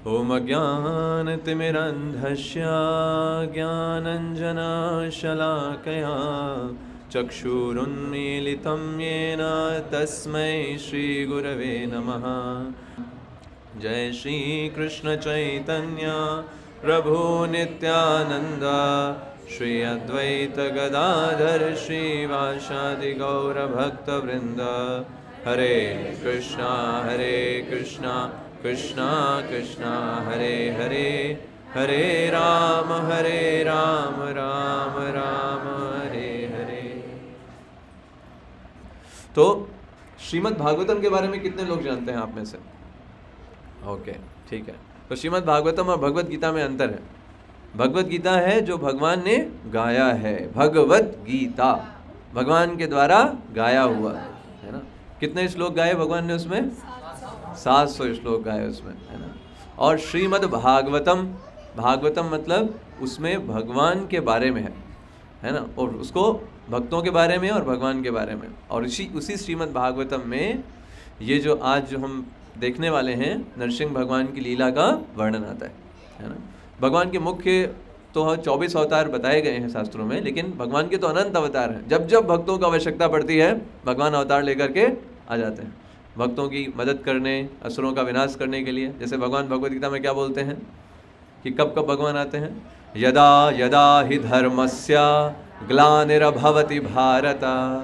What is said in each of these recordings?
ॐ अज्ञानतिमिरन्धस्य ज्ञानञ्जनशलाकया चक्षुरुन्मीलितं येन तस्मै श्रीगुरवे नमः। जय श्री कृष्ण चैतन्य प्रभु नित्यानंद श्री अद्वैत गदाधर श्रीवासादि गौर भक्तवृंद। हरे कृष्णा कृष्णा कृष्णा हरे हरे, हरे राम राम राम हरे हरे। तो श्रीमद् भागवतम के बारे में कितने लोग जानते हैं आप में से? ओके, ठीक है। तो श्रीमद् भागवतम और भगवत गीता में अंतर है। भगवत गीता है जो भगवान ने गाया है, भगवत गीता भगवान के द्वारा गाया हुआ है ना। कितने श्लोक गाए भगवान ने उसमें? 700 श्लोक गाए उसमें, है ना। और श्रीमद् भागवतम, भागवतम मतलब उसमें भगवान के बारे में है ना, और उसको भक्तों के बारे में और भगवान के बारे में। और उसी श्रीमद् भागवतम में ये जो आज जो हम देखने वाले हैं नरसिंह भगवान की लीला का वर्णन आता है ना। भगवान के मुख्य तो 24 अवतार बताए गए हैं शास्त्रों में, लेकिन भगवान के तो अनंत अवतार हैं। जब जब भक्तों को आवश्यकता पड़ती है भगवान अवतार लेकर के आ जाते हैं, भक्तों की मदद करने, असुरों का विनाश करने के लिए। जैसे भगवान भगवद गीता में क्या बोलते हैं कि कब कब भगवान आते हैं? यदा यदा हि धर्मस्य ग्लानिर्भवति भारत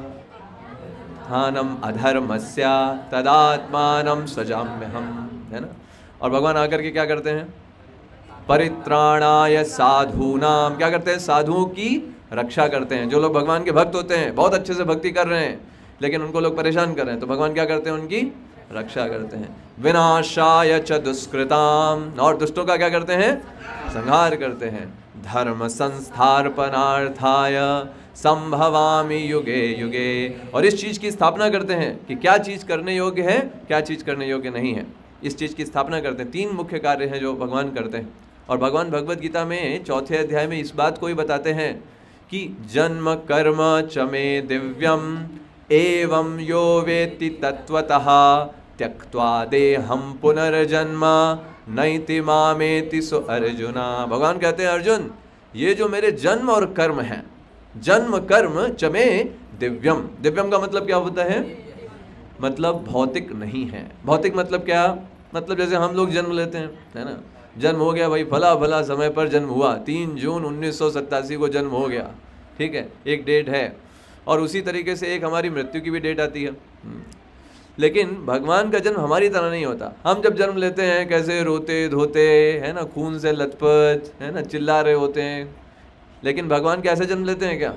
स्थानम अधर्मस्य तदात्मानं सृजाम्यहम्, है ना। और भगवान आकर के क्या करते हैं? परित्राणाय साधूनाम, क्या करते हैं? साधुओं की रक्षा करते हैं। जो लोग भगवान के भक्त होते हैं, बहुत अच्छे से भक्ति कर रहे हैं, लेकिन उनको लोग परेशान कर रहे हैं, तो भगवान क्या करते हैं? उनकी रक्षा करते हैं। विनाशाय च दुष्कृताम, और दुष्टों का क्या करते हैं? संहार करते हैं। धर्म संस्थापनार्थाय संभवामि युगे युगे, और इस चीज़ की स्थापना करते हैं कि क्या चीज़ करने योग्य है, क्या चीज़ करने योग्य नहीं है, इस चीज़ की स्थापना करते हैं। 3 मुख्य कार्य हैं जो भगवान करते हैं। और भगवान भगवद गीता में 4थे अध्याय में इस बात को ही बताते हैं कि जन्म कर्म च मे दिव्यम एवं यो वेत्ति तत्वतः त्यक्त्वा देहं पुनर्जन्म नैति मामेति सो अर्जुना। भगवान कहते हैं अर्जुन, ये जो मेरे जन्म और कर्म हैं, जन्म कर्म च मे दिव्यम, दिव्यम का मतलब क्या होता है? मतलब भौतिक नहीं है। भौतिक मतलब क्या? मतलब जैसे हम लोग जन्म लेते हैं, है ना। जन्म हो गया भाई, भला समय पर जन्म हुआ, 3 जून 1987 को जन्म हो गया, ठीक है, एक डेट है। और उसी तरीके से एक हमारी मृत्यु की भी डेट आती है। लेकिन भगवान का जन्म हमारी तरह नहीं होता। हम जब जन्म लेते हैं कैसे रोते धोते, है ना, खून से लथपथ, है ना, चिल्ला रहे होते हैं। लेकिन भगवान कैसे जन्म लेते हैं? क्या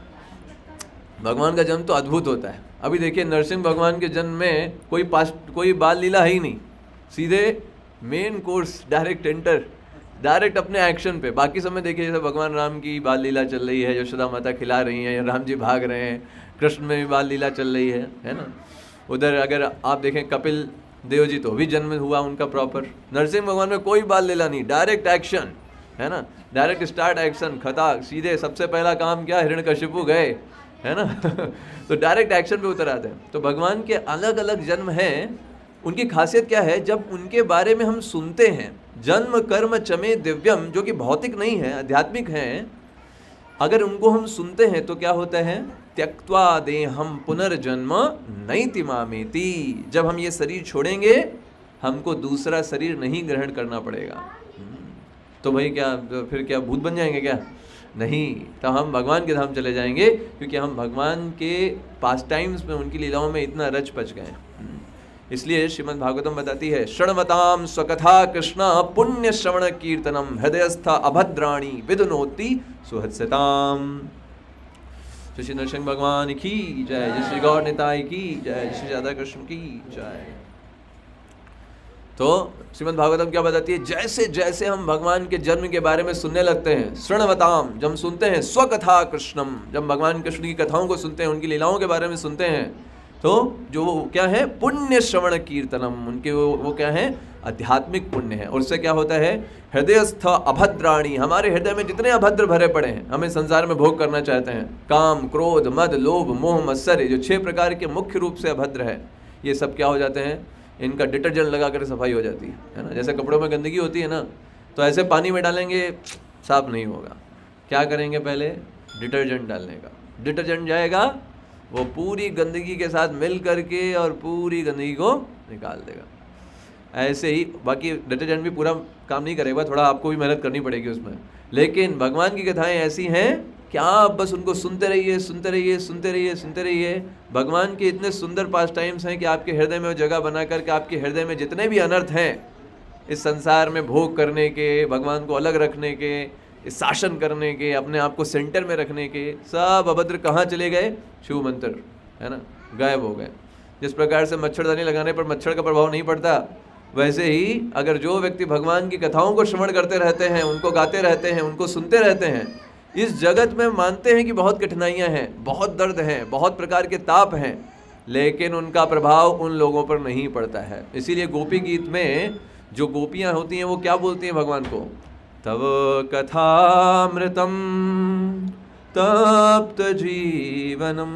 भगवान का जन्म तो अद्भुत होता है। अभी देखिए नरसिंह भगवान के जन्म में कोई बाल लीला है ही नहीं, सीधे main course, direct enter, direct अपने एक्शन पे। बाकी समय देखिए जैसे भगवान राम की बाल लीला चल रही है, यशोदा माता खिला रही हैं, राम जी भाग रहे हैं, कृष्ण में भी बाल लीला चल रही है ना। उधर अगर आप देखें कपिल देव जी तो भी जन्म हुआ उनका प्रॉपर। नरसिंह भगवान में कोई बाल लीला नहीं, डायरेक्ट एक्शन, है ना, डायरेक्ट स्टार्ट एक्शन, खता सीधे। सबसे पहला काम क्या? हिरण्यकशिपु गए, है ना तो डायरेक्ट एक्शन पे उतर आते हैं। तो भगवान के अलग अलग जन्म हैं। उनकी खासियत क्या है? जब उनके बारे में हम सुनते हैं, जन्म कर्म चमे दिव्यम, जो कि भौतिक नहीं है, आध्यात्मिक हैं, अगर उनको हम सुनते हैं तो क्या होता है? त्यक्त्वा देहं पुनर्जन्म नैति मामेति, जब हम ये शरीर छोड़ेंगे हमको दूसरा शरीर नहीं ग्रहण करना पड़ेगा। तो भाई क्या फिर क्या भूत बन जाएंगे क्या? नहीं, तो हम भगवान के धाम चले जाएंगे, क्योंकि हम भगवान के पास टाइम्स में, उनकी लीलाओं में इतना रच पच गए। इसलिए श्रीमद् भागवतम बताती है, श्रवणमताम स्वकथा कृष्ण पुण्य श्रवण कीर्तनम हृदयस्थ अभद्राणी विदुनोति सुहृत्सताम। श्री नरसिंह भगवान की जय, जय श्री गौर निताई की जय, श्री राधा कृष्ण की जय। तो श्रीमद् भागवतम क्या बताती है? जैसे जैसे हम भगवान के जन्म के बारे में सुनने लगते हैं, श्रवणमताम, जब हम सुनते हैं, स्वकथा कृष्णम, जब भगवान कृष्ण की कथाओं को सुनते हैं, उनकी लीलाओं के बारे में सुनते हैं, तो जो क्या है? पुण्य श्रवण कीर्तनम, उनके वो क्या है? आध्यात्मिक पुण्य है। और उससे क्या होता है? हृदयस्थ अभद्राणी, हमारे हृदय में जितने अभद्र भरे पड़े हैं, हमें संसार में भोग करना चाहते हैं, काम क्रोध मद लोभ मोह मत्सर, जो 6 प्रकार के मुख्य रूप से अभद्र है, ये सब क्या हो जाते हैं? इनका डिटर्जेंट लगा कर सफाई हो जाती है ना। जैसे कपड़ों में गंदगी होती है ना, तो ऐसे पानी में डालेंगे साफ नहीं होगा। क्या करेंगे, पहले डिटर्जेंट डालने का, डिटर्जेंट जाएगा वो पूरी गंदगी के साथ मिल करके और पूरी गंदगी को निकाल देगा। ऐसे ही बाकी डिटर्जेंट भी पूरा काम नहीं करेगा, थोड़ा आपको भी मेहनत करनी पड़ेगी उसमें। लेकिन भगवान की कथाएं ऐसी हैं कि आप बस उनको सुनते रहिए, सुनते रहिए, सुनते रहिए, सुनते रहिए। भगवान के इतने सुंदर पास टाइम्स हैं कि आपके हृदय में वो जगह बना करके आपके हृदय में जितने भी अनर्थ हैं इस संसार में भोग करने के, भगवान को अलग रखने के, शासन करने के, अपने आप को सेंटर में रखने के, सब अभद्र कहाँ चले गए, शिव मंत्र है ना, गायब हो गए। जिस प्रकार से मच्छरदानी लगाने पर मच्छर का प्रभाव नहीं पड़ता, वैसे ही अगर जो व्यक्ति भगवान की कथाओं को श्रवण करते रहते हैं, उनको गाते रहते हैं, उनको सुनते रहते हैं, इस जगत में मानते हैं कि बहुत कठिनाइयाँ हैं, बहुत दर्द हैं, बहुत प्रकार के ताप हैं, लेकिन उनका प्रभाव उन लोगों पर नहीं पड़ता है। इसीलिए गोपी गीत में जो गोपियाँ होती हैं वो क्या बोलती हैं भगवान को, तव कथामृतम तप्त जीवनम।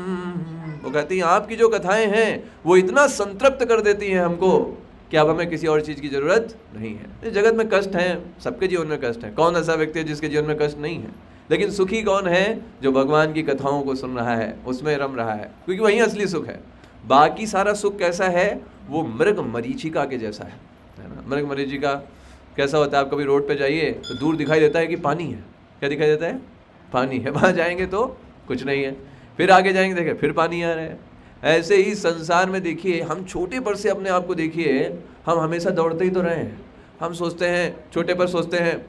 वो कहती हैं आपकी जो कथाएं हैं वो इतना संतृप्त कर देती हैं हमको कि अब हमें किसी और चीज़ की ज़रूरत नहीं है। इस जगत में कष्ट है, सबके जीवन में कष्ट है। कौन ऐसा व्यक्ति है जिसके जीवन में कष्ट नहीं है? लेकिन सुखी कौन है? जो भगवान की कथाओं को सुन रहा है, उसमें रम रहा है, क्योंकि वही असली सुख है। बाकी सारा सुख कैसा है, वो मृग मरीचिका के जैसा है ना। मृग मरीचिका कैसा होता है, आप कभी रोड पे जाइए तो दूर दिखाई देता है कि पानी है। क्या दिखाई देता है? पानी है। वहाँ जाएंगे तो कुछ नहीं है, फिर आगे जाएंगे देखें फिर पानी आ रहा है। ऐसे ही संसार में देखिए, हम छोटे पर से अपने आप को देखिए, हम हमेशा दौड़ते ही तो रहे हैं। हम सोचते हैं, छोटे पर सोचते हैं,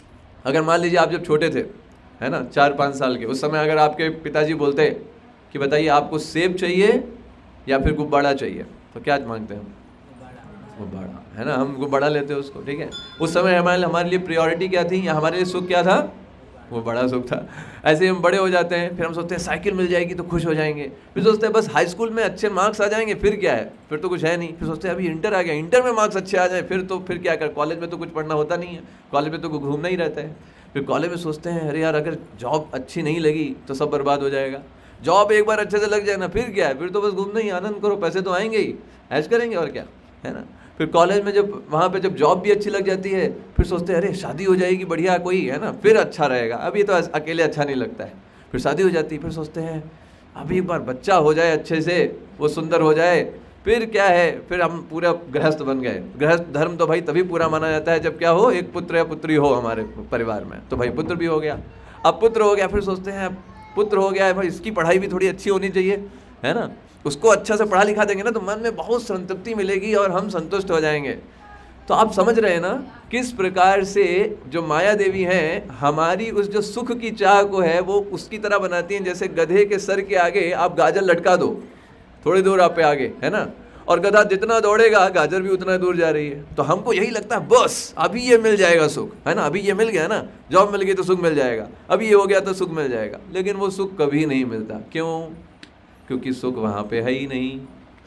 अगर मान लीजिए आप जब छोटे थे है ना, 4-5 साल के, उस समय अगर आपके पिताजी बोलते कि बताइए आपको सेब चाहिए या फिर गुब्बारा चाहिए, तो क्या मांगते हैं हम? गुब्बारा, है ना। हम गुब्बारा लेते हैं उसको, ठीक है। उस समय हमारे लिए प्रायोरिटी क्या थी, या हमारे लिए सुख क्या था? वो बड़ा सुख था। ऐसे ही हम बड़े हो जाते हैं, फिर हम सोचते हैं साइकिल मिल जाएगी तो खुश हो जाएंगे, फिर सोचते हैं बस हाई स्कूल में अच्छे मार्क्स आ जाएंगे, फिर क्या है, फिर तो कुछ है नहीं। फिर सोचते हैं अभी इंटर आ गया, इंटर में मार्क्स अच्छे आ जाए, फिर क्या कर, कॉलेज में तो कुछ पढ़ना होता नहीं है, कॉलेज में तो घूमना ही रहता है। फिर कॉलेज में सोचते हैं अरे यार अगर जॉब अच्छी नहीं लगी तो सब बर्बाद हो जाएगा। जॉब एक बार अच्छे से लग जाए ना, फिर क्या है, फिर तो बस घूमना ही, आनंद करो, पैसे तो आएंगे ही, ऐश करेंगे और क्या, है ना। फिर कॉलेज में जब वहाँ पे जब जॉब भी अच्छी लग जाती है, फिर सोचते हैं अरे शादी हो जाएगी बढ़िया कोई, है ना, फिर अच्छा रहेगा। अब ये तो अकेले अच्छा नहीं लगता है। फिर शादी हो जाती है, फिर सोचते हैं अब एक बार बच्चा हो जाए अच्छे से, वो सुंदर हो जाए, फिर क्या है, फिर हम पूरा गृहस्थ बन गए। गृहस्थ धर्म तो भाई तभी पूरा माना जाता है जब क्या हो, एक पुत्र या पुत्री हो हमारे परिवार में, तो भाई पुत्र भी हो गया। अब पुत्र हो गया, फिर सोचते हैं अब पुत्र हो गया है भाई, इसकी पढ़ाई भी थोड़ी अच्छी होनी चाहिए, है ना, उसको अच्छा से पढ़ा लिखा देंगे ना तो मन में बहुत संतृप्ति मिलेगी और हम संतुष्ट हो जाएंगे। तो आप समझ रहे हैं ना किस प्रकार से जो माया देवी हैं हमारी उस जो सुख की चाह को है वो उसकी तरह बनाती हैं। जैसे गधे के सर के आगे आप गाजर लटका दो, थोड़ी दूर आप पे आगे, है ना, और गधा जितना दौड़ेगा गाजर भी उतना दूर जा रही है। तो हमको यही लगता है बस अभी ये मिल जाएगा सुख, है ना, अभी ये मिल गया ना, जॉब मिल गई तो सुख मिल जाएगा, अभी ये हो गया तो सुख मिल जाएगा। लेकिन वो सुख कभी नहीं मिलता। क्यों? क्योंकि सुख वहाँ पे है ही नहीं।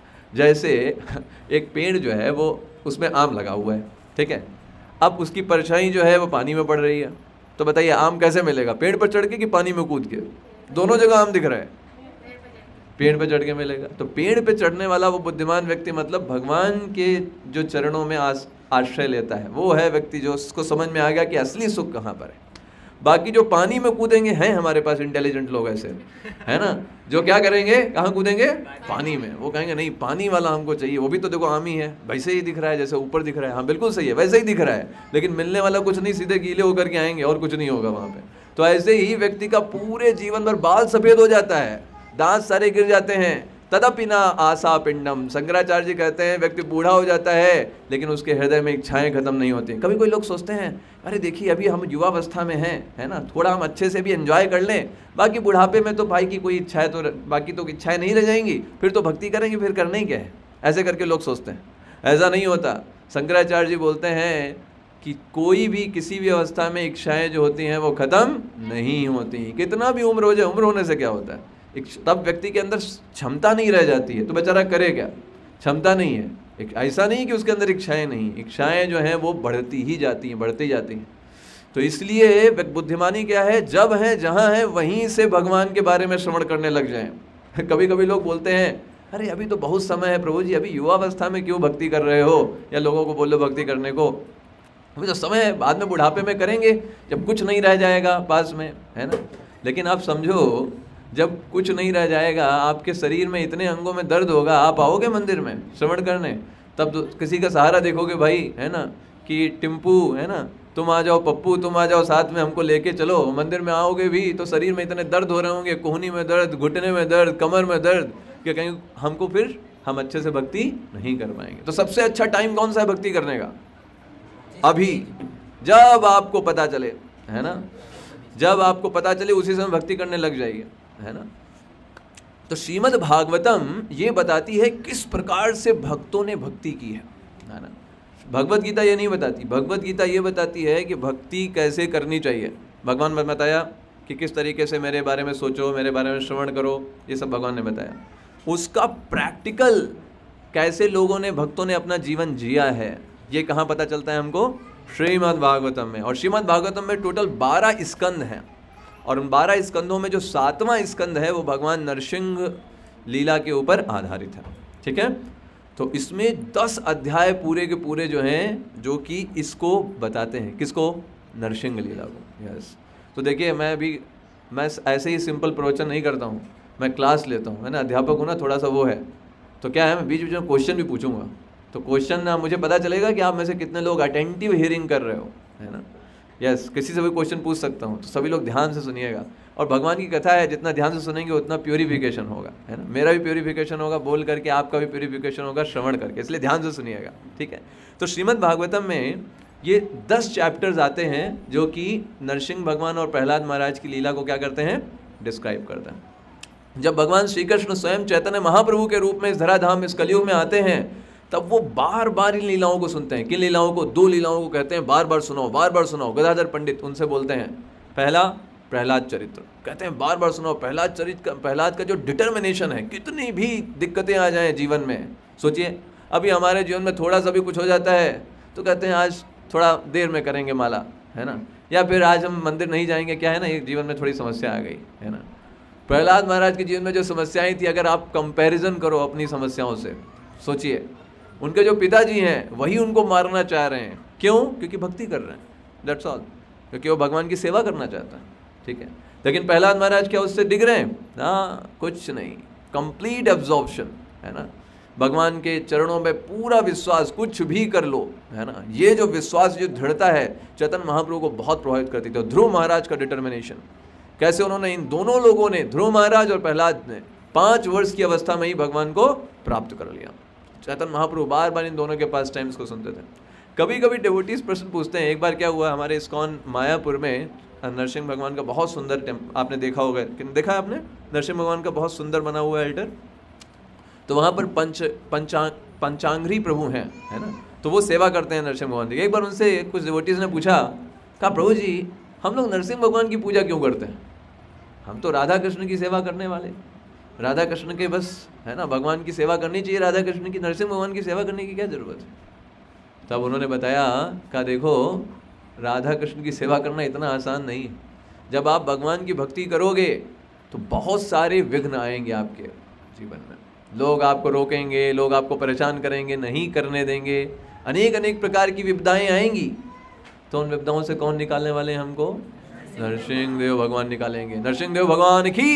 जैसे एक पेड़ जो है वो उसमें आम लगा हुआ है, ठीक है, अब उसकी परछाई जो है वो पानी में पड़ रही है, तो बताइए आम कैसे मिलेगा, पेड़ पर चढ़ के कि पानी में कूद के? दोनों जगह आम दिख रहा है, पेड़ पे चढ़ के मिलेगा। तो पेड़ पे चढ़ने वाला वो बुद्धिमान व्यक्ति, मतलब भगवान के जो चरणों में आश्रय लेता है, वो है व्यक्ति जो उसको समझ में आ गया कि असली सुख कहाँ पर है। बाकी जो पानी में कूदेंगे, हैं हमारे पास इंटेलिजेंट लोग ऐसे, है ना, जो क्या करेंगे, कहाँ कूदेंगे? पानी में। वो कहेंगे नहीं पानी वाला हमको चाहिए, वो भी तो देखो आम ही है, वैसे ही दिख रहा है जैसे ऊपर दिख रहा है। हाँ बिल्कुल सही है, वैसे ही दिख रहा है, लेकिन मिलने वाला कुछ नहीं, सीधे गीले होकर के आएंगे और कुछ नहीं होगा वहाँ पे। तो ऐसे ही व्यक्ति का पूरे जीवन भर बाल सफ़ेद हो जाता है, दांत सारे गिर जाते हैं, तदपि न आशा पिंडम। शंकराचार्य जी कहते हैं व्यक्ति बूढ़ा हो जाता है लेकिन उसके हृदय में इच्छाएं खत्म नहीं होती। कभी कोई लोग सोचते हैं अरे देखिए अभी हम युवावस्था में हैं, है ना, थोड़ा हम अच्छे से भी एंजॉय कर लें, बाकी बुढ़ापे में तो भाई की कोई इच्छा है तो बाकी तो इच्छाएं नहीं रह जाएंगी, फिर तो भक्ति करेंगे, फिर करना ही क्या है, ऐसे करके लोग सोचते हैं। ऐसा नहीं होता। शंकराचार्य जी बोलते हैं कि कोई भी किसी भी अवस्था में इच्छाएँ जो होती हैं वो ख़त्म नहीं होती। कितना भी उम्र हो जाए, उम्र होने से क्या होता है, तब व्यक्ति के अंदर क्षमता नहीं रह जाती है, तो बेचारा करे क्या, क्षमता नहीं है। ऐसा नहीं कि उसके अंदर इच्छाएं नहीं, इच्छाएं जो हैं वो बढ़ती ही जाती हैं, बढ़ती जाती हैं। तो इसलिए बुद्धिमानी क्या है, जब है जहाँ है वहीं से भगवान के बारे में श्रवण करने लग जाएं। कभी कभी लोग बोलते हैं अरे अभी तो बहुत समय है प्रभु जी, अभी युवावस्था में क्यों भक्ति कर रहे हो, या लोगों को बोलो भक्ति करने को, अभी तो समय है, बाद में बुढ़ापे में करेंगे जब कुछ नहीं रह जाएगा पास में, है ना। लेकिन आप समझो, जब कुछ नहीं रह जाएगा, आपके शरीर में इतने अंगों में दर्द होगा, आप आओगे मंदिर में श्रवण करने, तब तो किसी का सहारा देखोगे भाई, है ना, कि टिम्पू, है ना, तुम आ जाओ, पप्पू तुम आ जाओ, साथ में हमको लेके चलो। मंदिर में आओगे भी तो शरीर में इतने दर्द हो रहे होंगे, कोहनी में दर्द, घुटने में दर्द, कमर में दर्द, कि कहीं हमको फिर हम अच्छे से भक्ति नहीं कर पाएंगे। तो सबसे अच्छा टाइम कौन सा है भक्ति करने का? अभी, जब आपको पता चले, है ना, जब आपको पता चले उसी समय भक्ति करने लग जाइए, है ना। तो श्रीमद् भागवतम ये बताती है किस प्रकार से भक्तों ने भक्ति की है ना। भगवत गीता ये नहीं बताती, भगवत गीता ये बताती है कि भक्ति कैसे करनी चाहिए। भगवान ने बताया कि किस तरीके से मेरे बारे में सोचो, मेरे बारे में श्रवण करो, ये सब भगवान ने बताया। उसका प्रैक्टिकल कैसे लोगों ने, भक्तों ने अपना जीवन जिया है, ये कहाँ पता चलता है हमको? श्रीमद् भागवतम में। और श्रीमद् भागवतम में टोटल 12 स्कंद हैं, और उन 12 स्कंदों में जो 7वां स्कंद है वो भगवान नरसिंह लीला के ऊपर आधारित है, ठीक है। तो इसमें 10 अध्याय पूरे के पूरे जो हैं, जो कि इसको बताते हैं, किसको? नरसिंह लीला को। यस। तो देखिए, मैं ऐसे ही सिंपल प्रवचन नहीं करता हूँ, मैं क्लास लेता हूँ, है ना, अध्यापक हूँ ना, थोड़ा सा वो है। तो क्या है, मैं बीच बीच में क्वेश्चन भी पूछूंगा, तो क्वेश्चन ना मुझे पता चलेगा कि आप में से कितने लोग अटेंटिव हियरिंग कर रहे हो, है ना। यस, किसी से भी क्वेश्चन पूछ सकता हूँ, तो सभी लोग ध्यान से सुनिएगा। और भगवान की कथा है, जितना ध्यान से सुनेंगे उतना प्योरीफिकेशन होगा, है ना। मेरा भी प्योरीफिकेशन होगा बोल करके, आपका भी प्योरीफिकेशन होगा श्रवण करके, इसलिए ध्यान से सुनिएगा, ठीक है। तो श्रीमद् भागवतम में ये 10 चैप्टर्स आते हैं जो कि नरसिंह भगवान और प्रहलाद महाराज की लीला को क्या करते हैं? डिस्क्राइब करते हैं। जब भगवान श्री कृष्ण स्वयं चैतन्य महाप्रभु के रूप में इस धराधाम, इस कलयुग में आते हैं, तब वो बार बार इन लीलाओं को सुनते हैं। किन लीलाओं को? 2 लीलाओं को कहते हैं बार बार सुनाओ, बार बार सुनाओ। गदाधर पंडित उनसे बोलते हैं, पहला प्रहलाद चरित्र, कहते हैं बार बार सुनाओ। प्रहलाद चरित्र, प्रहलाद का जो डिटर्मिनेशन है, कितनी भी दिक्कतें आ जाएं जीवन में, सोचिए अभी हमारे जीवन में थोड़ा सा भी कुछ हो जाता है तो कहते हैं आज थोड़ा देर में करेंगे माला, है ना, या फिर आज हम मंदिर नहीं जाएंगे, क्या है ना, एक जीवन में थोड़ी समस्या आ गई, है ना। प्रहलाद महाराज के जीवन में जो समस्याएं थी, अगर आप कंपैरिजन करो अपनी समस्याओं से, सोचिए उनके जो पिताजी हैं वही उनको मारना चाह रहे हैं, क्यों? क्योंकि भक्ति कर रहे हैं, दैट्स ऑल, क्योंकि वो भगवान की सेवा करना चाहता है, ठीक है। लेकिन प्रहलाद महाराज क्या उससे डिग रहे हैं? हाँ, कुछ नहीं, कंप्लीट एब्जॉर्प्शन, है ना, भगवान के चरणों में पूरा विश्वास, कुछ भी कर लो, है ना। ये जो विश्वास, जो दृढ़ता है, चैतन्य महाप्रभु को बहुत प्रभावित करती थी। ध्रुव महाराज का डिटर्मिनेशन, कैसे उन्होंने, इन दोनों लोगों ने, ध्रुव महाराज और प्रहलाद ने 5 वर्ष की अवस्था में ही भगवान को प्राप्त कर लिया। चैतन्य महाप्रभु बार बार इन दोनों के पास टाइम्स को सुनते थे। कभी कभी डिवोटीज प्रश्न पूछते हैं, एक बार क्या हुआ, हमारे इस्कॉन मायापुर में नरसिंह भगवान का बहुत सुंदर आपने देखा होगा, देखा है आपने, नरसिंह भगवान का बहुत सुंदर बना हुआ एल्टर। तो वहाँ पर पंचांगरी प्रभु हैं, है ना, तो वो सेवा करते हैं नरसिंह भगवान की। एक बार उनसे कुछ डिवोटीज ने पूछा, कहा प्रभु जी हम लोग नरसिंह भगवान की पूजा क्यों करते हैं? हम तो राधा कृष्ण की सेवा करने वाले, राधा कृष्ण के बस, है ना, भगवान की सेवा करनी चाहिए, राधा कृष्ण की, नरसिंह भगवान की सेवा करने की क्या जरूरत है? तब उन्होंने बताया, कहा देखो राधा कृष्ण की सेवा करना इतना आसान नहीं है। जब आप भगवान की भक्ति करोगे तो बहुत सारे विघ्न आएंगे आपके जीवन में, लोग आपको रोकेंगे, लोग आपको परेशान करेंगे, नहीं करने देंगे, अनेक अनेक प्रकार की विपदाएं आएंगी। तो उन विपदाओं से कौन निकालने वाले हैं हमको? नरसिंह देव भगवान निकालेंगे। नरसिंह देव भगवान की,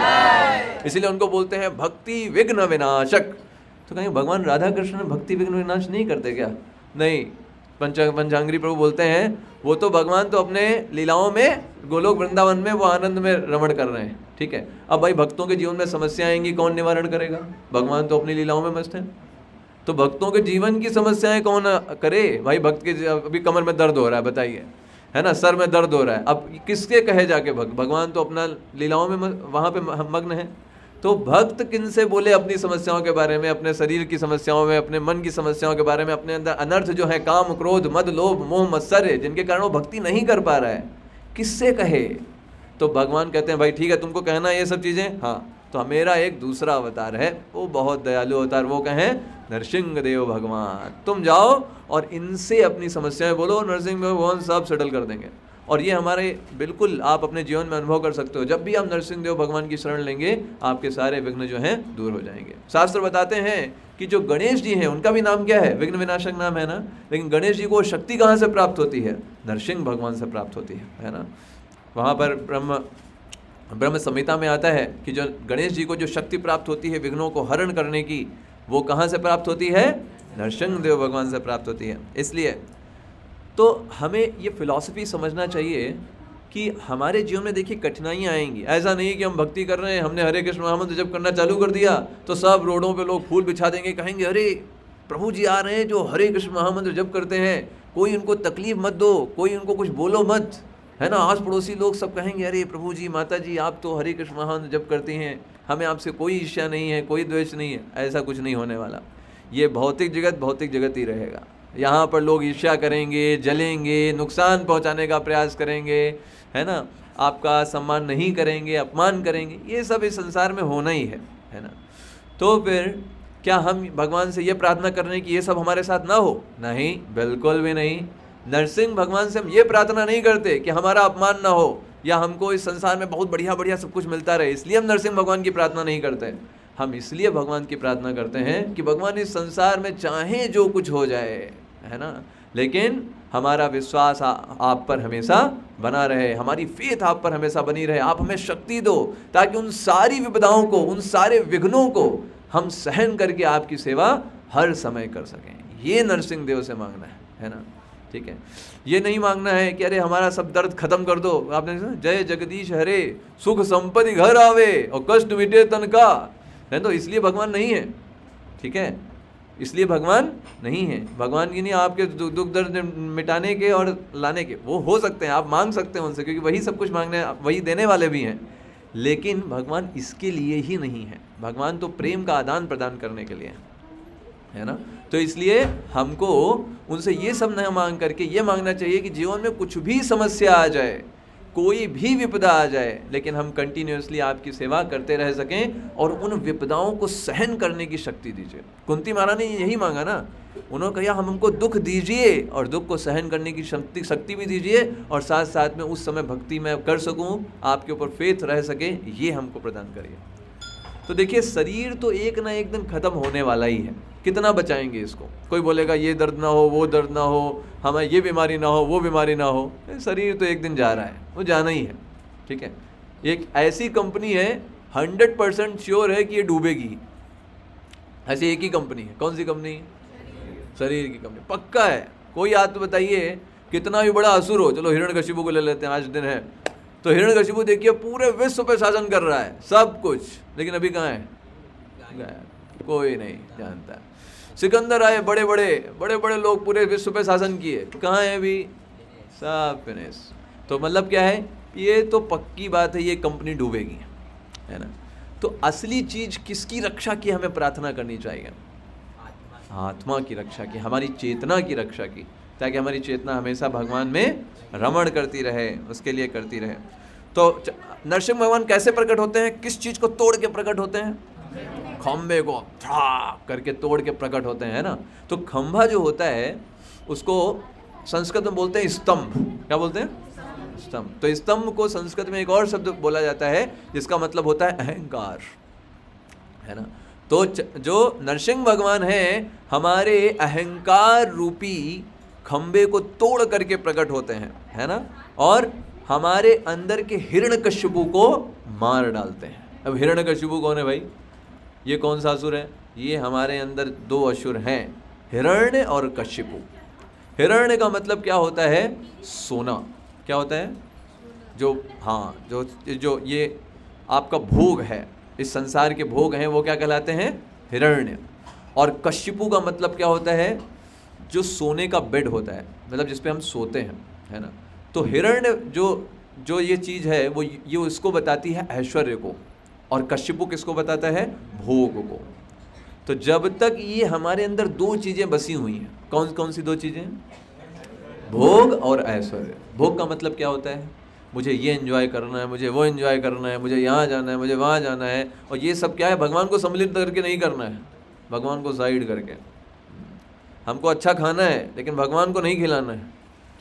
इसीलिए उनको बोलते हैं भक्ति विघ्न विनाशक। तो कहीं भगवान राधा कृष्ण भक्ति विघ्न विनाश नहीं करते क्या? नहीं, पंचांगरी प्रभु बोलते हैं वो तो भगवान तो अपने लीलाओं में, गोलोक वृंदावन में वो आनंद में रमण कर रहे हैं, ठीक है। अब भाई भक्तों के जीवन में समस्या आएंगी, कौन निवारण करेगा? भगवान तो अपनी लीलाओं में मस्त हैं। तो भक्तों के जीवन की समस्याएं कौन करे? भाई भक्त के अभी कमर में दर्द हो रहा है, बताइए, है ना, सर में दर्द हो रहा है, अब किसके कहे जाके? भगवान तो अपना लीलाओं में वहाँ पे मग्न है। तो भक्त किनसे बोले अपनी समस्याओं के बारे में, अपने शरीर की समस्याओं में, अपने मन की समस्याओं के बारे में, अपने अंदर अनर्थ जो है, काम क्रोध मद लोभ मोह मत्सर्य, जिनके कारण वो भक्ति नहीं कर पा रहा है, किससे कहे? तो भगवान कहते हैं भाई ठीक है, तुमको कहना ये सब चीज़ें, हाँ, तो मेरा एक दूसरा अवतार है, वो बहुत दयालु अवतार, वो कहें नरसिंह देव भगवान, तुम जाओ और इनसे अपनी समस्याएं बोलो, नरसिंह भगवान सब सेटल कर देंगे। और ये हमारे बिल्कुल आप अपने जीवन में अनुभव कर सकते हो। जब भी आप नरसिंह देव भगवान की शरण लेंगे आपके सारे विघ्न जो हैं दूर हो जाएंगे। शास्त्र बताते हैं कि जो गणेश जी हैं उनका भी नाम क्या है, विघ्न विनाशक नाम है ना, लेकिन गणेश जी को शक्ति कहाँ से प्राप्त होती है, नरसिंह भगवान से प्राप्त होती है ना। वहाँ पर ब्रह्म संहिता में आता है कि जो गणेश जी को जो शक्ति प्राप्त होती है विघ्नों को हरण करने की, वो कहाँ से प्राप्त होती है, नरसिंह देव भगवान से प्राप्त होती है। इसलिए तो हमें ये फिलॉसफी समझना चाहिए कि हमारे जीवन में देखिए कठिनाइयाँ आएंगी। ऐसा नहीं है कि हम भक्ति कर रहे हैं, हमने हरे कृष्ण महामंत्र जब करना चालू कर दिया तो सब रोडों पे लोग फूल बिछा देंगे, कहेंगे अरे प्रभु जी आ रहे हैं जो हरे कृष्ण महामंत्र जब करते हैं, कोई उनको तकलीफ मत दो, कोई उनको कुछ बोलो मत, है ना। आस पड़ोसी लोग सब कहेंगे अरे प्रभु जी माता जी आप तो हरे कृष्ण महामंत्र जब करती हैं, हमें आपसे कोई ईर्ष्या नहीं है, कोई द्वेष नहीं है। ऐसा कुछ नहीं होने वाला। ये भौतिक जगत ही रहेगा। यहाँ पर लोग ईर्ष्या करेंगे, जलेंगे, नुकसान पहुँचाने का प्रयास करेंगे, है ना, आपका सम्मान नहीं करेंगे, अपमान करेंगे, ये सब इस संसार में होना ही है ना। तो फिर क्या हम भगवान से ये प्रार्थना कर रहे हैं कि ये सब हमारे साथ ना हो? नहीं, बिल्कुल भी नहीं। नरसिंह भगवान से हम ये प्रार्थना नहीं करते कि हमारा अपमान ना हो या हमको इस संसार में बहुत बढ़िया बढ़िया सब कुछ मिलता रहे, इसलिए हम नरसिंह भगवान की प्रार्थना नहीं करते। हम इसलिए भगवान की प्रार्थना करते हैं कि भगवान इस संसार में चाहे जो कुछ हो जाए, है ना, लेकिन हमारा विश्वास आप पर हमेशा बना रहे, हमारी फेथ आप पर हमेशा बनी रहे। आप हमें शक्ति दो ताकि उन सारी विपदाओं को, उन सारे विघ्नों को हम सहन करके आपकी सेवा हर समय कर सकें। ये नरसिंह देव से मांगना है ना, ठीक है। ये नहीं मांगना है कि अरे हमारा सब दर्द खत्म कर दो। आपने सुना, जय जगदीश हरे सुख संपत्ति घर आवे और कष्ट मिटे तन का, है तो इसलिए भगवान नहीं है, ठीक है, इसलिए भगवान नहीं है। भगवान की नहीं आपके दुख दर्द मिटाने के और लाने के, वो हो सकते हैं, आप मांग सकते हैं उनसे, क्योंकि वही सब कुछ मांगने, वही देने वाले भी हैं, लेकिन भगवान इसके लिए ही नहीं है। भगवान तो प्रेम का आदान प्रदान करने के लिए है ना। तो इसलिए हमको उनसे ये सब न मांग करके ये मांगना चाहिए कि जीवन में कुछ भी समस्या आ जाए, कोई भी विपदा आ जाए, लेकिन हम कंटिन्यूअसली आपकी सेवा करते रह सकें और उन विपदाओं को सहन करने की शक्ति दीजिए। कुंती महारानी ने यही मांगा ना, उन्होंने कहा हम हमको दुख दीजिए और दुख को सहन करने की शक्ति भी दीजिए, और साथ साथ में उस समय भक्ति मैं कर सकूं, आपके ऊपर फेथ रह सके, ये हमको प्रदान करिए। तो देखिए शरीर तो एक ना एक दिन खत्म होने वाला ही है, कितना बचाएंगे इसको। कोई बोलेगा ये दर्द ना हो, वो दर्द ना हो, हमें ये बीमारी ना हो, वो बीमारी ना हो, शरीर तो एक दिन जा रहा है, वो जाना ही है, ठीक है। एक ऐसी कंपनी है 100% श्योर है कि ये डूबेगी, ऐसी एक ही कंपनी है। कौन सी कंपनी? शरीर की कंपनी, पक्का है। कोई आज तो बताइए कितना भी बड़ा असुर हो, चलो हिरण्यकशिपु को ले लेते हैं, आज दिन है, तो हिरण्यकशिपु देखिए पूरे विश्व पे शासन कर रहा है, सब कुछ, लेकिन अभी कहाँ है? कोई नहीं जानता। सिकंदर आए, बड़े बड़े लोग पूरे विश्व पे शासन किए, कहाँ है अभी? सब फिनिश। तो मतलब क्या है, ये तो पक्की बात है, ये कंपनी डूबेगी, है ना। तो असली चीज किसकी रक्षा की हमें प्रार्थना करनी चाहिए? आत्मा की रक्षा की, हमारी चेतना की रक्षा की, ताकि हमारी चेतना हमेशा भगवान में रमण करती रहे, उसके लिए करती रहे। तो नरसिंह भगवान कैसे प्रकट होते हैं? किस चीज को तोड़ के प्रकट होते हैं? खंबे को करके तोड़ के प्रकट होते हैं, ना। तो खंभा जो होता है उसको संस्कृत में बोलते हैं स्तंभ। क्या बोलते हैं? स्तंभ। तो स्तंभ को संस्कृत में एक और शब्द बोला जाता है जिसका मतलब होता है अहंकार, है ना। तो जो नरसिंह भगवान है हमारे अहंकार रूपी खंबे को तोड़ करके प्रकट होते हैं, है ना, और हमारे अंदर के हिरण्यकशिपु को मार डालते हैं। अब हिरण्यकशिपु कौन है भाई? ये कौन सा असुर है? ये हमारे अंदर दो असुर हैं, हिरण्य और कशिपु। हिरण्य का मतलब क्या होता है? सोना। क्या होता है? जो, हाँ, जो ये आपका भोग है, इस संसार के भोग हैं, वो क्या कहलाते हैं? हिरण्य। और कशिपु का मतलब क्या होता है? जो सोने का बेड होता है, मतलब जिस पे हम सोते हैं, है ना। तो हिरण्य जो ये चीज़ है वो ये उसको बताती है ऐश्वर्य को, और कश्यपु किसको बताता है? भोग को। तो जब तक ये हमारे अंदर दो चीज़ें बसी हुई हैं, कौन कौन सी दो चीज़ें? भोग और ऐश्वर्य। भोग का मतलब क्या होता है? मुझे ये एंजॉय करना है, मुझे वो एंजॉय करना है, मुझे यहाँ जाना है, मुझे वहाँ जाना है, और ये सब क्या है? भगवान को सम्मिलित करके नहीं करना है, भगवान को साइड करके। हमको अच्छा खाना है लेकिन भगवान को नहीं खिलाना है,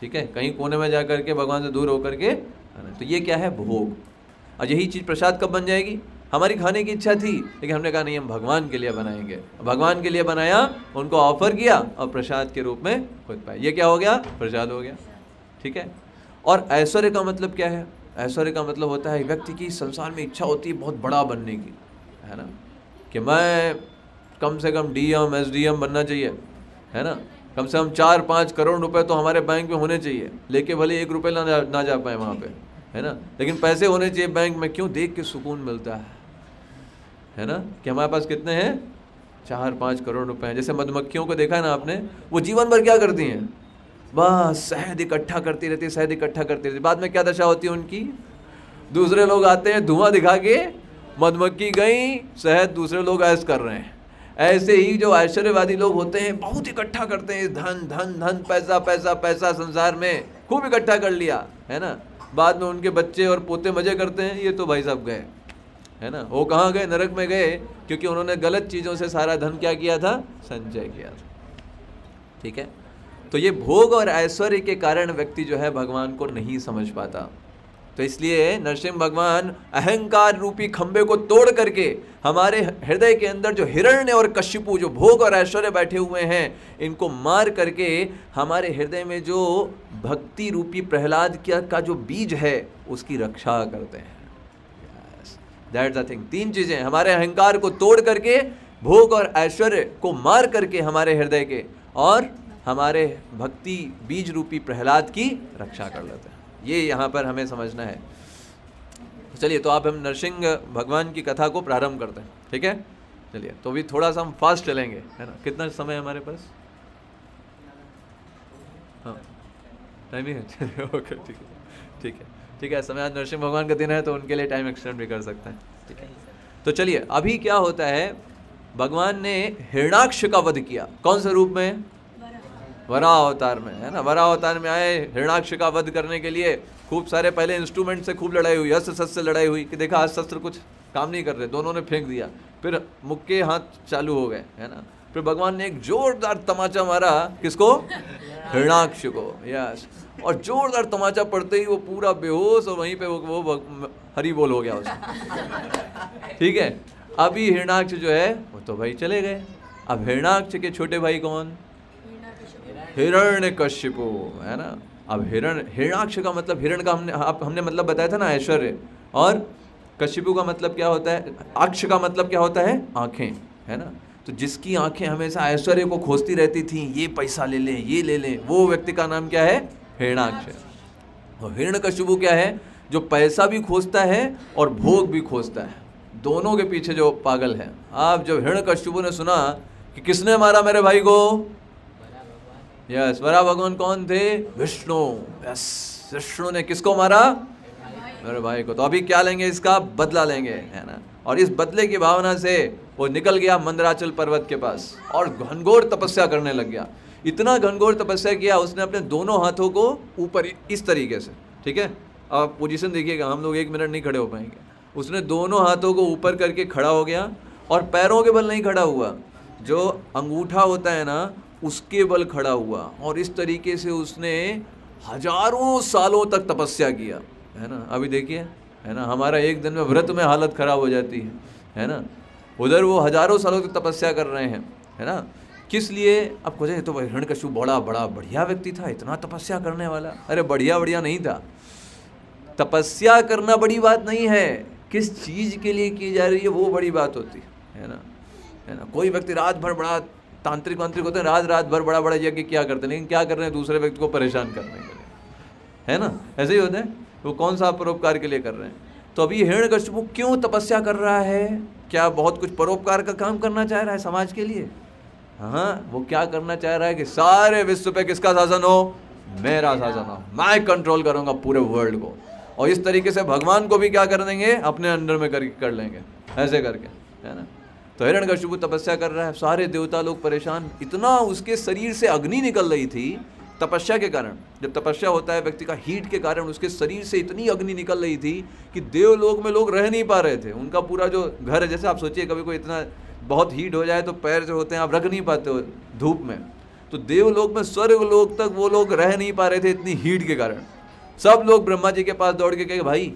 ठीक है, कहीं कोने में जा करके भगवान से दूर होकर के। तो ये क्या है? भोग। और यही चीज़ प्रसाद कब बन जाएगी? हमारी खाने की इच्छा थी, लेकिन हमने कहा नहीं, हम भगवान के लिए बनाएंगे। भगवान के लिए बनाया, उनको ऑफर किया और प्रसाद के रूप में खुद पाए। ये क्या हो गया? प्रसाद हो गया। ठीक है। और ऐश्वर्य का मतलब क्या है? ऐश्वर्य का मतलब होता है व्यक्ति की संसार में इच्छा होती है बहुत बड़ा बनने की, है ना, कि मैं कम से कम DM SDM बनना चाहिए, है ना, कम से कम 4-5 करोड़ रुपए तो हमारे बैंक में होने चाहिए, लेके भले 1 रुपये ना जा पाए वहाँ पे, है ना, लेकिन पैसे होने चाहिए बैंक में। क्यों? देख के सुकून मिलता है ना, कि हमारे पास कितने हैं? 4-5 करोड़ रुपए हैं। जैसे मधुमक्खियों को देखा है ना आपने, वो जीवन भर क्या करती हैं? बस शहद इकट्ठा करती रहती है, शहद इकट्ठा करती रहती है। बाद में क्या दशा होती है उनकी? दूसरे लोग आते हैं धुआं दिखा के, मधुमक्खी गई, शहद दूसरे लोग ऐश कर रहे हैं। ऐसे ही जो ऐश्वर्यवादी लोग होते हैं, बहुत इकट्ठा करते हैं, धन धन धन, पैसा पैसा पैसा, संसार में खूब इकट्ठा कर लिया, है ना। बाद में उनके बच्चे और पोते मजे करते हैं, ये तो भाई साहब गए, है ना। वो कहाँ गए? नरक में गए, क्योंकि उन्होंने गलत चीज़ों से सारा धन क्या किया था? संचय किया था। ठीक है। तो ये भोग और ऐश्वर्य के कारण व्यक्ति जो है भगवान को नहीं समझ पाता। तो इसलिए नरसिंह भगवान अहंकार रूपी खंबे को तोड़ करके हमारे हृदय के अंदर जो हिरण्य और कश्यपु, जो भोग और ऐश्वर्य बैठे हुए हैं, इनको मार करके हमारे हृदय में जो भक्ति रूपी प्रहलाद का जो बीज है उसकी रक्षा करते हैं। That's the thing. 3 चीजें, हमारे अहंकार को तोड़ करके, भोग और ऐश्वर्य को मार करके हमारे हृदय के, और हमारे भक्ति बीज रूपी प्रहलाद की रक्षा कर लेते हैं। ये यहाँ पर हमें समझना है। चलिए, तो आप हम नरसिंह भगवान की कथा को प्रारंभ करते हैं। ठीक है, चलिए। तो अभी थोड़ा सा हम फास्ट चलेंगे, है ना। कितना समय है हमारे पास? हाँ, टाइमिंग है। ओके, ठीक है, ठीक है, ठीक है। समय आज नरसिंह भगवान का दिन है, तो उनके लिए टाइम एक्सटेंड भी कर सकते हैं। ठीक है। तो चलिए, अभी क्या होता है, भगवान ने हिरणाक्ष का वध किया। कौन से रूप में? वराह अवतार में, है ना। वराह अवतार में आए हिरणाक्ष का वध करने के लिए। खूब सारे पहले इंस्ट्रूमेंट से खूब लड़ाई हुई, अस्त्र शस्त्र से लड़ाई हुई, कि देखा अस्त्र शस्त्र कुछ काम नहीं कर रहे, दोनों ने फेंक दिया। फिर मुक्के हाथ चालू हो गए, है ना। फिर भगवान ने एक जोरदार तमाचा मारा, किसको? हिरणाक्ष को। यस। और जोरदार तमाचा पड़ते ही वो पूरा बेहोश, और वहीं पे वो हरि बोल हो गया उसका। ठीक है। अभी हिरणाक्ष जो है वो तो भाई चले गए। अब हिरणाक्ष के छोटे भाई कौन? हिरण्यकश्यपु, है ना। अब हिरणाक्ष का मतलब, हिरण का हमने मतलब बताया था ना, ऐश्वर्य। और कश्यपु का मतलब क्या होता है? अक्ष का मतलब क्या होता है? आंखें, है ना। तो जिसकी आंखें हमेशा ऐश्वर्य को खोजती रहती थी, ये पैसा ले लें, ये ले लें, वो व्यक्ति का नाम क्या है? हिरणाक्ष। और हिरण्यकश्यपु क्या है? जो पैसा भी खोजता है और भोग भी खोजता है, दोनों के पीछे जो पागल है। अब जब हिरण्यकश्यपु ने सुना कि किसने मारा मेरे भाई को, यस, वराह भगवान कौन थे? विष्णु। यस, विष्णु ने किसको मारा? मेरे भाई को। तो अभी क्या लेंगे? इसका बदला लेंगे, है ना। और इस बदले की भावना से वो निकल गया मंदराचल पर्वत के पास और घनघोर तपस्या करने लग गया। इतना घनघोर तपस्या किया उसने, अपने दोनों हाथों को ऊपर इस तरीके से, ठीक है, आप पोजीशन देखिएगा, हम लोग 1 मिनट नहीं खड़े हो पाएंगे। उसने दोनों हाथों को ऊपर करके खड़ा हो गया, और पैरों के बल नहीं खड़ा हुआ, जो अंगूठा होता है ना उसके बल खड़ा हुआ। और इस तरीके से उसने हजारों सालों तक तपस्या किया, है ना। अभी देखिए, है ना, हमारा एक दिन में व्रत में हालत खराब हो जाती है ना। उधर वो हजारों सालों तक तपस्या कर रहे हैं, है ना। किस लिए? अब खोजे तो हिरण्यकश्यप बड़ा बढ़िया व्यक्ति था, इतना तपस्या करने वाला। अरे बढ़िया नहीं था। तपस्या करना बड़ी बात नहीं है, किस चीज़ के लिए की जा रही है वो बड़ी बात होती है ना, है ना। कोई व्यक्ति रात भर बड़ा तांत्रिक होते हैं, रात भर बड़ा यज्ञ क्या करते हैं, लेकिन क्या कर रहे हैं? दूसरे व्यक्ति को परेशान करने के लिए, है ना। ऐसे ही होता है। वो कौन सा परोपकार के लिए कर रहे हैं? तो अभी हिरण्यकश्यप क्यों तपस्या कर रहा है? क्या बहुत कुछ परोपकार का काम करना चाह रहा है समाज के लिए? हाँ, वो क्या करना चाह रहा है कि सारे विश्व पे किसका शासन हो? मेरा शासन हो, मैं कंट्रोल करूंगा पूरे वर्ल्ड को। और इस तरीके से भगवान को भी क्या कर देंगे? अपने अंडर में कर लेंगे, ऐसे करके, है ना। तो हिरण्यकश्यप तपस्या कर रहा है, सारे देवता लोग परेशान। इतना उसके शरीर से अग्नि निकल रही थी तपस्या के कारण। जब तपस्या होता है व्यक्ति का, हीट के कारण उसके शरीर से इतनी अग्नि निकल रही थी कि देवलोक में लोग रह नहीं पा रहे थे। उनका पूरा जो घर है, जैसे आप सोचिए कभी कोई इतना बहुत हीट हो जाए तो पैर जो होते हैं आप रख नहीं पाते हो धूप में, तो तो देवलोक में स्वर्ग लोक तक वो लोग रह नहीं पा रहे थे इतनी हीट के कारण। सब लोग ब्रह्मा जी के पास दौड़ के कहे भाई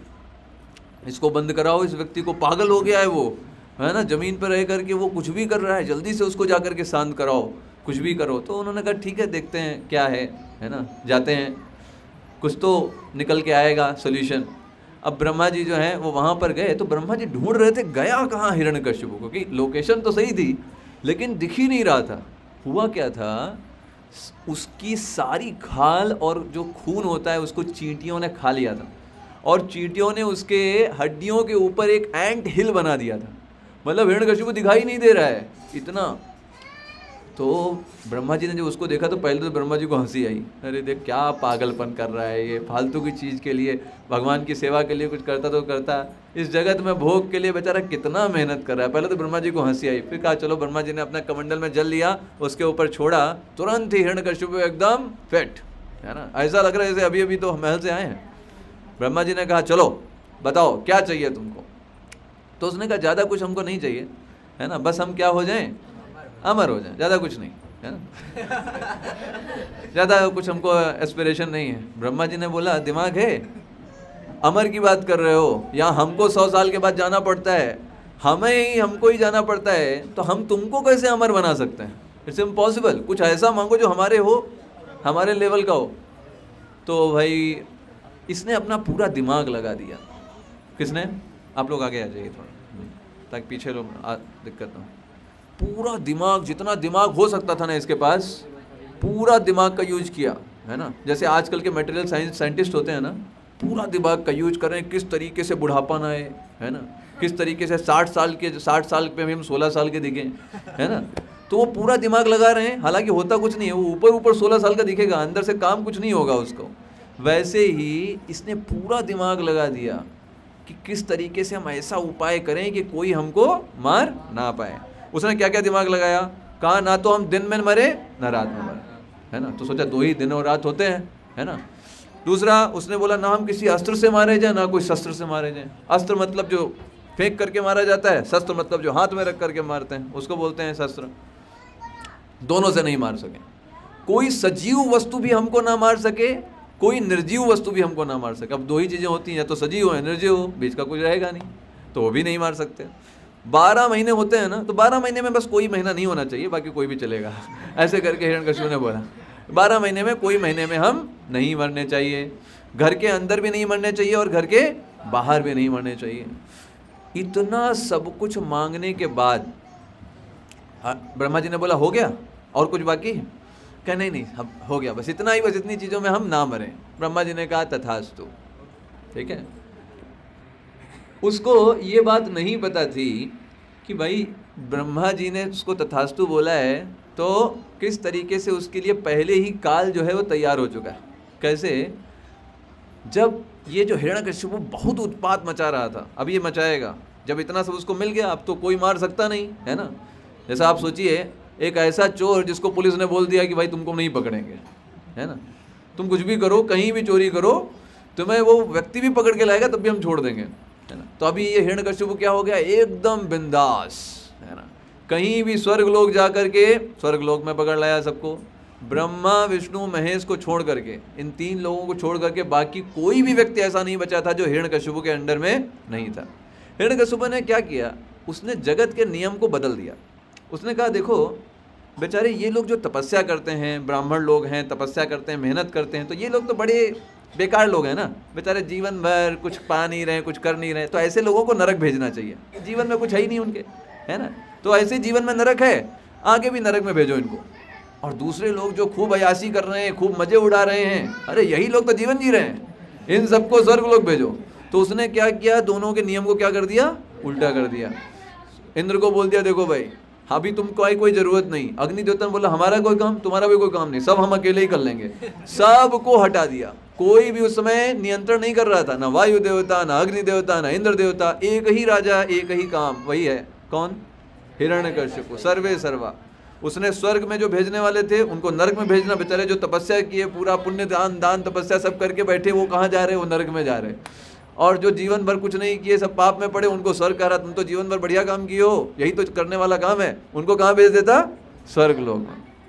इसको बंद कराओ, इस व्यक्ति को, पागल हो गया है वो, है ना, जमीन पर रह करके वो कुछ भी कर रहा है, जल्दी से उसको जाकर के शांत कराओ, कुछ भी करो। तो उन्होंने कहा ठीक है देखते हैं क्या है ना, जाते हैं, कुछ तो निकल के आएगा सोल्यूशन। अब ब्रह्मा जी जो हैं वो वहाँ पर गए, तो ब्रह्मा जी ढूंढ रहे थे गया कहाँ हिरण्यकश्यप, क्योंकि लोकेशन तो सही थी लेकिन दिख ही नहीं रहा था। हुआ क्या था, उसकी सारी खाल और जो खून होता है उसको चींटियों ने खा लिया था, और चींटियों ने उसके हड्डियों के ऊपर एक एंट हिल बना दिया था। मतलब हिरण्यकश्यप दिखाई नहीं दे रहा है इतना। तो ब्रह्मा जी ने जब उसको देखा तो पहले तो ब्रह्मा जी को हंसी आई, अरे देख क्या पागलपन कर रहा है ये, फालतू की चीज़ के लिए, भगवान की सेवा के लिए कुछ करता तो करता, इस जगत में भोग के लिए बेचारा कितना मेहनत कर रहा है। पहले तो ब्रह्मा जी को हंसी आई, फिर कहा चलो, ब्रह्मा जी ने अपना कमंडल में जल लिया, उसके ऊपर छोड़ा, तुरंत ही हिरण्यकश्यप एकदम फिट, है ना, ऐसा लग रहा है जैसे अभी अभी तो महल से आए हैं। ब्रह्मा जी ने कहा चलो बताओ क्या चाहिए तुमको। तो उसने कहा ज़्यादा कुछ हमको नहीं चाहिए, है ना, बस हम क्या हो जाएं, अमर हो जाएं, ज़्यादा कुछ नहीं, है ना, ज़्यादा कुछ हमको एस्पिरेशन नहीं है। ब्रह्मा जी ने बोला दिमाग है, अमर की बात कर रहे हो, यहाँ हमको 100 साल के बाद जाना पड़ता है, हमको ही जाना पड़ता है, तो हम तुमको कैसे अमर बना सकते हैं, इट्स इम्पॉसिबल। कुछ ऐसा मांगो जो हमारे हो, हमारे लेवल का हो। तो भाई इसने अपना पूरा दिमाग लगा दिया। किसने? आप लोग आगे आ जाइए थोड़ा, ताकि पीछे लोग दिक्कत ना हो। पूरा दिमाग, जितना दिमाग हो सकता था ना इसके पास, पूरा दिमाग का यूज किया, है ना, जैसे आजकल के मटेरियल साइंस साइंटिस्ट होते हैं ना, पूरा दिमाग का यूज कर रहे हैं, किस तरीके से बुढ़ापा ना आए, है ना, किस तरीके से 60 साल पे हम 16 साल के दिखें, है ना। तो वो पूरा दिमाग लगा रहे हैं, हालांकि होता कुछ नहीं है, वो ऊपर 16 साल का दिखेगा, अंदर से काम कुछ नहीं होगा उसको। वैसे ही इसने पूरा दिमाग लगा दिया कि किस तरीके से हम ऐसा उपाय करें कि कोई हमको मार ना पाए। उसने क्या क्या दिमाग लगाया, कहा ना तो हम दिन में मरे ना रात में मरे, है ना, तो सोचा 2 ही दिन और रात होते हैं, है ना। दूसरा उसने बोला ना हम किसी अस्त्र से मारे जाए ना कोई शस्त्र से मारे जाए। अस्त्र मतलब जो फेंक करके मारा जाता है, शस्त्र मतलब जो हाथ में रख करके मारते हैं उसको बोलते हैं शस्त्र। दोनों से नहीं मार सके, कोई सजीव वस्तु भी हमको ना मार सके, कोई निर्जीव वस्तु भी हमको ना मार सके। अब 2 ही चीज़ें होती हैं, या तो सजीव है निर्जीव हो, बीच का कुछ रहेगा नहीं, तो वो भी नहीं मार सकते। 12 महीने होते हैं ना, तो 12 महीने में बस कोई महीना नहीं होना चाहिए, बाकी कोई भी चलेगा, ऐसे करके हिरण्यकश्यप ने बोला 12 महीने में कोई महीने में हम नहीं मरने चाहिए, घर के अंदर भी नहीं मरने चाहिए और घर के बाहर भी नहीं मरने चाहिए। इतना सब कुछ मांगने के बाद ब्रह्मा जी ने बोला हो गया और कुछ बाकी है? कहा नहीं अब हो गया, बस इतना ही, बस इतनी चीज़ों में हम ना मरें। ब्रह्मा जी ने कहा तथास्तु, ठीक है। उसको ये बात नहीं पता थी कि भाई ब्रह्मा जी ने उसको तथास्तु बोला है तो किस तरीके से उसके लिए पहले ही काल जो है वो तैयार हो चुका है। कैसे? जब ये जो हिरण्यकश्यप बहुत उत्पात मचा रहा था, अब ये मचाएगा, जब इतना सब उसको मिल गया अब तो कोई मार सकता नहीं, है ना। जैसा आप सोचिए एक ऐसा चोर जिसको पुलिस ने बोल दिया कि भाई तुमको नहीं पकड़ेंगे, है ना, तुम कुछ भी करो, कहीं भी चोरी करो, तुम्हें वो व्यक्ति भी पकड़ के लाएगा तब भी हम छोड़ देंगे, है ना। तो अभी ये हिरण्यकश्यप क्या हो गया, एकदम बिंदास, है ना, कहीं भी स्वर्ग लोक जा करके स्वर्ग लोक में पकड़ लाया सबको। ब्रह्मा विष्णु महेश को छोड़ करके, इन 3 लोगों को छोड़ करके बाकी कोई भी व्यक्ति ऐसा नहीं बचा था जो हिरण्यकश्यप के अंडर में नहीं था। हिरण्यकश्यप ने क्या किया, उसने जगत के नियम को बदल दिया। उसने कहा देखो बेचारे ये लोग जो तपस्या करते हैं, ब्राह्मण लोग हैं, तपस्या करते हैं, मेहनत करते हैं, तो ये लोग तो बड़े बेकार लोग हैं ना, बेचारे जीवन भर कुछ पा नहीं रहे, कुछ कर नहीं रहे, तो ऐसे लोगों को नरक भेजना चाहिए, जीवन में कुछ है ही नहीं उनके, है ना, तो ऐसे जीवन में नरक है, आगे भी नरक में भेजो इनको। और दूसरे लोग जो खूब अयाशी कर रहे हैं, खूब मजे उड़ा रहे हैं, अरे यही लोग तो जीवन जी रहे हैं, इन सबको स्वर्ग लोग भेजो। तो उसने क्या किया, दोनों के नियम को क्या कर दिया, उल्टा कर दिया। इंद्र को बोल दिया देखो भाई अभी तुमको आई कोई जरूरत नहीं। अग्नि देवता ने बोला हमारा कोई काम, तुम्हारा भी कोई काम नहीं, सब हम अकेले ही कर लेंगे, सबको हटा दिया। कोई भी उस समय नियंत्रण नहीं कर रहा था, ना वायु देवता, ना अग्नि देवता, ना इंद्र देवता, एक ही राजा, एक ही काम, वही है कौन, हिरण्यकश्यप, सर्वे सर्वा। उसने स्वर्ग में जो भेजने वाले थे उनको नरक में भेजना। बेचारे जो तपस्या किए, पूरा पुण्य दान तपस्या सब करके बैठे, वो कहाँ जा रहे, वो नरक में जा रहे। और जो जीवन भर कुछ नहीं किए, सब पाप में पड़े, उनको स्वर्ग कह रहा तुम तो जीवन भर बढ़िया काम किए हो, यही तो करने वाला काम है, उनको कहाँ भेज देता, स्वर्ग लोक में।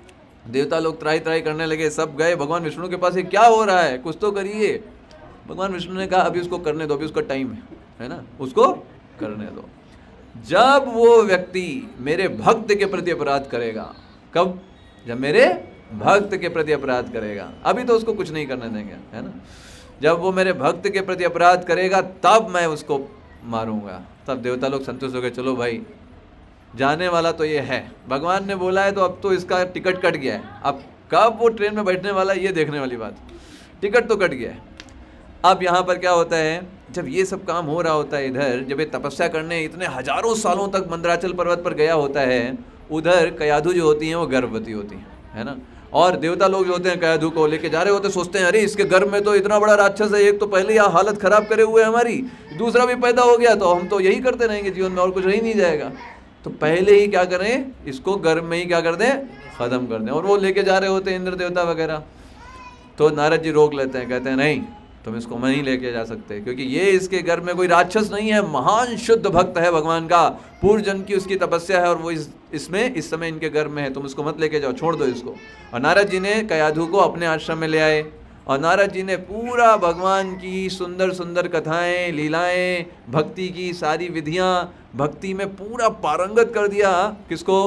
देवता लोग त्राही त्राही करने लगे, सब गए भगवान विष्णु के पास, ये क्या हो रहा है, कुछ तो करिए। भगवान विष्णु ने कहा अभी उसको करने दो, अभी उसका टाइम है ना, उसको करने दो। जब वो व्यक्ति मेरे भक्त के प्रति अपराध करेगा, कब? जब मेरे भक्त के प्रति अपराध करेगा, अभी तो उसको कुछ नहीं करने देंगे, है ना। जब वो मेरे भक्त के प्रति अपराध करेगा तब मैं उसको मारूंगा। तब देवता लोग संतुष्ट हो गए, चलो भाई जाने वाला तो ये है, भगवान ने बोला है तो अब तो इसका टिकट कट गया है, अब कब वो ट्रेन में बैठने वाला है ये देखने वाली बात, टिकट तो कट गया है। अब यहाँ पर क्या होता है, जब ये सब काम हो रहा होता है इधर, जब ये तपस्या करने इतने हजारों सालों तक मंदराचल पर्वत पर गया होता है, उधर कयाधु जो होती हैं वो गर्भवती होती हैं, है ना। और देवता लोग जो होते हैं कयाधु को लेके जा रहे होते, सोचते हैं अरे इसके गर्भ में तो इतना बड़ा राक्षस है, एक तो पहले यहाँ हालत खराब करे हुए हमारी, दूसरा भी पैदा हो गया तो हम तो यही करते रहेंगे जीवन में और कुछ रह नहीं जाएगा, तो पहले ही क्या करें, इसको गर्भ में ही क्या कर दें, खत्म कर दें। और वो लेके जा रहे होते हैं इंद्र देवता वगैरह, तो नारद जी रोक लेते हैं, कहते हैं नहीं तुम इसको नहीं लेके जा सकते, क्योंकि ये इसके गर्भ में कोई राक्षस नहीं है, महान शुद्ध भक्त है भगवान का, पूर्व जन्म की उसकी तपस्या है और वो इसमें इस समय इनके गर्भ में है, तुम इसको मत लेके जाओ, छोड़ दो इसको। और नारद जी ने कयाधु को अपने आश्रम में ले आए और नारद जी ने पूरा भगवान की सुंदर सुंदर कथाएं, लीलाएं, भक्ति की सारी विधियां, भक्ति में पूरा पारंगत कर दिया। किसको?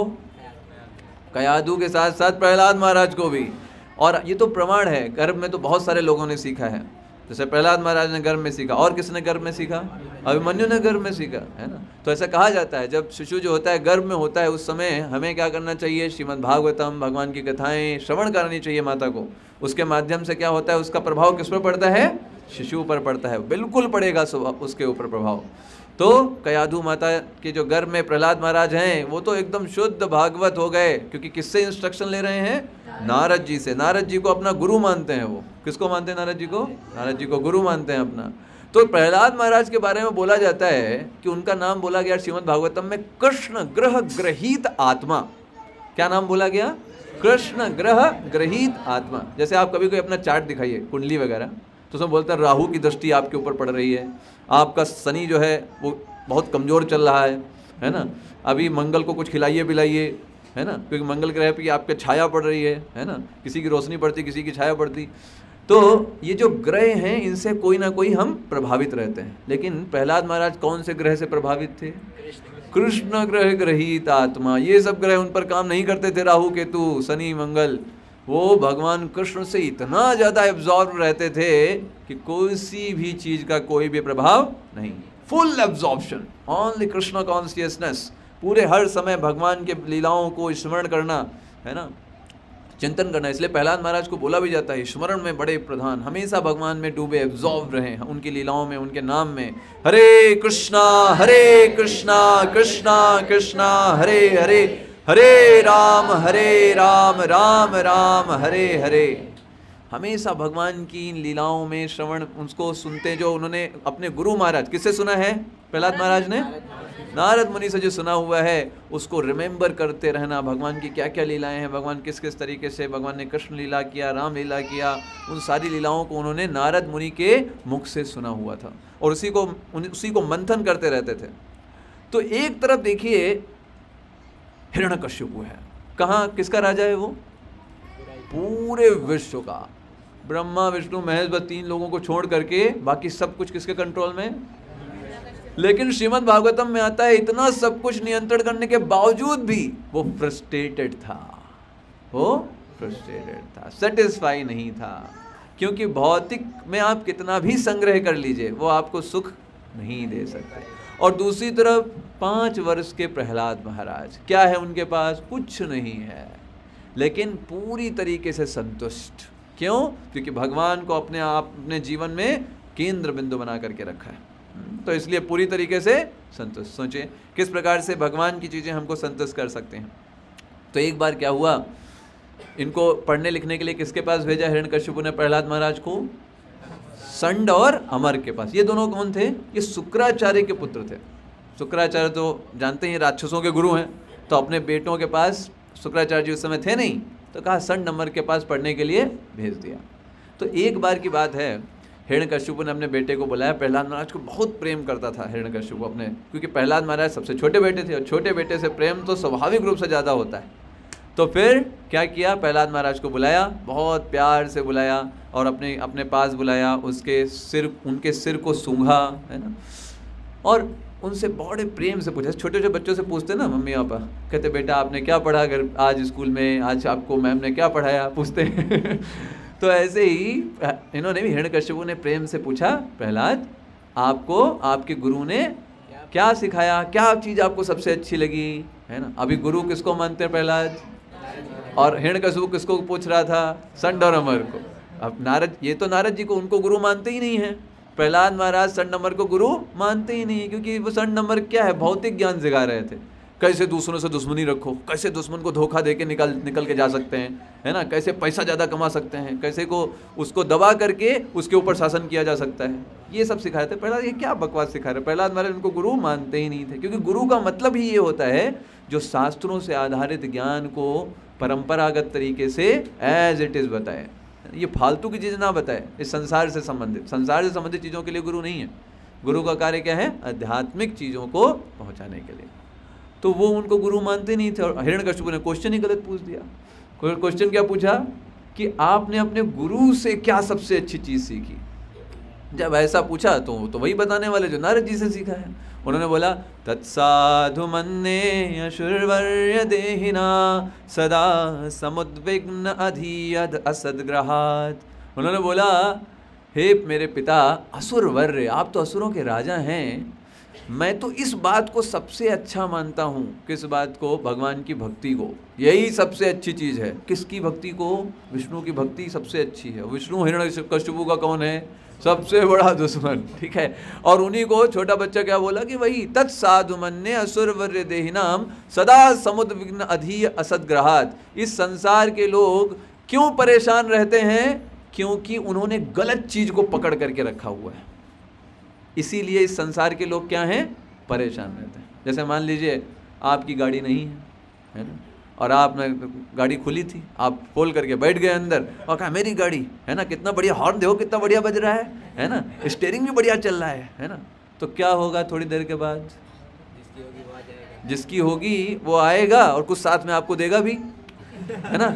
कयाधु के साथ साथ प्रहलाद महाराज को भी। और ये तो प्रमाण है, गर्भ में तो बहुत सारे लोगों ने सीखा है, जैसे प्रहलाद महाराज ने गर्भ में सीखा, और किसने गर्भ में सीखा? अभिमन्यु ने गर्भ में सीखा, है ना। तो ऐसा कहा जाता है जब शिशु जो होता है गर्भ में होता है उस समय हमें क्या करना चाहिए, श्रीमद् भागवतम, भगवान की कथाएं श्रवण करनी चाहिए माता को। उसके माध्यम से क्या होता है, उसका प्रभाव किस पर पड़ता है? शिशु पर पड़ता है, बिल्कुल पड़ेगा उसके ऊपर प्रभाव। तो कयाधु माता के जो गर्भ में प्रहलाद महाराज हैं वो तो एकदम शुद्ध भागवत हो गए, क्योंकि किससे इंस्ट्रक्शन ले रहे हैं? नारद जी से। नारद जी को अपना गुरु मानते हैं वो। किसको मानते हैं? नारद जी को। नारद जी को गुरु मानते हैं अपना। तो प्रहलाद महाराज के बारे में बोला जाता है कि उनका नाम बोला गया श्रीमद् भागवतम में कृष्ण ग्रह ग्रहीत आत्मा। क्या नाम बोला गया? कृष्ण ग्रह ग्रहीत आत्मा। जैसे आप कभी कोई अपना चार्ट दिखाइए, कुंडली वगैरह, तो उसमें बोलते हैं राहु की दृष्टि आपके ऊपर पड़ रही है, आपका शनि जो है वो बहुत कमज़ोर चल रहा है ना, अभी मंगल को कुछ खिलाइए पिलाइए, है ना, क्योंकि मंगल ग्रह पे आपके छाया पड़ रही है ना, किसी की रोशनी पड़ती, किसी की छाया पड़ती। तो ये जो ग्रह हैं इनसे कोई ना कोई हम प्रभावित रहते हैं। लेकिन प्रहलाद महाराज कौन से ग्रह से प्रभावित थे? कृष्ण ग्रह ग्रहीत आत्मा। ये सब ग्रह उन पर काम नहीं करते थे, राहु केतु शनि मंगल। वो भगवान कृष्ण से इतना ज़्यादा एब्जॉर्ब रहते थे कि किसी भी चीज़ का कोई भी प्रभाव नहीं, full absorption, only Krishna consciousness, पूरे हर समय भगवान के लीलाओं को स्मरण करना, है ना, चिंतन करना। इसलिए प्रहलाद महाराज को बोला भी जाता है स्मरण में बड़े प्रधान, हमेशा भगवान में डूबे, एब्जॉर्ब रहे उनकी लीलाओं में, उनके नाम में। हरे कृष्णा कृष्णा कृष्णा हरे हरे, हरे राम राम राम हरे हरे। हमेशा भगवान की इन लीलाओं में श्रवण उसको सुनते, जो उन्होंने अपने गुरु महाराज, किससे सुना है? प्रहलाद महाराज ने नारद मुनि से जो सुना हुआ है उसको रिमेंबर करते रहना, भगवान की क्या क्या लीलाएं हैं, भगवान किस किस तरीके से भगवान ने कृष्ण लीला किया, राम लीला किया, उन सारी लीलाओं को उन्होंने नारद मुनि के मुख से सुना हुआ था और उसी को मंथन करते रहते थे। तो एक तरफ देखिए हिरण्यकश्यप है, कहाँ, किसका राजा है वो? पूरे विश्व का। ब्रह्मा विष्णु महेश बस 3 लोगों को छोड़ करके बाकी सब कुछ किसके कंट्रोल में? लेकिन श्रीमद् भागवतम में आता है इतना सब कुछ नियंत्रण करने के बावजूद भी वो फ्रस्ट्रेटेड था, सेटिस्फाई नहीं था, क्योंकि भौतिक में आप कितना भी संग्रह कर लीजिए वो आपको सुख नहीं दे सकते। और दूसरी तरफ 5 वर्ष के प्रहलाद महाराज, क्या है उनके पास? कुछ नहीं है, लेकिन पूरी तरीके से संतुष्ट। क्यों? क्योंकि भगवान को अपने जीवन में केंद्र बिंदु बना करके रखा है, तो इसलिए पूरी तरीके से संतुष्ट। सोचिए किस प्रकार से भगवान की चीज़ें हमको संतुष्ट कर सकते हैं। तो एक बार क्या हुआ, इनको पढ़ने लिखने के लिए किसके पास भेजा हिरण्यकश्यप ने प्रहलाद महाराज को? संड और अमर के पास। ये दोनों कौन थे? ये शुक्राचार्य के पुत्र थे। शुक्राचार्य तो जानते हैं राक्षसों के गुरु हैं, तो अपने बेटों के पास शुक्राचार्य जी उस समय थे नहीं, तो कहा संड अमर के पास पढ़ने के लिए भेज दिया। तो एक बार की बात है, हिरण्यकश्यप ने अपने बेटे को बुलाया। प्रहलाद महाराज को बहुत प्रेम करता था हिरण्यकश्यप अपने, क्योंकि प्रहलाद महाराज सबसे छोटे बेटे थे और छोटे बेटे से प्रेम तो स्वाभाविक रूप से ज़्यादा होता है। तो फिर क्या किया, प्रहलाद महाराज को बुलाया, बहुत प्यार से बुलाया और अपने अपने पास बुलाया, उनके सिर को सूंघा, है ना, और उनसे बड़े प्रेम से पूछा। छोटे छोटे बच्चों से पूछते ना मम्मी पापा, कहते बेटा आपने क्या पढ़ा घर आज स्कूल में, आज आपको मैम ने क्या पढ़ाया, पूछते हैं। तो ऐसे ही इन्होंने भी, हिरण्यकश्यपु ने प्रेम से पूछा, प्रहलाद आपको आपके गुरु ने क्या सिखाया, क्या चीज़ आपको सबसे अच्छी लगी, है ना। अभी गुरु किसको मानते हैं प्रहलाद, और हिरण्यकश्यपु किसको पूछ रहा था, संड और अमर को। अब नारद, ये तो नारद जी को, उनको गुरु मानते ही नहीं है। प्रहलाद महाराज संड अमर को गुरु मानते ही नहीं, क्योंकि वो संड अमर क्या है, भौतिक ज्ञान सिखा रहे थे। कैसे दूसरों से दुश्मनी रखो, कैसे दुश्मन को धोखा देके निकल के जा सकते हैं, है ना, कैसे पैसा ज़्यादा कमा सकते हैं, कैसे को उसको दबा करके उसके ऊपर शासन किया जा सकता है, ये सब सिखाए थे। प्रहलाद ये क्या बकवास सिखा रहे, प्रहलाद महाराज उनको गुरु मानते ही नहीं थे, क्योंकि गुरु का मतलब ही ये होता है जो शास्त्रों से आधारित ज्ञान को परंपरागत तरीके से एज इट इज़ बताए, ये फालतू की चीज़ ना बताए। इस संसार से संबंधित चीज़ों के लिए गुरु नहीं है। गुरु का कार्य क्या है, आध्यात्मिक चीज़ों को पहुँचाने के लिए। तो वो उनको गुरु मानते नहीं थे। और हिरण्यकश्यपु ने क्वेश्चन ही गलत पूछ दिया। क्वेश्चन क्या पूछा कि आपने अपने गुरु से क्या सबसे अच्छी चीज़ सीखी। जब ऐसा पूछा तो वही बताने वाले जो नारद जी से सीखा है। उन्होंने बोला तत्साधु मन्ये अशुर्वर्य देहिना सदा समुद्विग्न अधीयद असद्ग्रहात्। उन्होंने बोला हे मेरे पिता असुरवर्य, आप तो असुरों के राजा हैं, मैं तो इस बात को सबसे अच्छा मानता हूँ। किस बात को, भगवान की भक्ति को, यही सबसे अच्छी चीज़ है। किसकी भक्ति को, विष्णु की भक्ति सबसे अच्छी है। विष्णु हिरण्यकश्यपु का कौन है, सबसे बड़ा दुश्मन, ठीक है। और उन्हीं को छोटा बच्चा क्या बोला कि वही तत्साधु मन्ये असुरवर्य देहिनाम सदा समुद्विग्न अधीय असद्ग्रहात्। इस संसार के लोग क्यों परेशान रहते हैं, क्योंकि उन्होंने गलत चीज को पकड़ करके रखा हुआ है। इसीलिए इस संसार के लोग क्या हैं, परेशान रहते हैं। जैसे मान लीजिए आपकी गाड़ी नहीं है ना, और आपने गाड़ी खुली थी, आप खोल करके बैठ गए अंदर और कहा मेरी गाड़ी, है ना, कितना बढ़िया हॉर्न देखो कितना बढ़िया बज रहा है ना, स्टीयरिंग भी बढ़िया चल रहा है ना। तो क्या होगा, थोड़ी देर के बाद जिसकी होगी वो आएगा और कुछ साथ में आपको देगा भी, है ना,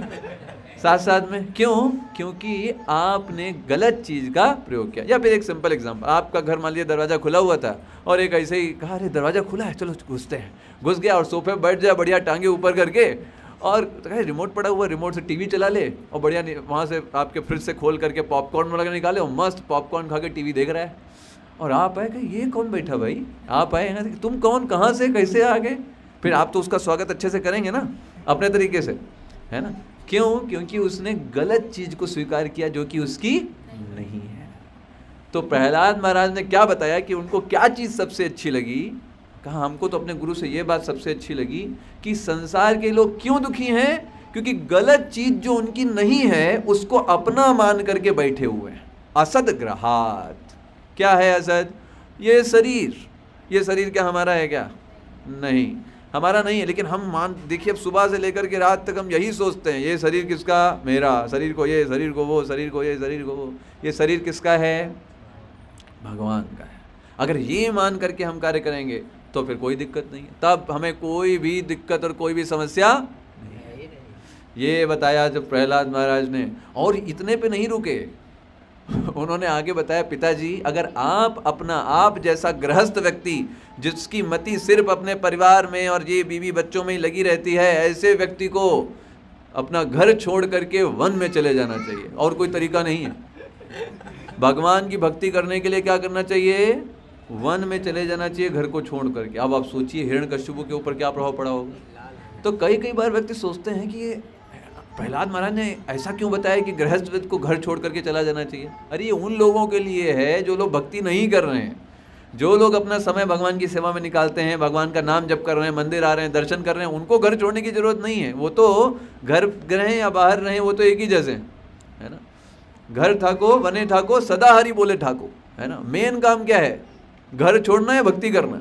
साथ में। क्यों, क्योंकि आपने गलत चीज का प्रयोग किया। या फिर एक सिंपल एग्जांपल, आपका घर मान लीजिए दरवाजा खुला हुआ था और एक ऐसे ही कहा अरे दरवाजा खुला है चलो घुसते हैं, घुस गया और सोफे बैठ जाए बढ़िया टांगे ऊपर करके, और कहे रिमोट पड़ा हुआ, रिमोट से टीवी चला ले, और बढ़िया वहाँ से आपके फ्रिज से खोल करके पॉपकॉर्न वगैरह निकाले और मस्त पॉपकॉर्न खा के टीवी देख रहा है। और आप आए कहे ये कौन बैठा भाई, आप आए हैं, तुम कौन, कहाँ से, कैसे आ गए। फिर आप तो उसका स्वागत अच्छे से करेंगे ना, अपने तरीके से, है ना। क्यों, क्योंकि उसने गलत चीज को स्वीकार किया जो कि उसकी नहीं है। तो प्रहलाद महाराज ने क्या बताया कि उनको क्या चीज सबसे अच्छी लगी। कहा हमको तो अपने गुरु से ये बात सबसे अच्छी लगी कि संसार के लोग क्यों दुखी हैं, क्योंकि गलत चीज जो उनकी नहीं है उसको अपना मान करके बैठे हुए हैं। असद ग्रहात, क्या है असद, ये शरीर क्या हमारा है क्या, नहीं हमारा नहीं है, लेकिन हम देखिए अब सुबह से लेकर के रात तक हम यही सोचते हैं ये शरीर किसका, मेरा, शरीर को ये, शरीर को वो, शरीर को ये, शरीर को वो। ये शरीर किसका है, भगवान का है। अगर ये मान करके हम कार्य करेंगे तो फिर कोई दिक्कत नहीं है, तब हमें कोई भी दिक्कत और कोई भी समस्या नहीं है। ये बताया जब प्रहलाद महाराज ने, और इतने पे नहीं रुके, उन्होंने आगे बताया पिताजी अगर आप जैसा गृहस्थ व्यक्ति जिसकी मति सिर्फ अपने परिवार में और ये बीवी बच्चों में ही लगी रहती है, ऐसे व्यक्ति को अपना घर छोड़ करके वन में चले जाना चाहिए, और कोई तरीका नहीं है। भगवान की भक्ति करने के लिए क्या करना चाहिए, वन में चले जाना चाहिए घर को छोड़ करके। अब आप सोचिए हिरण्यकश्यपु के ऊपर क्या प्रभाव पड़ा होगा। तो कई बार व्यक्ति सोचते हैं कि ये प्रहलाद महाराज ने ऐसा क्यों बताया कि गृहस्थ व्यक्ति को घर छोड़ करके चला जाना चाहिए। अरे ये उन लोगों के लिए है जो लोग भक्ति नहीं कर रहे हैं, जो लोग अपना समय भगवान की सेवा में निकालते हैं, भगवान का नाम जप कर रहे हैं, मंदिर आ रहे हैं, दर्शन कर रहे हैं, उनको घर छोड़ने की जरूरत नहीं है। वो तो घर रहें या बाहर रहें वो तो एक ही जैसे है ना। घर ठाको वने ठाको सदा हरि बोले ठाको, है ना। मेन काम क्या है, घर छोड़ना या भक्ति करना,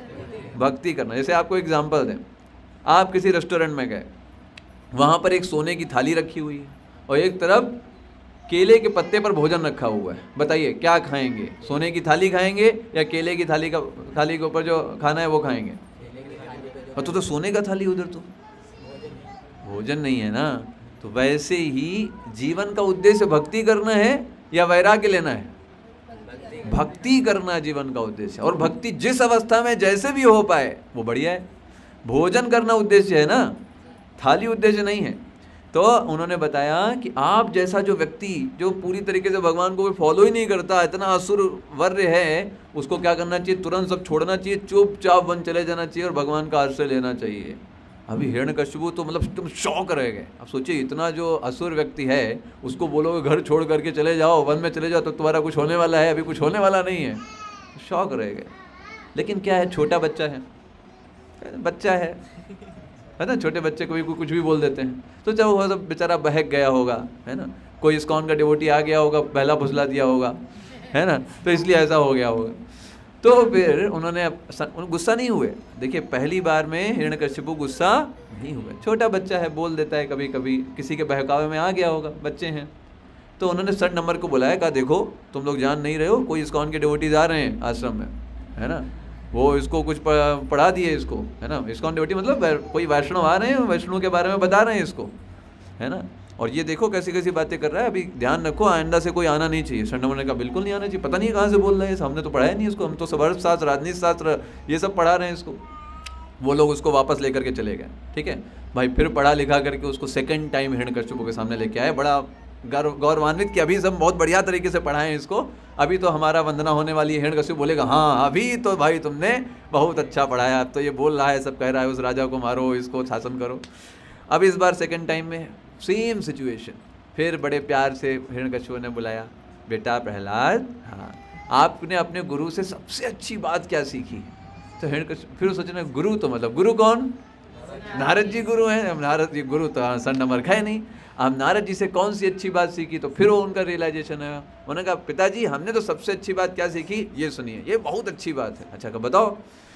भक्ति करना। जैसे आपको एग्जाम्पल दें, आप किसी रेस्टोरेंट में गए, वहाँ पर एक सोने की थाली रखी हुई है और एक तरफ केले के पत्ते पर भोजन रखा हुआ है। बताइए क्या खाएंगे, सोने की थाली खाएंगे या केले की थाली के ऊपर जो खाना है वो खाएंगे। और तो सोने का थाली उधर तो भोजन नहीं है ना, तो वैसे ही जीवन का उद्देश्य भक्ति करना है या वैराग्य लेना है? भक्ति करना जीवन का उद्देश्य, और भक्ति जिस अवस्था में जैसे भी हो पाए वो बढ़िया है। भोजन करना उद्देश्य है ना, थाली उद्देश्य नहीं है। तो उन्होंने बताया कि आप जैसा जो व्यक्ति जो पूरी तरीके से भगवान को फॉलो ही नहीं करता, इतना असुर वर्य है, उसको क्या करना चाहिए? तुरंत सब छोड़ना चाहिए, चुपचाप वन चले जाना चाहिए और भगवान का आश्रय लेना चाहिए। अभी हिरण्यकशिपु तो मतलब तुम शौक रह गए। अब सोचिए, इतना जो असुर व्यक्ति है उसको बोलोगे घर छोड़ करके चले जाओ, वन में चले जाओ, तो तुम्हारा कुछ होने वाला है? अभी कुछ होने वाला नहीं है, शौक रह गए। लेकिन क्या है, छोटा बच्चा है, बच्चा है ना, छोटे बच्चे को भी कुछ भी बोल देते हैं, तो चाहे वो सब बेचारा बहक गया होगा, है ना, कोई इस्कॉन का डिवोटी आ गया होगा, पहला फुसला दिया होगा, है ना, तो इसलिए ऐसा हो गया होगा। तो फिर उन्होंने गुस्सा नहीं हुए। देखिए, पहली बार में हिरण्यकशिपु गुस्सा नहीं हुए, छोटा बच्चा है, बोल देता है कभी कभी, किसी के बहकावे में आ गया होगा, बच्चे हैं। तो उन्होंने 3rd नंबर को बुलाया, कहा देखो तुम लोग जान नहीं रहे हो, कोई इस्कॉन के डिवोटीज आ रहे हैं आश्रम में, है ना, वो इसको कुछ पढ़ा दिए इसको, है ना, इस्कॉन डिवोटी मतलब कोई वैष्णव आ रहे हैं, वैष्णव के बारे में बता रहे हैं इसको, है ना, और ये देखो कैसी कैसी बातें कर रहा है, अभी ध्यान रखो, आइंदा से कोई आना नहीं चाहिए। शरणमन ने कहा बिल्कुल नहीं आना चाहिए, पता नहीं कहाँ से बोल रहे हैं, हमने तो पढ़ाया नहीं इसको, हम तो अर्थशास्त्र, राजनीति शास्त्र ये सब पढ़ा रहे हैं इसको। वो लोग उसको वापस लेकर के चले गए। ठीक है भाई, फिर पढ़ा लिखा करके उसको 2nd टाइम हिरण्यकशिपु के सामने लेके आए, बड़ा गौरवान्वित कि अभी सब बहुत बढ़िया तरीके से पढ़ाएं इसको, अभी तो हमारा वंदना होने वाली है। हिरण्यकशिपु बोलेगा हाँ अभी तो भाई तुमने बहुत अच्छा पढ़ाया, अब तो ये बोल रहा है, सब कह रहा है उस राजा को मारो, इसको शासन करो। अब इस बार 2nd टाइम में सेम सिचुएशन, फिर बड़े प्यार से हिरण्यकशिपु ने बुलाया, बेटा प्रहलाद, हाँ आपने अपने गुरु से सबसे अच्छी बात क्या सीखी? तो हिरण्यकशिपु फिर सोचना, गुरु तो मतलब गुरु कौन? नारद जी गुरु हैं। अब नारद जी गुरु तो 3rd नंबर का है नहीं, अब नारद जी से कौन सी अच्छी बात सीखी? तो फिर वो उनका रियलाइजेशन है, उन्होंने कहा पिताजी हमने तो सबसे अच्छी बात क्या सीखी, ये सुनिए, ये बहुत अच्छी बात है। अच्छा बताओ।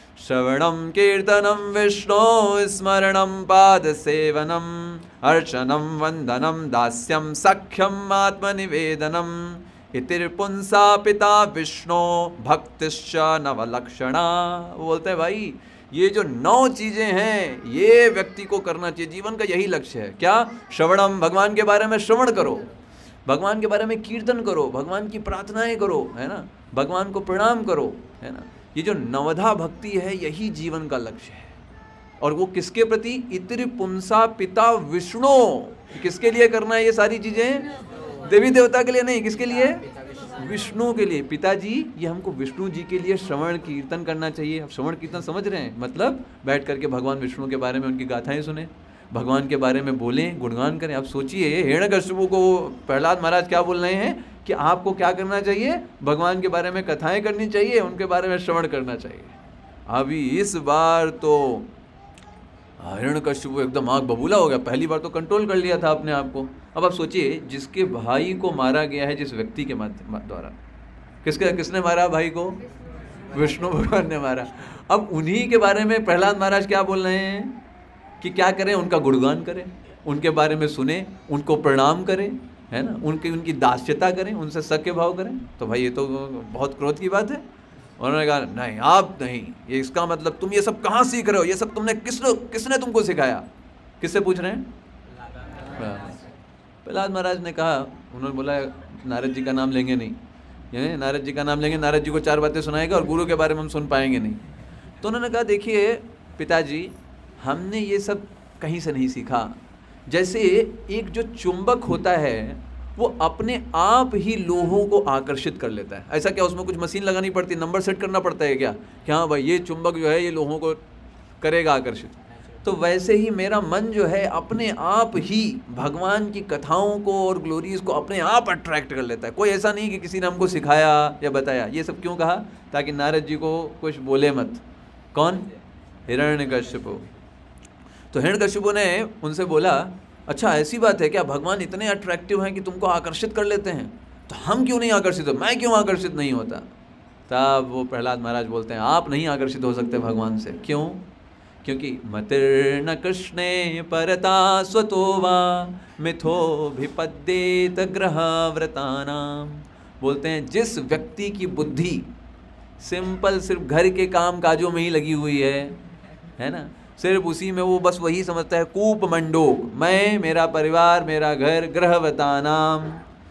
श्रवणम कीर्तनम विष्णु स्मरणम पाद सेवनम अर्चनम वंदनम दास्यम सख्यम आत्मनिवेदनम इतिर्पुंसा पिता विष्णु भक्तिश्च नवलक्षणा। वो बोलते हैं भाई ये जो 9 चीजें हैं ये व्यक्ति को करना चाहिए, जीवन का यही लक्ष्य है। क्या? श्रवणम, भगवान के बारे में श्रवण करो, भगवान के बारे में कीर्तन करो, भगवान की प्रार्थनाएं करो, है ना, भगवान को प्रणाम करो, है ना। ये जो नवधा भक्ति है यही जीवन का लक्ष्य है। और वो किसके प्रति? इतिर पुंसा पिता विष्णु, किसके लिए करना है ये सारी चीजें? देवी देवता के लिए नहीं, किसके लिए? विष्णु के लिए। पिताजी ये हमको विष्णु जी के लिए श्रवण कीर्तन करना चाहिए। अब श्रवण कीर्तन समझ रहे हैं? मतलब बैठ करके भगवान विष्णु के बारे में उनकी गाथाएं सुने, भगवान के बारे में बोलें, गुणगान करें। आप सोचिए हिरण्यकशिपु को प्रहलाद महाराज क्या बोल रहे हैं कि आपको क्या करना चाहिए? भगवान के बारे में कथाएं करनी चाहिए, उनके बारे में श्रवण करना चाहिए। अभी इस बार तो हिरण्यकशिपु एकदम आग बबूला हो गया। पहली बार तो कंट्रोल कर लिया था अपने आप को। अब आप सोचिए जिसके भाई को मारा गया है, जिस व्यक्ति के द्वारा, किसने मारा भाई को? विष्णु भगवान ने मारा। अब उन्हीं के बारे में प्रहलाद महाराज क्या बोल रहे हैं कि क्या करें? उनका गुणगान करें, उनके बारे में सुने, उनको प्रणाम करें, है ना, उनकी दास्यता करें, उनसे सख्य भाव करें। तो भाई ये तो बहुत क्रोध की बात है। उन्होंने कहा नहीं, आप नहीं, ये इसका मतलब तुम ये सब कहाँ सीख रहे हो? ये सब तुमने किसने तुमको सिखाया? किससे पूछ रहे हैं? प्रहलाद महाराज ने कहा, उन्होंने बोला नारद जी का नाम लेंगे नहीं, नारद जी का नाम लेंगे, नारद जी को 4 बातें सुनाएगा और गुरु के बारे में हम सुन पाएंगे नहीं। तो उन्होंने कहा देखिए पिताजी, हमने ये सब कहीं से नहीं सीखा। जैसे एक जो चुंबक होता है वो अपने आप ही लोहों को आकर्षित कर लेता है। ऐसा क्या उसमें कुछ मशीन लगानी पड़ती है, नंबर सेट करना पड़ता है क्या कि हाँ भाई ये चुंबक जो है ये लोहों को करेगा आकर्षित? तो वैसे ही मेरा मन जो है अपने आप ही भगवान की कथाओं को और ग्लोरीज को अपने आप अट्रैक्ट कर लेता है। कोई ऐसा नहीं कि किसी ने हमको सिखाया या बताया। ये सब क्यों कहा? ताकि नारद जी को कुछ बोले मत। कौन? हिरण्यकशिपु। तो हिरण्यकशिपु ने उनसे बोला अच्छा ऐसी बात है क्या, भगवान इतने अट्रैक्टिव हैं कि तुमको आकर्षित कर लेते हैं? तो हम क्यों नहीं आकर्षित हो, मैं क्यों आकर्षित नहीं होता? तब वो प्रहलाद महाराज बोलते हैं आप नहीं आकर्षित हो सकते भगवान से। क्यों? क्योंकि मतिर्न कृष्णे परता स्वतो वा मिथोभिपद्येत ग्रहव्रतानाम। बोलते हैं जिस व्यक्ति की बुद्धि सिंपल सिर्फ घर के काम काजों में ही लगी हुई है ना, सिर्फ उसी में वो बस वही समझता है, कूप मंडोक, मैं, मेरा परिवार, मेरा घर, गृहवता नाम।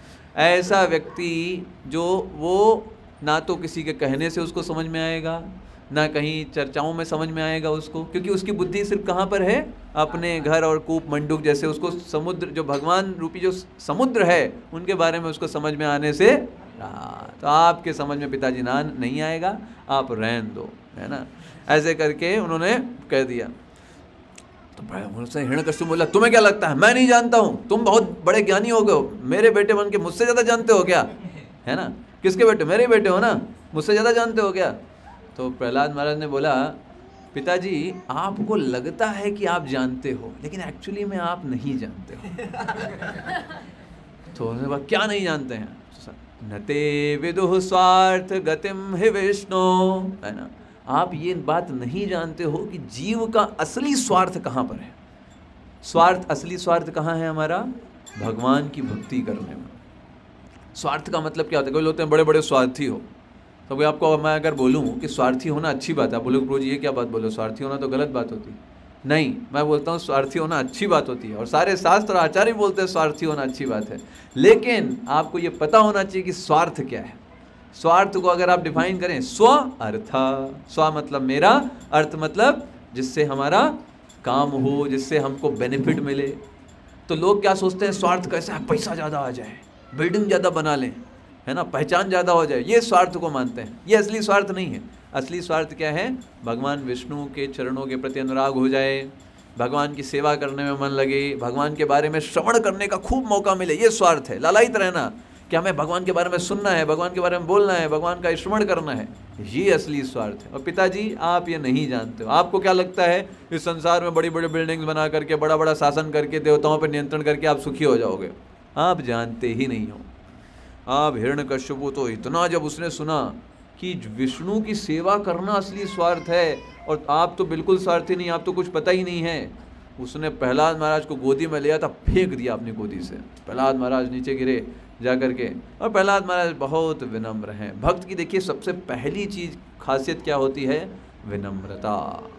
ऐसा व्यक्ति जो वो ना तो किसी के कहने से उसको समझ में आएगा, ना कहीं चर्चाओं में समझ में आएगा उसको, क्योंकि उसकी बुद्धि सिर्फ कहाँ पर है, अपने घर और कूप मंडूक जैसे। उसको समुद्र, जो भगवान रूपी जो समुद्र है, उनके बारे में उसको समझ में आने से तो आपके समझ में पिताजी ना नहीं आएगा, आप रहन दो, है ना। ऐसे करके उन्होंने कह दिया। तो हिरण्यकश्यप बोला, तुम्हें क्या लगता है मैं नहीं जानता हूँ? तुम बहुत बड़े ज्ञानी हो गए हो, मेरे बेटे बन के मुझसे ज़्यादा जानते हो क्या? है ना, किसके बेटे? मेरे बेटे हो ना, मुझसे ज़्यादा जानते हो क्या? तो प्रहलाद महाराज ने बोला, पिताजी आपको लगता है कि आप जानते हो, लेकिन एक्चुअली में आप नहीं जानते हो। तो उन्होंने कहा, क्या नहीं जानते हैं? नते विदुः स्वार्थ गतिम हि विष्णु, है ना, आप ये बात नहीं जानते हो कि जीव का असली स्वार्थ कहाँ पर है। स्वार्थ, असली स्वार्थ कहाँ है हमारा? भगवान की भक्ति करने में। स्वार्थ का मतलब क्या होता है? कोई लोग बड़े बड़े स्वार्थी हो, तो भाई आपको मैं अगर बोलूँ कि स्वार्थी होना अच्छी बात है, आप बोलोगे प्रभु जी ये क्या बात बोलो, स्वार्थी होना तो गलत बात होती है। नहीं, मैं बोलता हूँ स्वार्थी होना अच्छी बात होती है, और सारे शास्त्र आचार्य बोलते हैं स्वार्थी होना अच्छी बात है। लेकिन आपको ये पता होना चाहिए कि स्वार्थ क्या है। स्वार्थ को अगर आप डिफाइन करें, स्व अर्थ, स्व मतलब मेरा, अर्थ मतलब जिससे हमारा काम हो, जिससे हमको बेनिफिट मिले। तो लोग क्या सोचते हैं, स्वार्थ कैसा है, पैसा ज़्यादा आ जाए, बिल्डिंग ज़्यादा बना लें, है ना, पहचान ज़्यादा हो जाए, ये स्वार्थ को मानते हैं। ये असली स्वार्थ नहीं है। असली स्वार्थ क्या है? भगवान विष्णु के चरणों के प्रति अनुराग हो जाए, भगवान की सेवा करने में मन लगे, भगवान के बारे में श्रवण करने का खूब मौका मिले, ये स्वार्थ है। लालायित रहना कि हमें भगवान के बारे में सुनना है, भगवान के बारे में बोलना है, भगवान का श्रवण करना है, ये असली स्वार्थ है। और पिताजी आप ये नहीं जानते हो। आपको क्या लगता है इस संसार में बड़ी बड़ी बिल्डिंग्स बना करके, बड़ा बड़ा शासन करके, देवताओं पर नियंत्रण करके आप सुखी हो जाओगे? आप जानते ही नहीं हो। आप हिरण्यकश्यप तो इतना, जब उसने सुना कि विष्णु की सेवा करना असली स्वार्थ है और आप तो बिल्कुल स्वार्थी नहीं, आप तो कुछ पता ही नहीं है, उसने प्रहलाद महाराज को गोदी में लिया था, फेंक दिया अपनी गोदी से। प्रहलाद महाराज नीचे गिरे जा करके। और प्रहलाद महाराज बहुत विनम्र हैं। भक्त की देखिए सबसे पहली चीज़, खासियत क्या होती है? विनम्रता।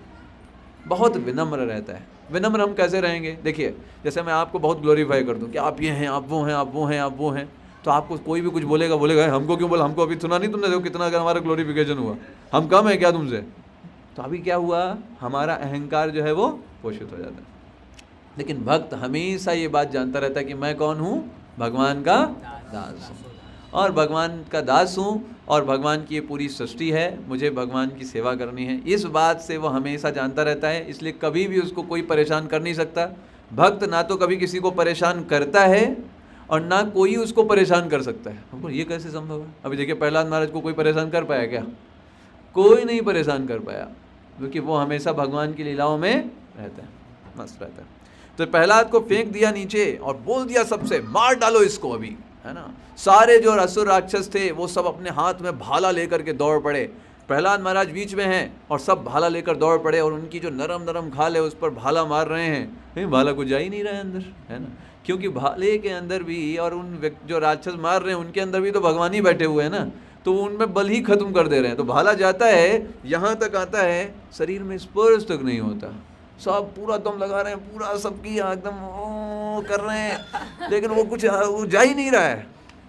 बहुत विनम्र रहता है। विनम्र हम कैसे रहेंगे? देखिए, जैसे मैं आपको बहुत ग्लोरीफाई कर दूं कि आप ये हैं, आप वो हैं, आप वो हैं, आप वो हैं, तो आपको कोई भी कुछ बोलेगा हमको क्यों बोला, हमको अभी सुना नहीं तुमने, देखो कितना अगर हमारा ग्लोरिफिकेशन हुआ, हम कम है क्या तुमसे? तो अभी क्या हुआ, हमारा अहंकार जो है वो पोषित हो जाता है। लेकिन भक्त हमेशा ये बात जानता रहता है कि मैं कौन हूँ? भगवान का दास हूँ, और भगवान का दास हूँ, और भगवान की ये पूरी सृष्टि है, मुझे भगवान की सेवा करनी है। इस बात से वो हमेशा जानता रहता है, इसलिए कभी भी उसको कोई परेशान कर नहीं सकता। भक्त ना तो कभी किसी को परेशान करता है और ना कोई उसको परेशान कर सकता है। हमको ये कैसे संभव है? अभी देखिए, प्रहलाद महाराज को कोई परेशान कर पाया क्या? कोई नहीं परेशान कर पाया, क्योंकि वो हमेशा भगवान की लीलाओं में रहता है, मस्त रहता है। तो प्रहलाद को फेंक दिया नीचे और बोल दिया सबसे, मार डालो इसको अभी, है ना। सारे जो असुर राक्षस थे वो सब अपने हाथ में भाला लेकर के दौड़ पड़े। प्रहलाद महाराज बीच में हैं और सब भाला लेकर दौड़ पड़े, और उनकी जो नरम नरम खाल है उस पर भाला मार रहे हैं, लेकिन भाला को जा ही नहीं रहा है अंदर, है ना, क्योंकि भाले के अंदर भी और उन जो राक्षस मार रहे हैं उनके अंदर भी तो भगवान ही बैठे हुए हैं ना, तो उनमें बल ही खत्म कर दे रहे हैं। तो भाला जाता है, यहाँ तक आता है, शरीर में स्पर्श तक नहीं होता, सब पूरा दम लगा रहे हैं, पूरा सबकी एकदम कर रहे हैं, लेकिन वो कुछ वो जा ही नहीं रहा है।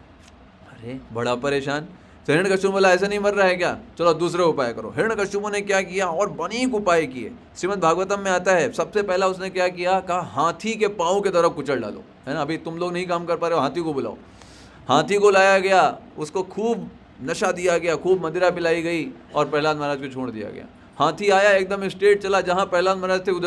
अरे बड़ा परेशान। तो हिरण्यकश्यप बोला, ऐसा नहीं मर रहा है क्या? चलो दूसरे उपाय करो। हिरण्यकश्यप ने क्या किया, और अनेक उपाय किए। श्रीमद् भागवतम में आता है, सबसे पहला उसने क्या किया, कहा हाथी के पाँव के तरफ कुचल डालो, है ना। अभी तुम लोग नहीं काम कर पा रहे हो, हाथी को बुलाओ। हाथी को लाया गया, उसको खूब नशा दिया गया, खूब मदिरा पिलाई गई, और प्रहलाद महाराज को छोड़ दिया गया। हाथी आया, एकदम स्ट्रेट चला, जहाँ प्रहलाद महाराज थे उधर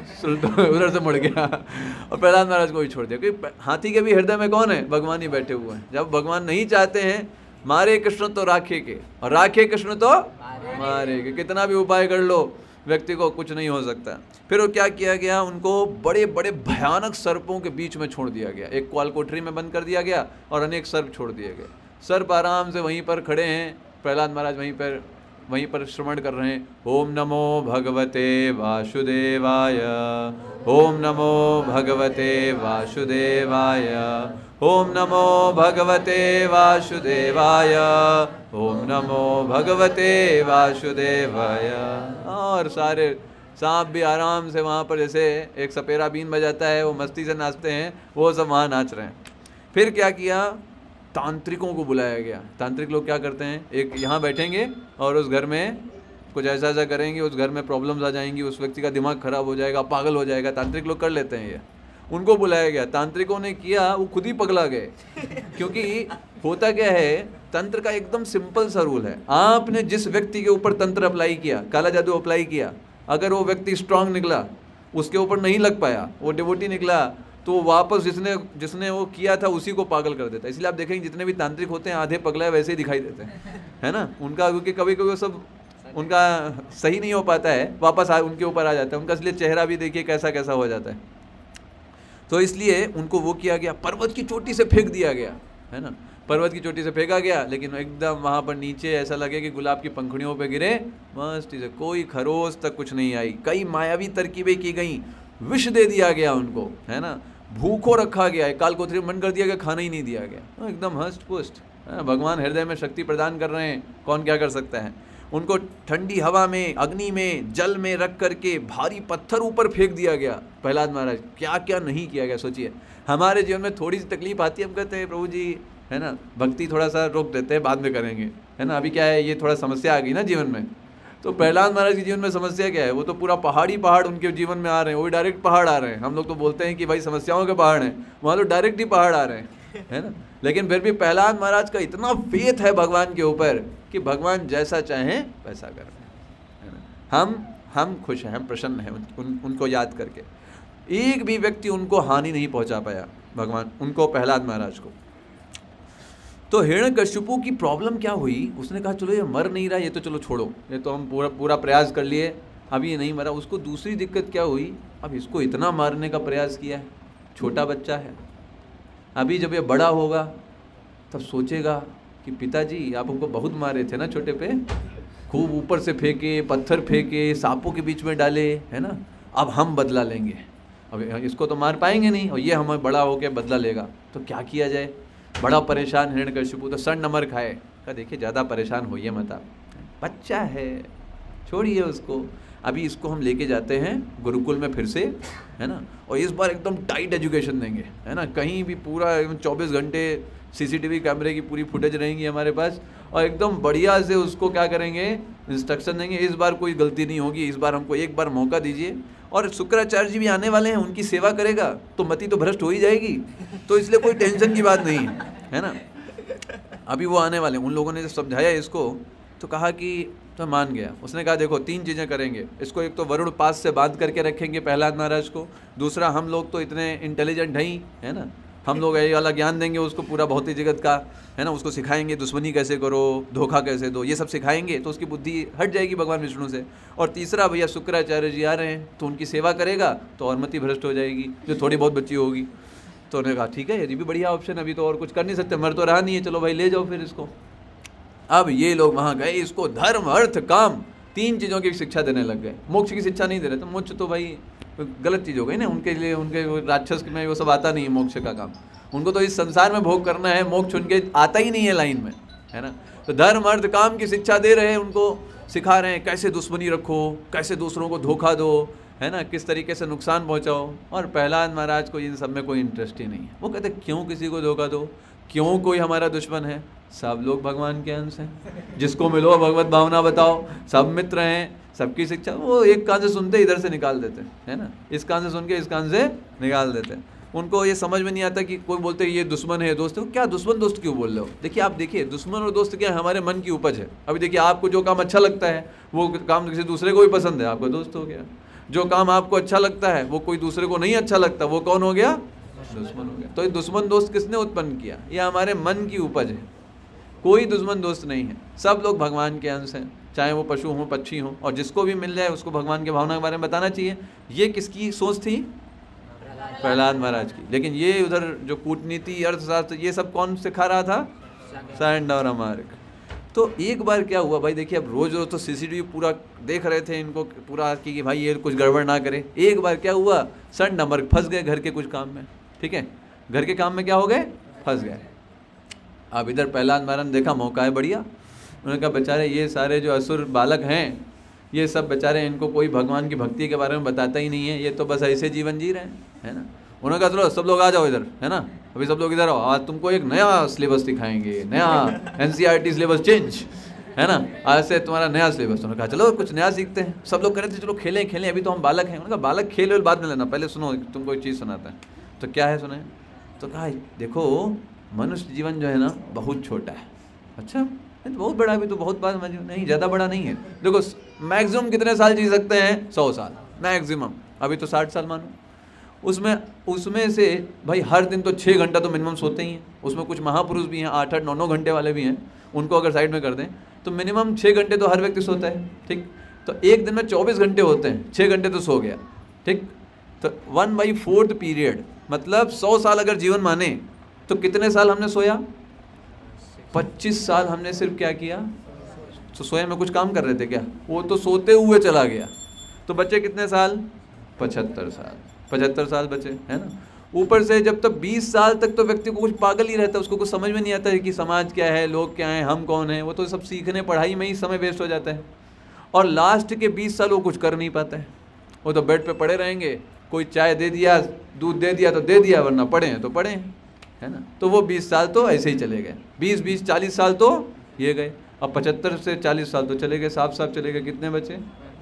से मुड़ गया, और प्रहलाद महाराज को भी छोड़ दिया। क्योंकि हाथी के भी हृदय में कौन है? भगवान ही बैठे हुए हैं। जब भगवान नहीं चाहते हैं, मारे कृष्ण तो राखे के, और राखे कृष्ण तो मारे के, कितना भी उपाय कर लो व्यक्ति को कुछ नहीं हो सकता। फिर वो क्या किया गया, उनको बड़े बड़े भयानक सर्पों के बीच में छोड़ दिया गया। एक क्वाल कोठरी में बंद कर दिया गया और अनेक सर्प छोड़ दिए गए। सर्प आराम से वहीं पर खड़े हैं, प्रहलाद महाराज वहीं पर श्रवण कर रहे हैं। ओम नमो भगवते वासुदेवाय, ओम नमो भगवते वासुदेवाय, ओम नमो भगवते वासुदेवाय, ओम नमो भगवते वासुदेवाय। और सारे सांप भी आराम से वहाँ पर जैसे एक सपेरा बीन बजाता है, वो मस्ती से नाचते हैं, वो सब वहाँ नाच रहे हैं। फिर क्या किया, तांत्रिकों को बुलाया गया। तांत्रिक लोग क्या करते हैं, एक यहाँ बैठेंगे और उस घर में कुछ ऐसा ऐसा करेंगे, उस घर में प्रॉब्लम्स आ जाएंगी, उस व्यक्ति का दिमाग खराब हो जाएगा, पागल हो जाएगा। तांत्रिक लोग कर लेते हैं ये। उनको बुलाया गया, तांत्रिकों ने किया, वो खुद ही पगला गए। क्योंकि होता क्या है, तंत्र का एकदम सिंपल सा रूल है, आपने जिस व्यक्ति के ऊपर तंत्र अप्लाई किया, काला जादू अप्लाई किया, अगर वो व्यक्ति स्ट्रांग निकला, उसके ऊपर नहीं लग पाया, वो डिवोटी निकला, तो वापस जिसने वो किया था उसी को पागल कर देता है। इसलिए आप देखेंगे जितने भी तांत्रिक होते हैं आधे पगला वैसे ही दिखाई देते हैं, है ना। उनका क्योंकि कभी कभी वो सब उनका सही नहीं हो पाता है, वापस उनके ऊपर आ जाता है उनका, इसलिए चेहरा भी देखिए कैसा कैसा हो जाता है। तो इसलिए उनको वो किया गया, पर्वत की चोटी से फेंक दिया गया, है ना। पर्वत की चोटी से फेंका गया, लेकिन एकदम वहाँ पर नीचे ऐसा लगे कि गुलाब की पंखुड़ियों पे गिरे, मस्ती से, कोई खरोच तक कुछ नहीं आई। कई मायावी तरकीबें की गई, विष दे दिया गया उनको, है ना, भूखों रखा गया, काल कोठरी में बंद कर दिया गया, खाना ही नहीं दिया गया, एकदम हष्ट पुष्ट। भगवान हृदय में शक्ति प्रदान कर रहे हैं, कौन क्या कर सकता है। उनको ठंडी हवा में, अग्नि में, जल में रख करके भारी पत्थर ऊपर फेंक दिया गया। प्रहलाद महाराज, क्या क्या नहीं किया गया। सोचिए, हमारे जीवन में थोड़ी सी तकलीफ आती है, हम कहते हैं प्रभु जी, है ना, भक्ति थोड़ा सा रोक देते हैं, बाद में करेंगे, है ना। अभी क्या है, ये थोड़ा समस्या आ गई ना जीवन में। तो प्रहलाद महाराज के जीवन में समस्या क्या है, वो तो पूरा पहाड़ उनके जीवन में आ रहे हैं, वही डायरेक्ट पहाड़ आ रहे हैं। हम लोग तो बोलते हैं कि भाई समस्याओं के पहाड़ हैं, वहाँ तो डायरेक्ट ही पहाड़ आ रहे हैं, है ना। लेकिन फिर भी प्रहलाद महाराज का इतना फेथ है भगवान के ऊपर कि भगवान जैसा चाहें वैसा कर रहे हैं, है ना। हम खुश हैं, हम प्रसन्न हैं उनको याद करके। एक भी व्यक्ति उनको हानि नहीं पहुंचा पाया, भगवान उनको, प्रहलाद महाराज को। तो हिरण्यकश्यपु की प्रॉब्लम क्या हुई, उसने कहा चलो ये मर नहीं रहा, ये तो चलो छोड़ो, ये तो हम पूरा प्रयास कर लिए, अभी ये नहीं मरा। उसको दूसरी दिक्कत क्या हुई, अब इसको इतना मारने का प्रयास किया है, छोटा बच्चा है, अभी जब ये बड़ा होगा तब सोचेगा कि पिताजी आप हमको बहुत मारे थे ना छोटे पे, खूब ऊपर से फेंके, पत्थर फेंके, सांपों के बीच में डाले, है ना, अब हम बदला लेंगे। अब इसको तो मार पाएंगे नहीं और ये हमें बड़ा होकर बदला लेगा, तो क्या किया जाए। बड़ा परेशान हिरण्यकश्यपु, तो सन नमर खाए, कहा देखिए ज़्यादा परेशान होइए मत आप, बच्चा है, छोड़िए उसको, अभी इसको हम लेके जाते हैं गुरुकुल में फिर से, है ना, और इस बार एकदम टाइट एजुकेशन देंगे, है ना, कहीं भी पूरा 24 घंटे सीसीटीवी कैमरे की पूरी फुटेज रहेंगी हमारे पास, और एकदम बढ़िया से उसको क्या करेंगे, इंस्ट्रक्शन देंगे, इस बार कोई गलती नहीं होगी, इस बार हमको एक बार मौका दीजिए। और शुक्राचार्य जी भी आने वाले हैं, उनकी सेवा करेगा तो मति तो भ्रष्ट हो ही जाएगी, तो इसलिए कोई टेंशन की बात नहीं है ना। अभी वो आने वाले, उन लोगों ने जब समझाया इसको तो कहा कि तो मान गया। उसने कहा देखो 3 चीज़ें करेंगे इसको, एक तो वरुण पास से बांध करके रखेंगे प्रहलाद महाराज को, दूसरा हम लोग तो इतने इंटेलिजेंट हैं ही, है ना, हम लोग ये वाला ज्ञान देंगे उसको पूरा भौतिक जगत का, है ना, उसको सिखाएंगे दुश्मनी कैसे करो, धोखा कैसे दो, ये सब सिखाएंगे तो उसकी बुद्धि हट जाएगी भगवान विष्णु से। और तीसरा भैया शुक्राचार्य जी आ रहे हैं तो उनकी सेवा करेगा तो और मति भ्रष्ट हो जाएगी, जो थोड़ी बहुत बच्ची होगी। तो उन्होंने कहा ठीक है ये भी बढ़िया ऑप्शन, अभी तो और कुछ कर नहीं सकते, मर तो रहा नहीं है, चलो भाई ले जाओ फिर इसको। अब ये लोग वहाँ गए, इसको धर्म अर्थ काम 3 चीज़ों की शिक्षा देने लग गए, मोक्ष की शिक्षा नहीं दे रहे। तो मोक्ष तो भाई गलत चीज़ हो गई ना उनके लिए, उनके राक्षस में वो सब आता नहीं है मोक्ष का काम, उनको तो इस संसार में भोग करना है, मोक्ष उनके आता ही नहीं है लाइन में, है ना। तो धर्म अर्थ काम की शिक्षा दे रहे हैं, उनको सिखा रहे हैं कैसे दुश्मनी रखो, कैसे दूसरों को धोखा दो, है ना, किस तरीके से नुकसान पहुंचाओ। और प्रहलाद महाराज को इन सब में कोई इंटरेस्ट ही नहीं है। वो कहते क्यों किसी को धोखा दो, क्यों कोई हमारा दुश्मन है, सब लोग भगवान के अंश हैं, जिसको मिलो भगवत भावना बताओ, सब मित्र हैं, सबकी शिक्षा। वो एक कान से सुनते इधर से निकाल देते, है ना, इस कान से सुन के इस कान से निकाल देते। उनको ये समझ में नहीं आता कि कोई बोलते ये दुश्मन है दोस्त है, क्या दुश्मन दोस्त क्यों बोल रहे हो। देखिए आप देखिए दुश्मन और दोस्त क्या है, हमारे मन की उपज है। अभी देखिए आपको जो काम अच्छा लगता है वो काम किसी दूसरे को भी पसंद है, आपका दोस्त हो गया। जो काम आपको अच्छा लगता है वो कोई दूसरे को नहीं अच्छा लगता, वो कौन हो गया, दुश्मन हो गया। तो ये दुश्मन दोस्त किसने उत्पन्न किया, ये हमारे मन की उपज है, कोई दुश्मन दोस्त नहीं है। सब लोग भगवान के अंश हैं, चाहे वो पशु हों पक्षी हों, और जिसको भी मिल जाए उसको भगवान के भावना के बारे में बताना चाहिए। ये किसकी सोच थी, प्रहलाद महाराज की। लेकिन ये उधर जो कूटनीति अर्थशास्त्र ये सब कौन सिखा रहा था, सैंडा और अमार्क। तो एक बार क्या हुआ भाई, देखिए अब रोज रोज तो सीसीटीवी पूरा देख रहे थे इनको पूरा कि भाई ये कुछ गड़बड़ ना करे। एक बार क्या हुआ, सैंडा अमार्क फंस गए घर के कुछ काम में, ठीक है, घर के काम में क्या हो गए, फंस गए। अब इधर प्रहलाद महाराज ने देखा मौका है बढ़िया, उन्होंने कहा बेचारे ये सारे जो असुर बालक हैं ये सब बेचारे, इनको कोई भगवान की भक्ति के बारे में बताता ही नहीं है, ये तो बस ऐसे जीवन जी रहे हैं, है ना। उन्होंने कहा चलो सब लोग आ जाओ इधर, है ना, अभी सब लोग इधर आओ, आज तुमको एक नया सिलेबस दिखाएंगे, नया NCERT सिलेबस चेंज, है ना, आज से तुम्हारा नया सिलेबस। उन्होंने कहा चलो कुछ नया सीखते हैं। सब लोग कह रहे थे चलो खेलें खेलें, अभी तो हम बालक हैं। उन्होंने कहा बालक खेल बाद में लेना, पहले सुनो तुमको एक चीज़ सुनाता है। तो क्या है सुने? तो कहा देखो मनुष्य जीवन जो है ना बहुत छोटा है। अच्छा तो बहुत बड़ा, अभी तो बहुत बात नहीं, ज़्यादा बड़ा नहीं है। देखो मैक्सिमम कितने साल जी सकते हैं? 100 साल मैक्सिमम, अभी तो 60 साल मानो। उसमें से भाई हर दिन तो 6 घंटा तो मिनिमम सोते ही हैं। उसमें कुछ महापुरुष भी हैं 8-8, 9-9 घंटे वाले भी हैं, उनको अगर साइड में कर दें तो मिनिमम 6 घंटे तो हर व्यक्ति सोता है, ठीक। तो एक दिन में 24 घंटे होते हैं, 6 घंटे तो सो गया, ठीक। तो 1/4 पीरियड मतलब 100 साल अगर जीवन माने तो कितने साल हमने सोया? 25 साल हमने सिर्फ क्या किया? तो सोए में कुछ काम कर रहे थे क्या? वो तो सोते हुए चला गया। तो बच्चे कितने साल? 75 साल। 75 साल बचे, है ना। ऊपर से जब तक 20 साल तक तो व्यक्ति को कुछ पागल ही रहता है, उसको कुछ समझ में नहीं आता है कि समाज क्या है, लोग क्या हैं, हम कौन हैं। वो तो सब सीखने पढ़ाई में ही समय वेस्ट हो जाता है। और लास्ट के 20 साल वो कुछ कर नहीं पाता है, वो तो बेड पे पड़े रहेंगे। कोई चाय दे दिया, दूध दे दिया तो दे दिया, वरना पढ़े हैं तो पढ़े हैं, है ना। तो वो 20 साल तो ऐसे ही चले गए, 20-20 40 साल तो ये गए। अब 75 से 40 साल तो चले गए, साफ चले गए। कितने बचे?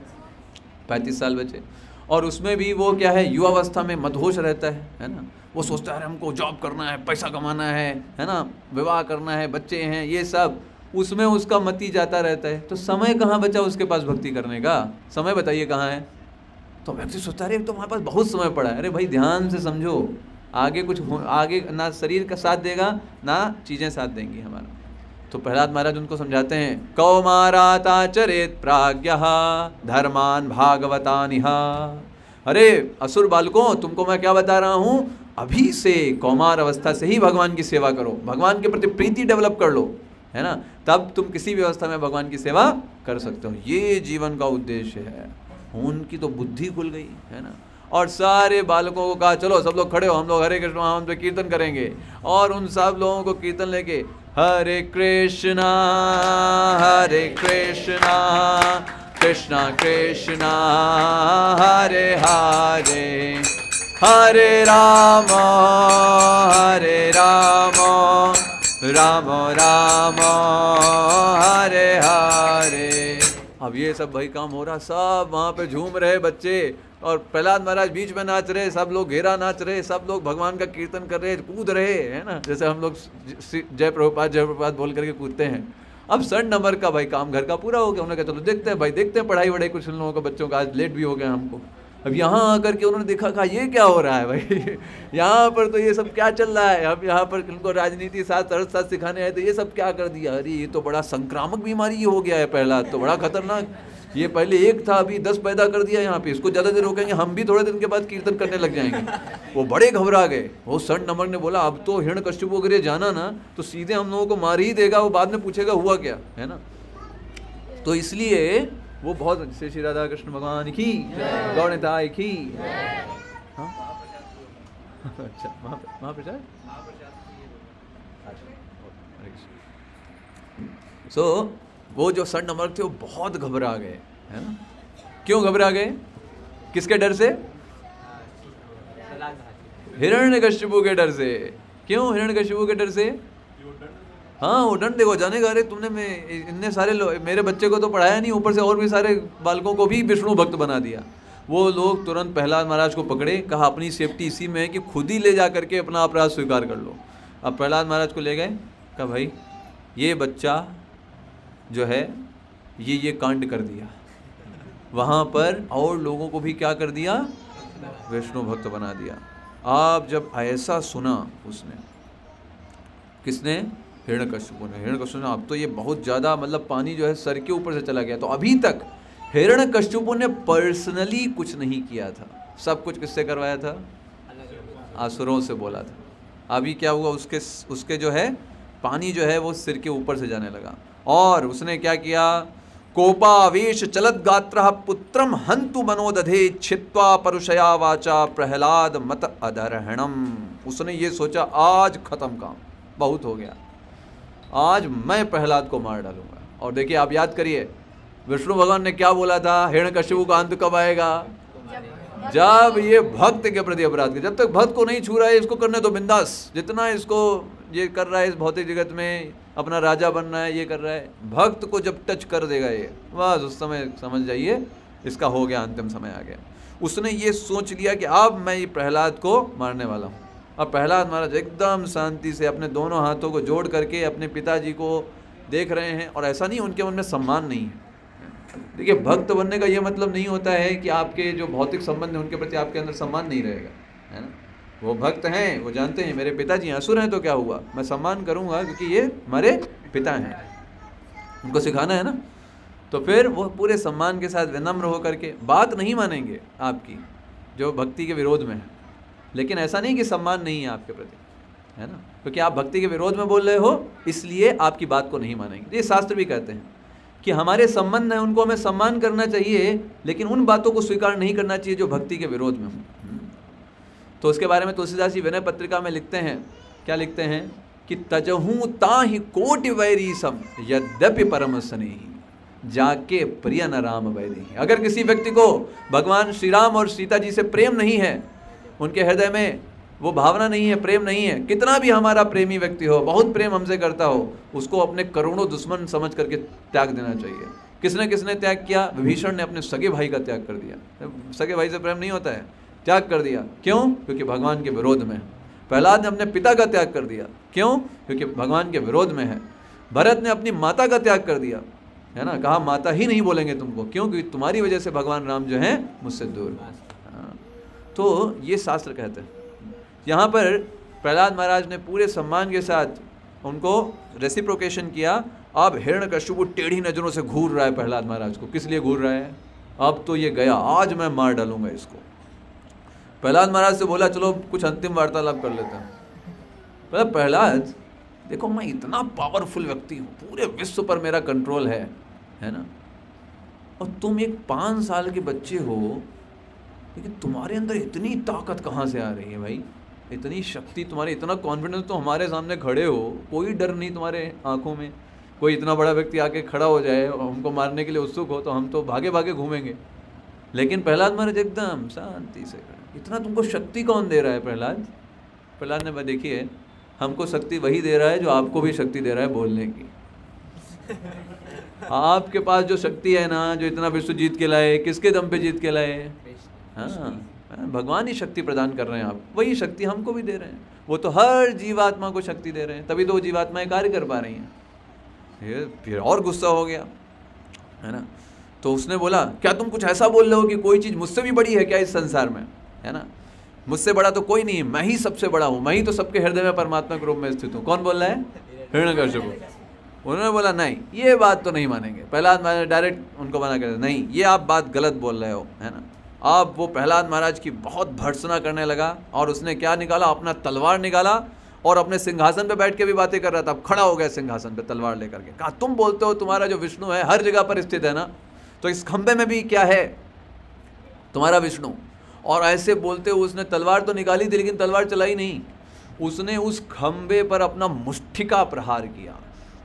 35 साल बचे। और उसमें भी वो क्या है, युवावस्था में मदहोश रहता है ना। वो सोचता है हमको जॉब करना है, पैसा कमाना है ना, विवाह करना है, बच्चे हैं, ये सब उसमें उसका मती जाता रहता है। तो समय कहाँ बचा उसके पास भक्ति करने का? समय बताइए कहाँ है? तो व्यक्ति सोचता है अरे तो हमारे पास बहुत समय पड़ा है। अरे भाई ध्यान से समझो, आगे आगे ना शरीर का साथ देगा ना चीज़ें साथ देंगी हमारा। तो प्रहलाद महाराज उनको समझाते हैं, कौमाराताचरेत प्राज्ञः धर्मान भागवतानिह। अरे असुर बालकों, तुमको मैं क्या बता रहा हूँ, अभी से कौमार अवस्था से ही भगवान की सेवा करो, भगवान के प्रति प्रीति डेवलप कर लो, है ना। तब तुम किसी भी अवस्था में भगवान की सेवा कर सकते हो। ये जीवन का उद्देश्य है। उनकी तो बुद्धि खुल गई, है ना। और सारे बालकों को कहा चलो सब लोग खड़े हो, हम लोग हरे कृष्ण हम पे कीर्तन करेंगे। और उन सब लोगों को कीर्तन लेके हरे कृष्णा कृष्णा कृष्णा हरे हरे, हरे राम राम राम हरे हरे। अब ये सब भाई काम हो रहा, सब वहाँ पे झूम रहे बच्चे, और प्रहलाद महाराज बीच में नाच रहे, सब लोग घेरा नाच रहे, सब लोग भगवान का कीर्तन कर रहे, कूद रहे, है ना। जैसे हम लोग जय प्रभुपाद बोल करके कूदते हैं। अब 100 नंबर का भाई काम घर का पूरा हो गया। उन्होंने कहा चलो देखते हैं भाई, देखते हैं पढ़ाई वढ़ाई कुछ उन लोगों को, बच्चों का आज लेट भी हो गया हमको। अब यहाँ आकर के उन्होंने देखा, कहा ये क्या हो रहा है भाई यहाँ पर तो ये सब क्या चल रहा है। अब यहाँ पर उनको राजनीति साथ सिखाने आए तो ये सब क्या कर दिया। अरे ये तो बड़ा संक्रामक बीमारी हो गया है, प्रहलाद तो बड़ा खतरनाक। ये पहले एक था, अभी 10 पैदा कर दिया यहाँ पे, इसको ज़्यादा देर रोकेंगे हम भी थोड़े दिन के बाद कीर्तन करने लग जाएंगे। वो बड़े घबरा गए। वो 100 नंबर ने बोला अब तो हिरण्यकश्यप वगैरह जाना ना तो सीधे हम लोगों को मार ही देगा, वो बाद में पूछेगा हुआ क्या, है ना। तो इसलिए वो बहुत श्री राधा कृष्ण भगवान की गौरताई की। हाँ अच्छा वहाँ पे सो वो जो 100 नंबर थे वो बहुत घबरा गए, है ना। क्यों घबरा गए? किसके डर से? हिरण्यकश्यप के डर से। क्यों हिरण्यकश्यप के डर से? हाँ वो दंड देखो जाने का। अरे तुमने इतने सारे मेरे बच्चे को तो पढ़ाया नहीं, ऊपर से और भी सारे बालकों को भी विष्णु भक्त बना दिया। वो लोग तुरंत प्रहलाद महाराज को पकड़े, कहा अपनी सेफ्टी इसी में है कि खुद ही ले जा करके अपना अपराध स्वीकार कर लो। अब प्रहलाद महाराज को ले गए, कहा भाई ये बच्चा जो है ये कांड कर दिया, वहाँ पर और लोगों को भी क्या कर दिया, विष्णु भक्त बना दिया। आप जब ऐसा सुना उसने, किसने? हिरण्यकश्यप ने। हिरण्यकश्यप ने अब तो ये बहुत ज़्यादा मतलब पानी जो है सर के ऊपर से चला गया। तो अभी तक हिरण्यकश्यप ने पर्सनली कुछ नहीं किया था, सब कुछ किससे करवाया था? असुरों से बोला था। अभी क्या हुआ, उसके जो है पानी जो है वो सिर के ऊपर से जाने लगा। और उसने क्या किया, कोपावेश चलत गात्रः पुत्रम हंतु मनोदधे छित्वा परुषया वाचा प्रहलाद मत अदरहणम। उसने ये सोचा आज खत्म काम, बहुत हो गया, आज मैं प्रहलाद को मार डालूंगा। और देखिए आप याद करिए, विष्णु भगवान ने क्या बोला था, हिरण्यकशिपु का अंत कब आएगा, जब ये भक्त के प्रति अपराध कर। जब तक भक्त को नहीं छू रहा है इसको करने तो बिंदास, जितना इसको ये कर रहा है इस भौतिक जगत में, अपना राजा बनना है, ये कर रहा है। भक्त को जब टच कर देगा ये, बस उस समय समझ जाइए इसका हो गया, अंतिम समय आ गया। उसने ये सोच लिया कि अब मैं ये प्रहलाद को मारने वाला हूँ। अब प्रहलाद महाराज एकदम शांति से अपने दोनों हाथों को जोड़ करके अपने पिताजी को देख रहे हैं, और ऐसा नहीं उनके मन में सम्मान नहीं है। देखिए, भक्त बनने का ये मतलब नहीं होता है कि आपके जो भौतिक संबंध है उनके प्रति आपके अंदर सम्मान नहीं रहेगा, है ना। वो भक्त हैं, वो जानते हैं मेरे पिताजी असुर हैं तो क्या हुआ, मैं सम्मान करूंगा क्योंकि ये हमारे पिता हैं, उनको सिखाना है ना। तो फिर वो पूरे सम्मान के साथ विनम्र होकर के बात नहीं मानेंगे आपकी जो भक्ति के विरोध में है, लेकिन ऐसा नहीं कि सम्मान नहीं है आपके प्रति, है ना, क्योंकि आप भक्ति के विरोध में बोल रहे हो इसलिए आपकी बात को नहीं मानेंगे। ये शास्त्र भी कहते हैं कि हमारे संबंध हैं उनको हमें सम्मान करना चाहिए, लेकिन उन बातों को स्वीकार नहीं करना चाहिए जो भक्ति के विरोध में हो। तो उसके बारे में तुलसीदास जी विनय पत्रिका में लिखते हैं, क्या लिखते हैं कि तजहू ताहि कोटि वैरी सम यद्यपि परम स्नेही जाके प्रिय न राम वैरी। अगर किसी व्यक्ति को भगवान श्री राम और सीता जी से प्रेम नहीं है, उनके हृदय में वो भावना नहीं है, प्रेम नहीं है, कितना भी हमारा प्रेमी व्यक्ति हो, बहुत प्रेम हमसे करता हो, उसको अपने करोड़ों दुश्मन समझ करके त्याग देना चाहिए। किसने किसने त्याग किया, विभीषण ने अपने सगे भाई का त्याग कर दिया। सगे भाई से प्रेम नहीं होता है, त्याग कर दिया, क्यों, क्योंकि भगवान के विरोध में है। प्रहलाद ने अपने पिता का त्याग कर दिया, क्यों, क्योंकि भगवान के विरोध में है। भरत ने अपनी माता का त्याग कर दिया, है ना, कहा माता ही नहीं बोलेंगे तुमको, क्यों, क्योंकि तुम्हारी वजह से भगवान राम जो है मुझसे दूर। तो ये शास्त्र कहते हैं। यहाँ पर प्रहलाद महाराज ने पूरे सम्मान के साथ उनको रेसिप्रोकेशन किया। अब हिरण्यकशिपु टेढ़ी नजरों से घूर रहा है प्रहलाद महाराज को। किस लिए घूर रहा है, अब तो ये गया, आज मैं मार डालूंगा इसको। प्रहलाद महाराज से बोला चलो कुछ अंतिम वार्तालाप कर लेते हैं। मतलब प्रहलाद देखो, मैं इतना पावरफुल व्यक्ति हूँ, पूरे विश्व पर मेरा कंट्रोल है ना, और तुम एक 5 साल के बच्चे हो, लेकिन तुम्हारे अंदर इतनी ताकत कहाँ से आ रही है भाई, इतनी शक्ति तुम्हारी, इतना कॉन्फिडेंस, तो हमारे सामने खड़े हो, कोई डर नहीं तुम्हारे आंखों में। कोई इतना बड़ा व्यक्ति आके खड़ा हो जाए और हमको मारने के लिए उत्सुक हो तो हम तो भागे भागे घूमेंगे, लेकिन प्रहलाद महाराज एकदम शांति से खड़े। इतना तुमको शक्ति कौन दे रहा है प्रहलाद? प्रहलाद ने देखिए, हमको शक्ति वही दे रहा है जो आपको भी शक्ति दे रहा है बोलने की। आपके पास जो शक्ति है ना, जो इतना विश्व जीत के लाए, किसके दम पे जीत के लाए? हाँ, भगवान ही शक्ति प्रदान कर रहे हैं, आप वही शक्ति हमको भी दे रहे हैं। वो तो हर जीवात्मा को शक्ति दे रहे हैं, तभी तो वो जीवात्माएं कार्य कर पा रही हैं। फिर और गुस्सा हो गया, है ना। तो उसने बोला क्या तुम कुछ ऐसा बोल रहे हो कि कोई चीज़ मुझसे भी बड़ी है क्या इस संसार में, है ना, मुझसे बड़ा तो कोई नहीं है, मैं ही सबसे बड़ा हूँ, मैं ही तो सबके हृदय में परमात्मा के रूप में स्थित हूँ। कौन बोल रहा है? हिरण्यकशिपु। उन्होंने बोला नहीं, ये बात तो नहीं मानेंगे। प्रहलाद महाराज डायरेक्ट उनको मना कर, नहीं ये आप बात गलत बोल रहे हो, है ना। अब वो प्रहलाद महाराज की बहुत भर्त्सना करने लगा, और उसने क्या निकाला, अपना तलवार निकाला, और अपने सिंहासन पे बैठ के भी बातें कर रहा था। अब खड़ा हो गया सिंहासन पे तलवार लेकर के, कहा तुम बोलते हो तुम्हारा जो विष्णु है हर जगह पर स्थित है ना, तो इस खंबे में भी क्या है, तुम्हारा विष्णु। और ऐसे बोलते हुए उसने तलवार तो निकाली थी, लेकिन तलवार चलाई नहीं, उसने उस खंबे पर अपना मुष्टिका प्रहार किया,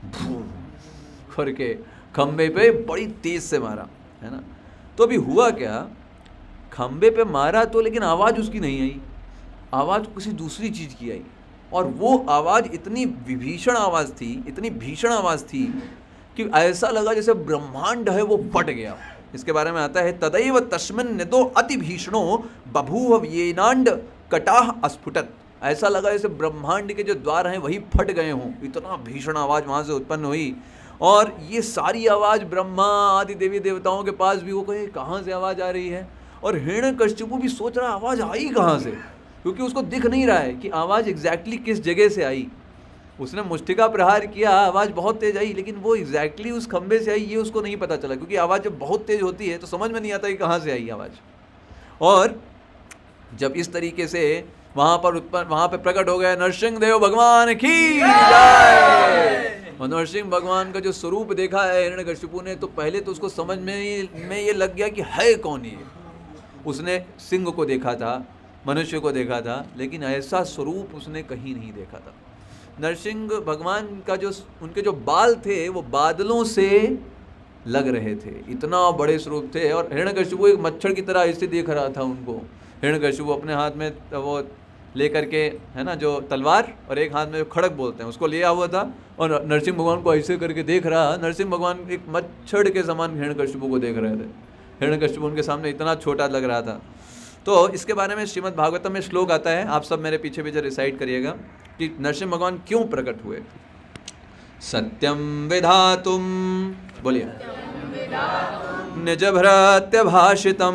करके खंबे पे बड़ी तेज से मारा, है ना। तो अभी हुआ क्या, खंबे पे मारा तो, लेकिन आवाज़ उसकी नहीं आई, आवाज़ किसी दूसरी चीज़ की आई, और वो आवाज़ इतनी विभीषण आवाज़ थी, इतनी भीषण आवाज़ थी कि ऐसा लगा जैसे ब्रह्मांड है वो फट गया। इसके बारे में आता है, तदैव तस्मिन् निदो अति भीषणो बभूव येनांड कटाह अस्फुटत। ऐसा लगा जैसे ब्रह्मांड के जो द्वार हैं वही फट गए हों, इतना भीषण आवाज़ वहाँ से उत्पन्न हुई। और ये सारी आवाज़ ब्रह्मा आदि देवी देवताओं के पास भी, वो कहे कहाँ से आवाज़ आ रही है, और हिरण्यकशिपु भी सोच रहा आवाज़ आई कहाँ से, क्योंकि उसको दिख नहीं रहा है कि आवाज़ एग्जैक्टली किस जगह से आई। उसने मुष्टिका प्रहार किया, आवाज़ बहुत तेज आई, लेकिन वो एग्जैक्टली उस खंबे से आई ये उसको नहीं पता चला, क्योंकि आवाज़ जब बहुत तेज होती है तो समझ में नहीं आता कि कहाँ से आई आवाज़। और जब इस तरीके से वहाँ पे प्रकट हो गया नरसिंह देव भगवान की जय। और नरसिंह भगवान का जो स्वरूप देखा है हिरण्यकशिपु ने, तो पहले तो उसको समझ में ये लग गया कि है कौन ये। उसने सिंह को देखा था, मनुष्य को देखा था, लेकिन ऐसा स्वरूप उसने कहीं नहीं देखा था। नरसिंह भगवान का जो उनके जो बाल थे वो बादलों से लग रहे थे, इतना बड़े स्वरूप थे। और हिरण्यकशिपु एक मच्छर की तरह ऐसे देख रहा था उनको। हिरण्यकशिपु अपने हाथ में वो लेकर के, है ना, जो तलवार, और एक हाथ में जो खड़ग बोलते हैं उसको लिया हुआ था, और नरसिंह भगवान को ऐसे करके देख रहा। नरसिंह भगवान एक मच्छर के समान हिरण्यकशिपु को देख रहे थे। हिरण्यकशिपु उनके सामने इतना छोटा लग रहा था। तो इसके बारे में श्रीमद् भागवतम में श्लोक आता है, आप सब मेरे पीछे पीछे रिसाइट करिएगा कि नरसिंह भगवान क्यों प्रकट हुए। सत्यम विधातुम, बोलिए, निज भृत्य भाषितम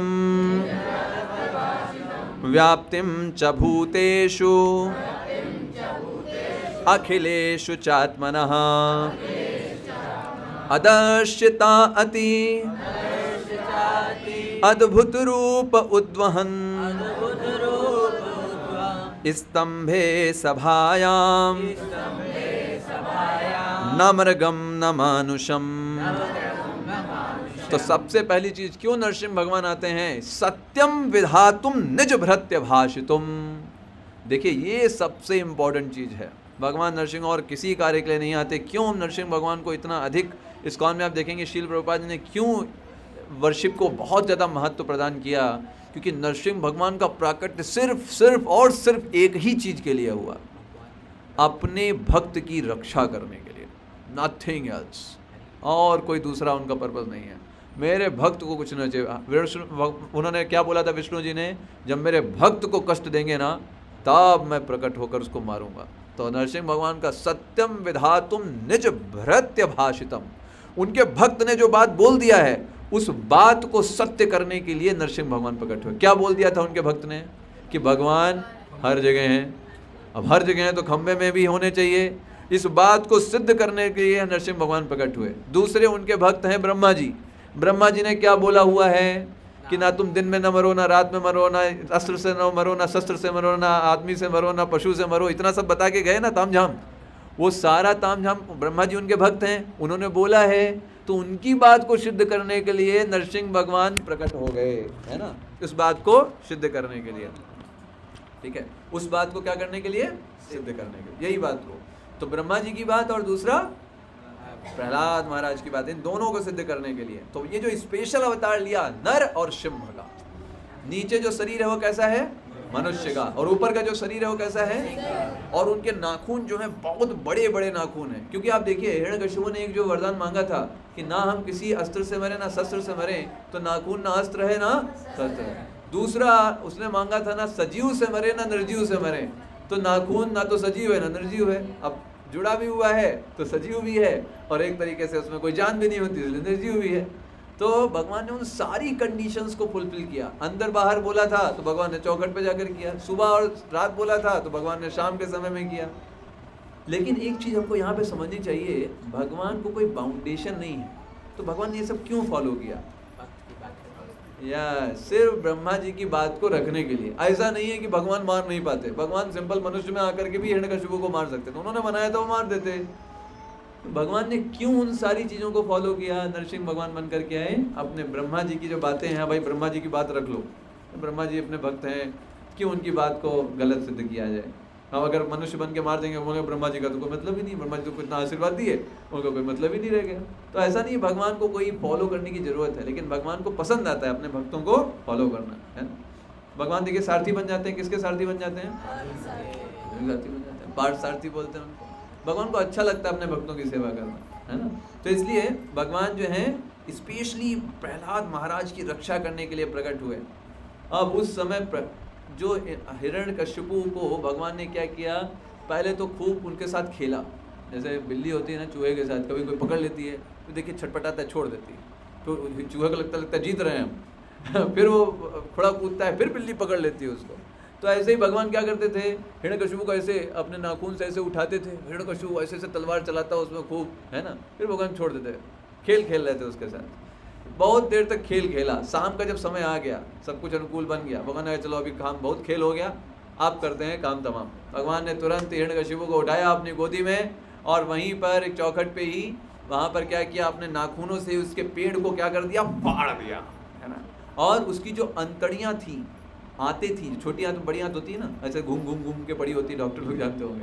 व्याप्तिम च भूतेषु अखिलेषु चात्मनः अदर्शिता अति अद्भुत रूप उद्वहन् स्तंभे सभायां न मृगम न मानुषम। तो सबसे पहली चीज, क्यों नरसिंह भगवान आते हैं? सत्यम विधातुम निज भृत्य भाषितुम। देखिए ये सबसे इंपॉर्टेंट चीज है। भगवान नरसिंह और किसी कार्य के लिए नहीं आते। क्यों नरसिंह भगवान को इतना अधिक, इस्कॉन में आप देखेंगे श्रील प्रभुपाद जी ने क्यों वर्शिप को बहुत ज़्यादा महत्व प्रदान किया, क्योंकि नरसिंह भगवान का प्राकट्य सिर्फ एक ही चीज़ के लिए हुआ, अपने भक्त की रक्षा करने के लिए, नथिंग एल्स। और कोई दूसरा उनका पर्पस नहीं है। मेरे भक्त को कुछ नहीं चाहिए। उन्होंने क्या बोला था विष्णु जी ने, जब मेरे भक्त को कष्ट देंगे ना तब मैं प्रकट होकर उसको मारूंगा। तो नरसिंह भगवान का सत्यम विधातुम निज भृत्य भाषितम, उनके भक्त ने जो बात बोल दिया है उस बात को सत्य करने के लिए नरसिंह भगवान प्रकट हुए। क्या बोल दिया था उनके भक्त ने? कि भगवान हर जगह हैं। अब हर जगह हैं तो खंबे में भी होने चाहिए। इस बात को सिद्ध करने के लिए नरसिंह भगवान प्रकट हुए। दूसरे उनके भक्त हैं ब्रह्मा जी। ब्रह्मा जी ने क्या बोला हुआ है कि ना तुम दिन में न मरो, ना रात में मरो, ना अस्त्र से न मरो, ना शस्त्र से मरो, ना आदमी से मरो, ना पशु से मरो। इतना सब बता के गए ना तामझाम। वो सारा तामझाम ब्रह्मा जी उनके भक्त हैं, उन्होंने बोला है। तो उनकी बात को सिद्ध करने के लिए नरसिंह भगवान प्रकट हो गए, है ना, इस बात को सिद्ध करने के लिए। ठीक है, उस बात को क्या करने के लिए? सिद्ध करने के लिए, यही बात को। तो ब्रह्मा जी की बात और दूसरा प्रहलाद महाराज की बात, इन दोनों को सिद्ध करने के लिए। तो ये जो स्पेशल अवतार लिया नर और सिंह का, नीचे जो शरीर है वो कैसा है? मनुष्य का, और ऊपर का जो शरीर है वो कैसा है? और उनके नाखून जो है बहुत बड़े बड़े नाखून हैं। क्योंकि आप देखिए हिरण्यकशिपु ने एक जो वरदान मांगा था कि ना हम किसी अस्त्र से मरे ना शस्त्र से मरे, तो नाखून ना अस्त्र है ना शस्त्र है। दूसरा उसने मांगा था ना सजीव से मरे ना निर्जीव से मरे, तो नाखून ना तो सजीव है ना निर्जीव है। अब जुड़ा भी हुआ है तो सजीव भी है, और एक तरीके से उसमें कोई जान भी नहीं होती इसलिए निर्जीव भी है। तो भगवान ने उन सारी कंडीशंस को फुलफिल किया। अंदर बाहर बोला था तो भगवान ने चौखट पे जाकर किया, सुबह और रात बोला था तो भगवान ने शाम के समय में किया। लेकिन एक चीज हमको यहाँ पे समझनी चाहिए, भगवान को कोई बाउंडेशन नहीं है। तो भगवान ने ये सब क्यों फॉलो किया? या सिर्फ ब्रह्मा जी की बात को रखने के लिए। ऐसा नहीं है कि भगवान मार नहीं पाते, भगवान सिंपल मनुष्य में आकर के भी हिरण्यकशिपु को मार सकते थे, उन्होंने बनाया था वो मार देते। भगवान ने क्यों उन सारी चीजों को फॉलो किया? नरसिंह भगवान बन करके आए, अपने ब्रह्मा जी की जो बातें हैं, भाई ब्रह्मा जी की बात रख लो, ब्रह्मा जी अपने भक्त हैं, क्यों उनकी बात को गलत सिद्ध किया जाए? हम अगर मनुष्य बन के मार देंगे, बोलेंगे ब्रह्मा जी का तो कोई मतलब ही नहीं, ब्रह्मा जी तो कितना आशीर्वाद दिए, उनका कोई मतलब ही नहीं रह गया। तो ऐसा नहीं, भगवान को कोई फॉलो करने की जरूरत है, लेकिन भगवान को पसंद आता है अपने भक्तों को फॉलो करना, है ना। भगवान देखिए सारथी बन जाते हैं, किसके सारथी बन जाते हैं? सारथी बन जाते हैं, पार्थ सारथी बोलते हैं उनको। भगवान को अच्छा लगता है अपने भक्तों की सेवा करना, है ना। तो इसलिए भगवान जो है स्पेशली प्रहलाद महाराज की रक्षा करने के लिए प्रकट हुए। अब उस समय जो हिरण्यकशिपु को भगवान ने क्या किया, पहले तो खूब उनके साथ खेला, जैसे बिल्ली होती है ना चूहे के साथ, कभी कोई पकड़ लेती है तो देखिए छटपटाता है, छोड़ देती है, तो चूहे को लगता है जीत रहे हैं हम फिर वो थोड़ा कूदता है, फिर बिल्ली पकड़ लेती है उसको। तो ऐसे ही भगवान क्या करते थे, हिरण्यकशिपु को ऐसे अपने नाखून से ऐसे उठाते थे, हिरण्यकशिपु ऐसे ऐसे तलवार चलाता उसमें खूब, है ना, फिर भगवान छोड़ देते, खेल रहे थे उसके साथ। बहुत देर तक खेल खेला, शाम का जब समय आ गया, सब कुछ अनुकूल बन गया, भगवान ने चलो अभी काम बहुत खेल हो गया, आप करते हैं काम तमाम। भगवान ने तुरंत हिरण्यकशिपु को उठाया अपनी गोदी में, और वहीं पर एक चौखट पे ही वहाँ पर क्या किया, अपने नाखूनों से उसके पेड़ को क्या कर दिया, फाड़ दिया, है ना। और उसकी जो अंतड़ियाँ थी, आते थी, छोटी आंत बड़ी आंत होती है ना, ऐसे घूम घूम घूम के बड़ी होती है, डॉक्टर लोग जानते होंगे,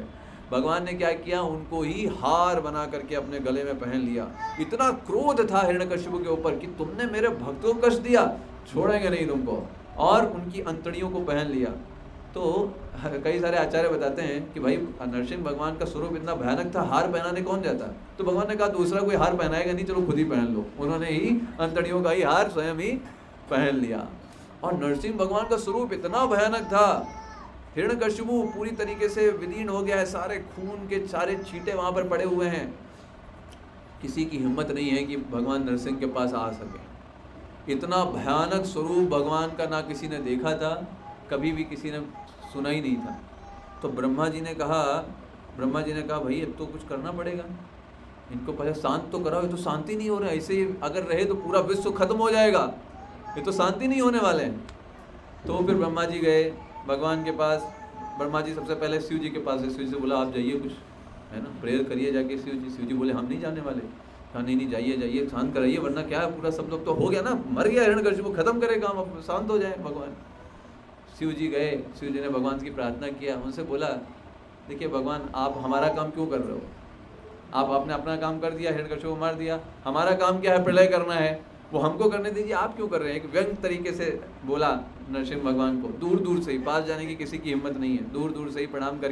भगवान ने क्या किया, उनको ही हार बना करके अपने गले में पहन लिया। इतना क्रोध था हिरण्यकशिपु के ऊपर कि तुमने मेरे भक्तों को कष्ट दिया, छोड़ेंगे नहीं तुमको, और उनकी अंतड़ियों को पहन लिया। तो कई सारे आचार्य बताते हैं कि भाई नरसिंह भगवान का स्वरूप इतना भयानक था, हार पहनाने कौन जाता? तो भगवान ने कहा दूसरा कोई हार पहनाएगा नहीं, चलो खुद ही पहन लो। उन्होंने ही अंतड़ियों का ही हार स्वयं ही पहन लिया। और नरसिंह भगवान का स्वरूप इतना भयानक था, हिरण्यकशिपु पूरी तरीके से विलीन हो गया है, सारे खून के सारे छींटे वहाँ पर पड़े हुए हैं। किसी की हिम्मत नहीं है कि भगवान नरसिंह के पास आ सके। इतना भयानक स्वरूप भगवान का ना किसी ने देखा था, कभी भी किसी ने सुना ही नहीं था। तो ब्रह्मा जी ने कहा भाई अब तो कुछ करना पड़ेगा, इनको पहले शांत तो कराओ, ये तो शांति नहीं हो रहा है, ऐसे ही अगर रहे तो पूरा विश्व खत्म हो जाएगा, ये तो शांति नहीं होने वाले हैं। तो फिर ब्रह्मा जी गए भगवान के पास। ब्रह्मा जी सबसे पहले शिव जी के पास है, शिव जी से बोला आप जाइए, कुछ है ना प्रेयर करिए जाके। शिव जी बोले हम नहीं जाने वाले। कहा नहीं जाइए शांत कराइए, वरना क्या है पूरा सब लोग तो हो गया ना, मर गया हिरण्यकशिपु, खत्म करे काम, अब शांत हो जाए भगवान। शिव जी गए, शिव जी ने भगवान की प्रार्थना किया, उनसे बोला देखिए भगवान आप हमारा काम क्यों कर रहे हो, आपने अपना काम कर दिया, हिरण्यकशिपु मार दिया, हमारा काम क्या है, प्रलय करना है, वो हमको करने दीजिए, आप क्यों कर रहे हैं। एक व्यंग तरीके से बोला नरसिंह भगवान को, दूर दूर से ही, पास जाने की किसी की हिम्मत नहीं है, दूर दूर से ही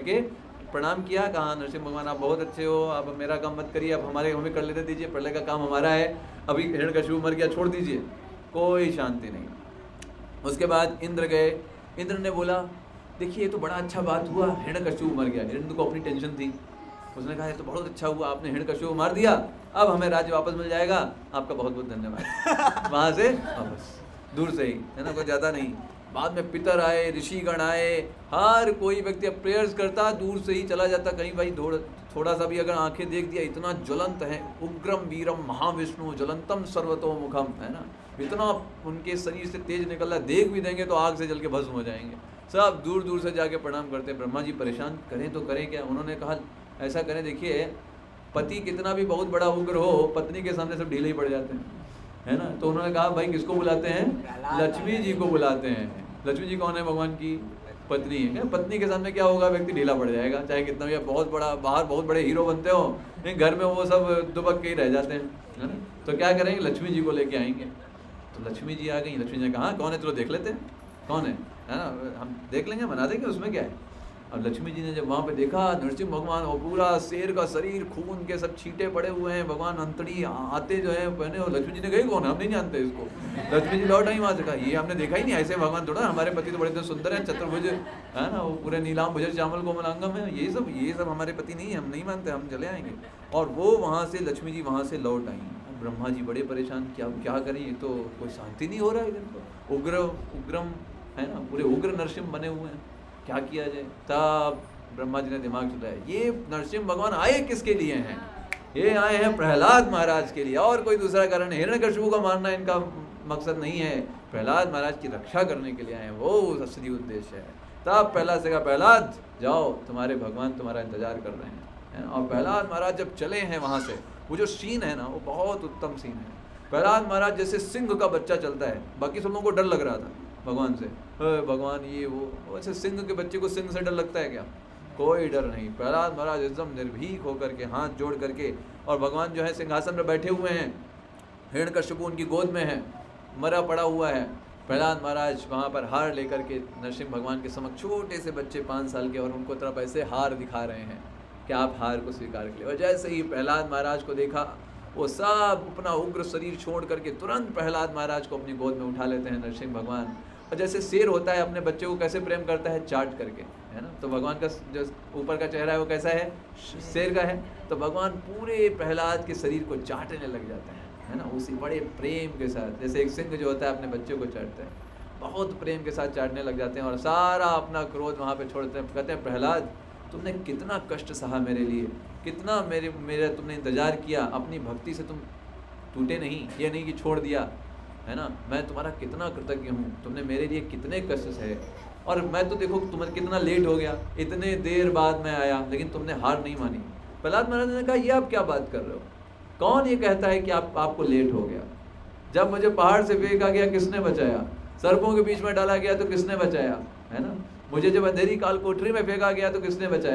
प्रणाम किया। कहा नरसिंह भगवान आप बहुत अच्छे हो, आप मेरा काम मत करिए, आप हमें कर लेते दीजिए, प्रलय का काम हमारा है, अभी हिरण्यकशिपु मर गया छोड़ दीजिए। कोई शांति नहीं। उसके बाद इंद्र गए, इंद्र ने बोला देखिए ये तो बड़ा अच्छा बात हुआ, हिरण्यकशिपु मर गया। इंद्र को अपनी टेंशन थी, उसने कहा ये तो बहुत अच्छा हुआ, आपने हिरण्यकशिपु मार दिया, अब हमें राज्य वापस मिल जाएगा, आपका बहुत बहुत धन्यवाद। वहाँ से वापस दूर से ही, है ना, कोई ज़्यादा नहीं। बाद में पितर आए, ऋषिगण आए, हर कोई व्यक्ति अब प्रेयर्स करता, दूर से ही चला जाता। कहीं भाई थोड़ा सा भी अगर आंखें देख दिया, इतना ज्वलंत है, उग्रम वीरम महाविष्णु ज्वलंतम सर्वतोमुखम, है ना, इतना उनके शरीर से तेज निकल रहा, देख भी देंगे तो आग से जल के भस्म हो जाएंगे। सब दूर दूर से जाके प्रणाम करते। ब्रह्मा जी परेशान, करें तो करें क्या। उन्होंने कहा ऐसा करें, देखिए पति कितना भी बहुत बड़ा उग्र हो, पत्नी के सामने सब ढीले ही पड़ जाते हैं, है ना। तो उन्होंने कहा भाई किसको बुलाते हैं, लक्ष्मी जी को बुलाते हैं। लक्ष्मी जी कौन है, भगवान की पत्नी है। पत्नी के सामने क्या होगा, व्यक्ति ढीला पड़ जाएगा, चाहे कितना भी बहुत बड़ा बाहर बहुत बड़े हीरो बनते हो, घर में वो सब दुबक के ही रह जाते हैं, है ना। तो क्या करेंगे, लक्ष्मी जी को लेके आएंगे। तो लक्ष्मी जी आ गई। लक्ष्मी जी ने कहा कौन है, चलो देख लेते हैं कौन है ना, हम देख लेंगे, बना देंगे, उसमें क्या है। अब लक्ष्मी जी ने जब वहाँ पे देखा नरसिंह भगवान, वो पूरा शेर का शरीर, खून के सब छींटे पड़े हुए हैं, भगवान अंतड़ी आते जो है पहने, और लक्ष्मी जी ने कही कौन है, हम नहीं जानते इसको। लक्ष्मी जी लौट आई वहाँ से, कहा ये हमने देखा ही नहीं, ऐसे भगवान थोड़ा, हमारे पति तो बड़े इतने सुंदर हैं, चतुर्भुज है ना, वो पूरे नीलाम भुजर चावल कोमलांगम है, ये सब हमारे पति नहीं है, हम नहीं मानते, हम चले आएंगे। और वो वहाँ से लक्ष्मी जी वहाँ से लौट आई। ब्रह्मा जी बड़े परेशान, क्या करें, ये तो कोई शांति नहीं हो रहा है इधर तो, उग्रम है ना, पूरे उग्र नरसिंह बने हुए हैं, क्या किया जाए। तब ब्रह्मा जी ने दिमाग चलाया, ये नरसिंह भगवान आए किसके लिए हैं, ये आए हैं प्रहलाद महाराज के लिए, और कोई दूसरा कारण है। हिरण्यकशिपु का मारना इनका मकसद नहीं है, प्रहलाद महाराज की रक्षा करने के लिए आए हैं, वो असली उद्देश्य है। तब प्रहलाद से कहा प्रहलाद जाओ, तुम्हारे भगवान तुम्हारा इंतजार कर रहे हैं, है ना। और प्रहलाद महाराज जब चले हैं वहाँ से, वो जो सीन है ना, वो बहुत उत्तम सीन है। प्रहलाद महाराज जैसे सिंह का बच्चा चलता है, बाकी सब लोगों को डर लग रहा था भगवान से, भगवान ये वो, वैसे सिंह के बच्चे को सिंह से डर लगता है क्या, कोई डर नहीं। प्रहलाद महाराज एकदम निर्भीक होकर के, हाथ जोड़ करके, और भगवान जो है सिंहासन पर बैठे हुए हैं, हिरण्यकशिपु उनकी गोद में है, मरा पड़ा हुआ है। प्रहलाद महाराज वहाँ पर हार लेकर के नरसिंह भगवान के समक्ष, छोटे से बच्चे 5 साल के, और उनको तरफ ऐसे हार दिखा रहे हैं कि आप हार को स्वीकार कर ले। और जैसे ही प्रहलाद महाराज को देखा, वो सब अपना उग्र शरीर छोड़ करके तुरंत प्रहलाद महाराज को अपनी गोद में उठा लेते हैं नरसिंह भगवान। और जैसे शेर होता है अपने बच्चे को कैसे प्रेम करता है, चाट करके, है ना, तो भगवान का जो ऊपर का चेहरा है वो कैसा है, शेर का है। तो भगवान पूरे प्रहलाद के शरीर को चाटने लग जाते हैं, है ना, उसी बड़े प्रेम के साथ, जैसे एक सिंह जो होता है अपने बच्चे को चाटता है, बहुत प्रेम के साथ चाटने लग जाते हैं। और सारा अपना क्रोध वहाँ पे छोड़ते हैं। कहते हैं प्रहलाद तुमने कितना कष्ट सहा मेरे लिए, कितना मेरा तुमने इंतजार किया, अपनी भक्ति से तुम टूटे नहीं, ये नहीं कि छोड़ दिया, है ना, मैं तुम्हारा कितना कृतज्ञ हूँ, तुमने मेरे लिए कितने कष्ट सहे। और मैं तो देखो तुम्हें कितना लेट हो गया, इतने देर बाद मैं आया, लेकिन तुमने हार नहीं मानी। प्रहलाद महाराज ने कहा ये आप क्या बात कर रहे हो, कौन ये कहता है कि आपको लेट हो गया, जब मुझे पहाड़ से फेंका गया किसने बचाया, सर्पों के बीच में डाला गया तो किसने बचाया, है ना, मुझे जब अंधेरी काल कोठरी में फेंका गया तो किसने बचाया,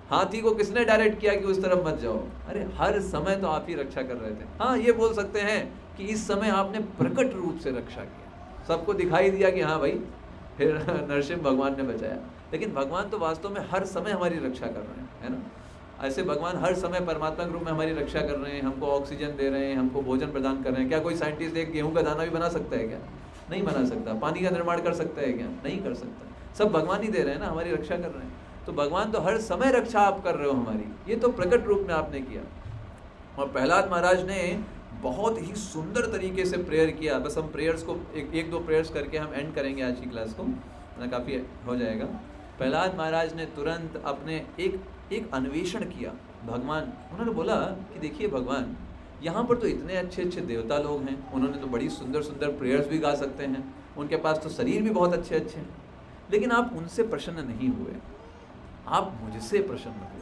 हाथी को किसने डायरेक्ट किया कि उस तरफ मत जाओ? अरे हर समय तो आप ही रक्षा कर रहे थे। हाँ, ये बोल सकते हैं कि इस समय आपने प्रकट रूप से रक्षा किया, सबको दिखाई दिया कि हाँ भाई, फिर नरसिंह भगवान ने बचाया। लेकिन भगवान तो वास्तव में हर समय हमारी रक्षा कर रहे हैं, है ना। ऐसे भगवान हर समय परमात्मा के रूप में हमारी रक्षा कर रहे हैं, हमको ऑक्सीजन दे रहे हैं, हमको भोजन प्रदान कर रहे हैं। क्या कोई साइंटिस्ट एक गेहूं का दाना भी बना सकता है क्या? नहीं बना सकता। पानी का निर्माण कर सकता है क्या? नहीं कर सकता। सब भगवान ही दे रहे हैं ना, हमारी रक्षा कर रहे हैं। तो भगवान तो हर समय रक्षा आप कर रहे हो हमारी, ये तो प्रकट रूप में आपने किया। और प्रहलाद महाराज ने बहुत ही सुंदर तरीके से प्रेयर किया। बस हम प्रेयर्स को एक दो प्रेयर्स करके हम एंड करेंगे आज की क्लास को, ना काफ़ी हो जाएगा। प्रहलाद महाराज ने तुरंत अपने एक अन्वेषण किया भगवान। उन्होंने बोला कि देखिए भगवान, यहाँ पर तो इतने अच्छे अच्छे देवता लोग हैं, उन्होंने तो बड़ी सुंदर सुंदर प्रेयर्स भी गा सकते हैं, उनके पास तो शरीर भी बहुत अच्छे अच्छे हैं, लेकिन आप उनसे प्रसन्न नहीं हुए, आप मुझसे प्रसन्न हुए,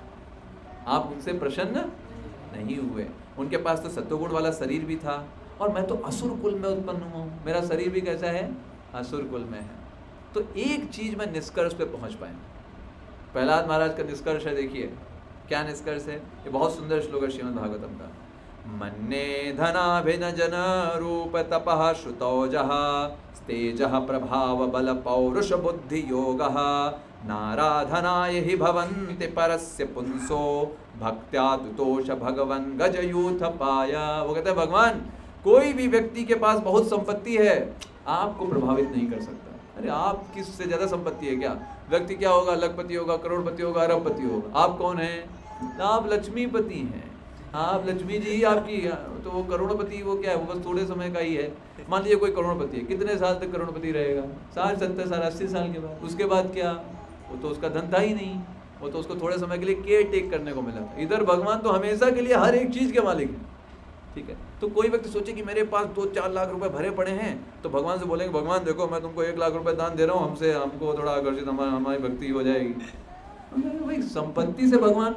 आप उनसे प्रसन्न नहीं हुए। उनके पास तो सत्वगुण वाला शरीर भी था, और मैं तो असुर कुल में उत्पन्न हुआ हूँ, मेरा शरीर भी कैसा है? असुर कुल में है। तो एक चीज में निष्कर्ष पे पहुंच पाए। प्रहलाद महाराज का निष्कर्ष है, देखिए क्या निष्कर्ष है। ये बहुत सुंदर श्लोक है श्रीमद् भागवतम का। मन्ने धनाभिनजन रूप तपः श्रुतौजः तेजः प्रभाव बल पौरुष बुद्धि योगः नाराधनाय हि भवन्ति परस्य पुंसो भक्त्या तुतोष भगवन् गजयूथ पाया। वो कहते हैं भगवान, कोई भी व्यक्ति के पास बहुत संपत्ति है, आपको प्रभावित नहीं कर सकता। अरे आप किससे ज्यादा संपत्ति है क्या? व्यक्ति क्या होगा? लखपति होगा, करोड़पति होगा, अरबपति होगा। आप कौन हैं? आप लक्ष्मीपति हैं। आप लक्ष्मी जी ही आपकी, तो वो करोड़पति वो क्या है? वो बस थोड़े समय का ही है। मान लीजिए कोई करोड़पति है, कितने साल तक करोड़पति रहेगा? 60, 70 साल, 80 साल के बाद। उसके बाद क्या? वो तो उसका धन था ही नहीं, वो तो उसको थोड़े समय के लिए केयर टेक करने को मिला था। इधर भगवान तो हमेशा के लिए हर एक चीज के मालिक है, ठीक है। तो कोई व्यक्ति सोचे कि मेरे पास 2-4 लाख रुपए भरे पड़े हैं, तो भगवान से बोलेंगे भगवान देखो मैं तुमको 1 लाख रुपए दान दे रहा हूँ, हमको थोड़ा आकर्षित, हमारी भक्ति हो जाएगी। भाई संपत्ति से भगवान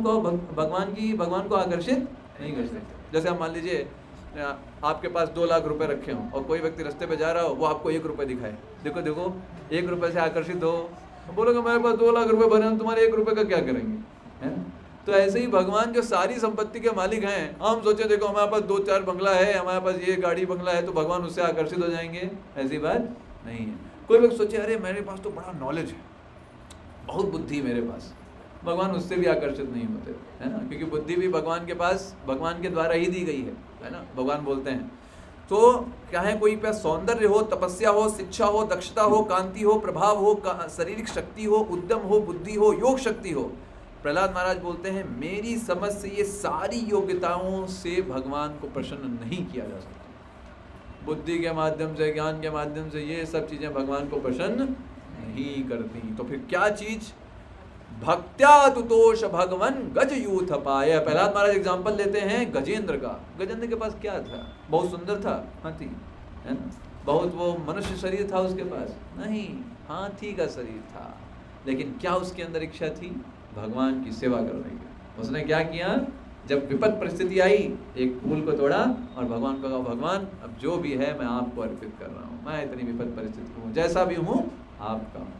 को आकर्षित नहीं कर सकते। जैसे आप मान लीजिए आपके पास 2 लाख रुपए रखे हों और कोई व्यक्ति रास्ते पे जा रहा हो, वो आपको 1 रुपए दिखाए, देखो देखो 1 रुपए से आकर्षित हो, बोलोगे मेरे पास 2 लाख रुपए भरे हैं, तुम्हारे 1 रुपए का क्या करेंगे, है ना। तो ऐसे ही भगवान जो सारी संपत्ति के मालिक हैं, हम सोचे देखो हमारे पास 2-4 बंगला है, हमारे पास ये गाड़ी बंगला है, तो भगवान उससे आकर्षित हो जाएंगे, ऐसी बात नहीं है। कोई व्यक्ति सोचे अरे मेरे पास तो बड़ा नॉलेज है, बहुत बुद्धि मेरे पास, भगवान उससे भी आकर्षित नहीं होते, है ना, क्योंकि बुद्धि भी भगवान के पास, भगवान के द्वारा ही दी गई है ना। भगवान बोलते हैं तो क्या है, कोई पे सौंदर्य हो, तपस्या हो, शिक्षा हो, दक्षता हो, कांति हो, प्रभाव हो, शारीरिक शक्ति हो, उद्यम हो, बुद्धि हो, योग शक्ति हो। प्रहलाद महाराज बोलते हैं मेरी समझ से ये सारी योग्यताओं से भगवान को प्रसन्न नहीं किया जा सकता। बुद्धि के माध्यम से, ज्ञान के माध्यम से ये सब चीजें भगवान को प्रसन्न नहीं करती। तो फिर क्या चीज? भक्त्या तुतोष भगवन गज यूथ पाय। प्रहलाद महाराज एग्जाम्पल लेते हैं गजेंद्र का। गजेंद्र के पास क्या था? बहुत सुंदर था, हाथी, है ना। बहुत वो मनुष्य शरीर था उसके पास? नहीं, हाथी का शरीर था। लेकिन क्या उसके अंदर इच्छा थी? भगवान की सेवा करने की। उसने क्या किया? जब विपद परिस्थिति आई, एक फूल को तोड़ा और भगवान को कहा भगवान अब जो भी है मैं आपको अर्पित कर रहा हूँ, मैं इतनी विपद परिस्थिति हूँ, जैसा भी हूँ आपका हूँ।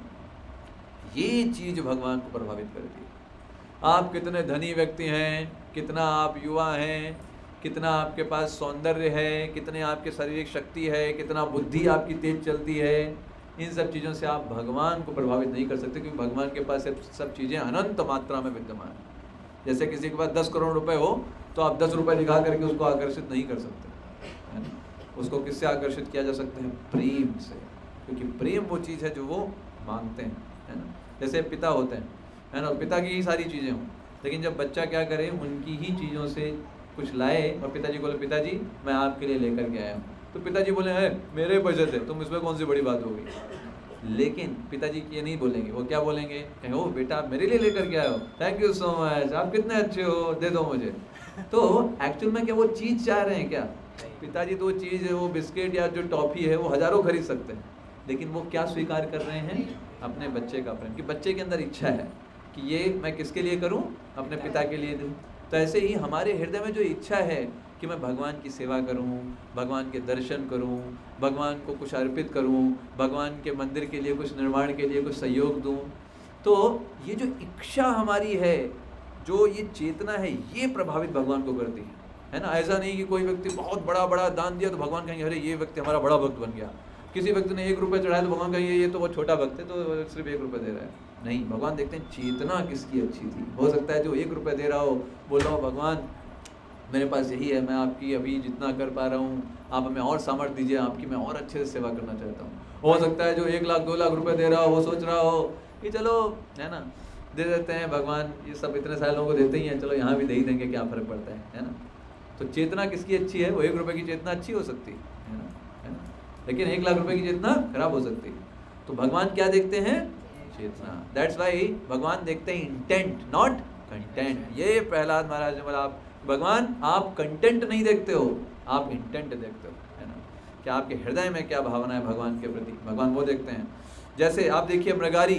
ये चीज भगवान को प्रभावित करती है। आप कितने धनी व्यक्ति हैं, कितना आप युवा हैं, कितना आपके पास सौंदर्य है, कितने आपके शारीरिक शक्ति है, कितना बुद्धि आपकी तेज चलती है, इन सब चीज़ों से आप भगवान को प्रभावित नहीं कर सकते, क्योंकि भगवान के पास सब चीज़ें अनंत मात्रा में विद्यमान है। जैसे किसी के पास 10 करोड़ रुपए हो तो आप 10 रुपए दिखा करके उसको आकर्षित नहीं कर सकते, है ना। उसको किससे आकर्षित किया जा सकता है? प्रेम से, क्योंकि प्रेम वो चीज़ है जो वो मांगते हैं, है ना। जैसे पिता होते हैं, है ना, पिता की ही सारी चीज़ें हों, लेकिन जब बच्चा क्या करे, उनकी ही चीज़ों से कुछ लाए और पिताजी बोले पिताजी मैं आपके लिए लेकर के आया हूँ, तो पिताजी बोले है मेरे पैसे थे, तुम इसमें कौन सी बड़ी बात होगी। लेकिन पिताजी ये नहीं बोलेंगे, वो क्या बोलेंगे? कहें ओ बेटा आप मेरे लिए लेकर के आए हो, थैंक यू सो मच, आप कितने अच्छे हो, दे दो मुझे। तो एक्चुअल में क्या वो चीज़ चाह रहे हैं क्या? पिताजी तो वो चीज़, वो बिस्किट या जो टॉफ़ी है वो हज़ारों खरीद सकते हैं, लेकिन वो क्या स्वीकार कर रहे हैं? अपने बच्चे का प्रेम, कि बच्चे के अंदर इच्छा है कि ये मैं किसके लिए करूं? अपने पिता के लिए दूं। तो ऐसे ही हमारे हृदय में जो इच्छा है कि मैं भगवान की सेवा करूं, भगवान के दर्शन करूं, भगवान को कुछ अर्पित करूं, भगवान के मंदिर के लिए कुछ निर्माण के लिए कुछ सहयोग दूं, तो ये जो इच्छा हमारी है, जो ये चेतना है, ये प्रभावित भगवान को करती है ना। ऐसा नहीं कि कोई व्यक्ति बहुत बड़ा बड़ा दान दिया तो भगवान कहेंगे अरे ये व्यक्ति हमारा बड़ा भक्त बन गया। किसी व्यक्ति ने 1 रुपये चढ़ाया तो भगवान कहेंगे ये तो वो छोटा भक्त है तो सिर्फ 1 रुपये दे रहा है। नहीं, भगवान देखते हैं चेतना किसकी अच्छी थी। हो सकता है जो 1 रुपये दे रहा हो बोल रहा हो भगवान मेरे पास यही है, मैं आपकी अभी जितना कर पा रहा हूँ आप हमें और सामर्थ्य दीजिए, आपकी मैं और अच्छे से सेवा करना चाहता हूँ। हो सकता है जो 1 लाख 2 लाख रुपए दे रहा हो वो सोच रहा हो कि चलो है ना दे देते हैं, भगवान ये सब इतने सारे लोगों को देते ही हैं, चलो यहाँ भी दे ही देंगे, क्या फर्क पड़ता है ना। तो चेतना किसकी अच्छी है? वो 1 रुपये की चेतना अच्छी हो सकती है ना, लेकिन 1 लाख रुपए की चेतना खराब हो सकती है। तो भगवान क्या देखते हैं? चेतना। दैट्स वाई भगवान देखते हैं इंटेंट नॉट कंटेंट। ये प्रहलाद महाराज ने बोला आप भगवान आप कंटेंट नहीं देखते हो, आप इंटेंट देखते हो, है ना, कि आपके हृदय में क्या भावना है भगवान के प्रति, भगवान वो देखते हैं। जैसे आप देखिए मृगारी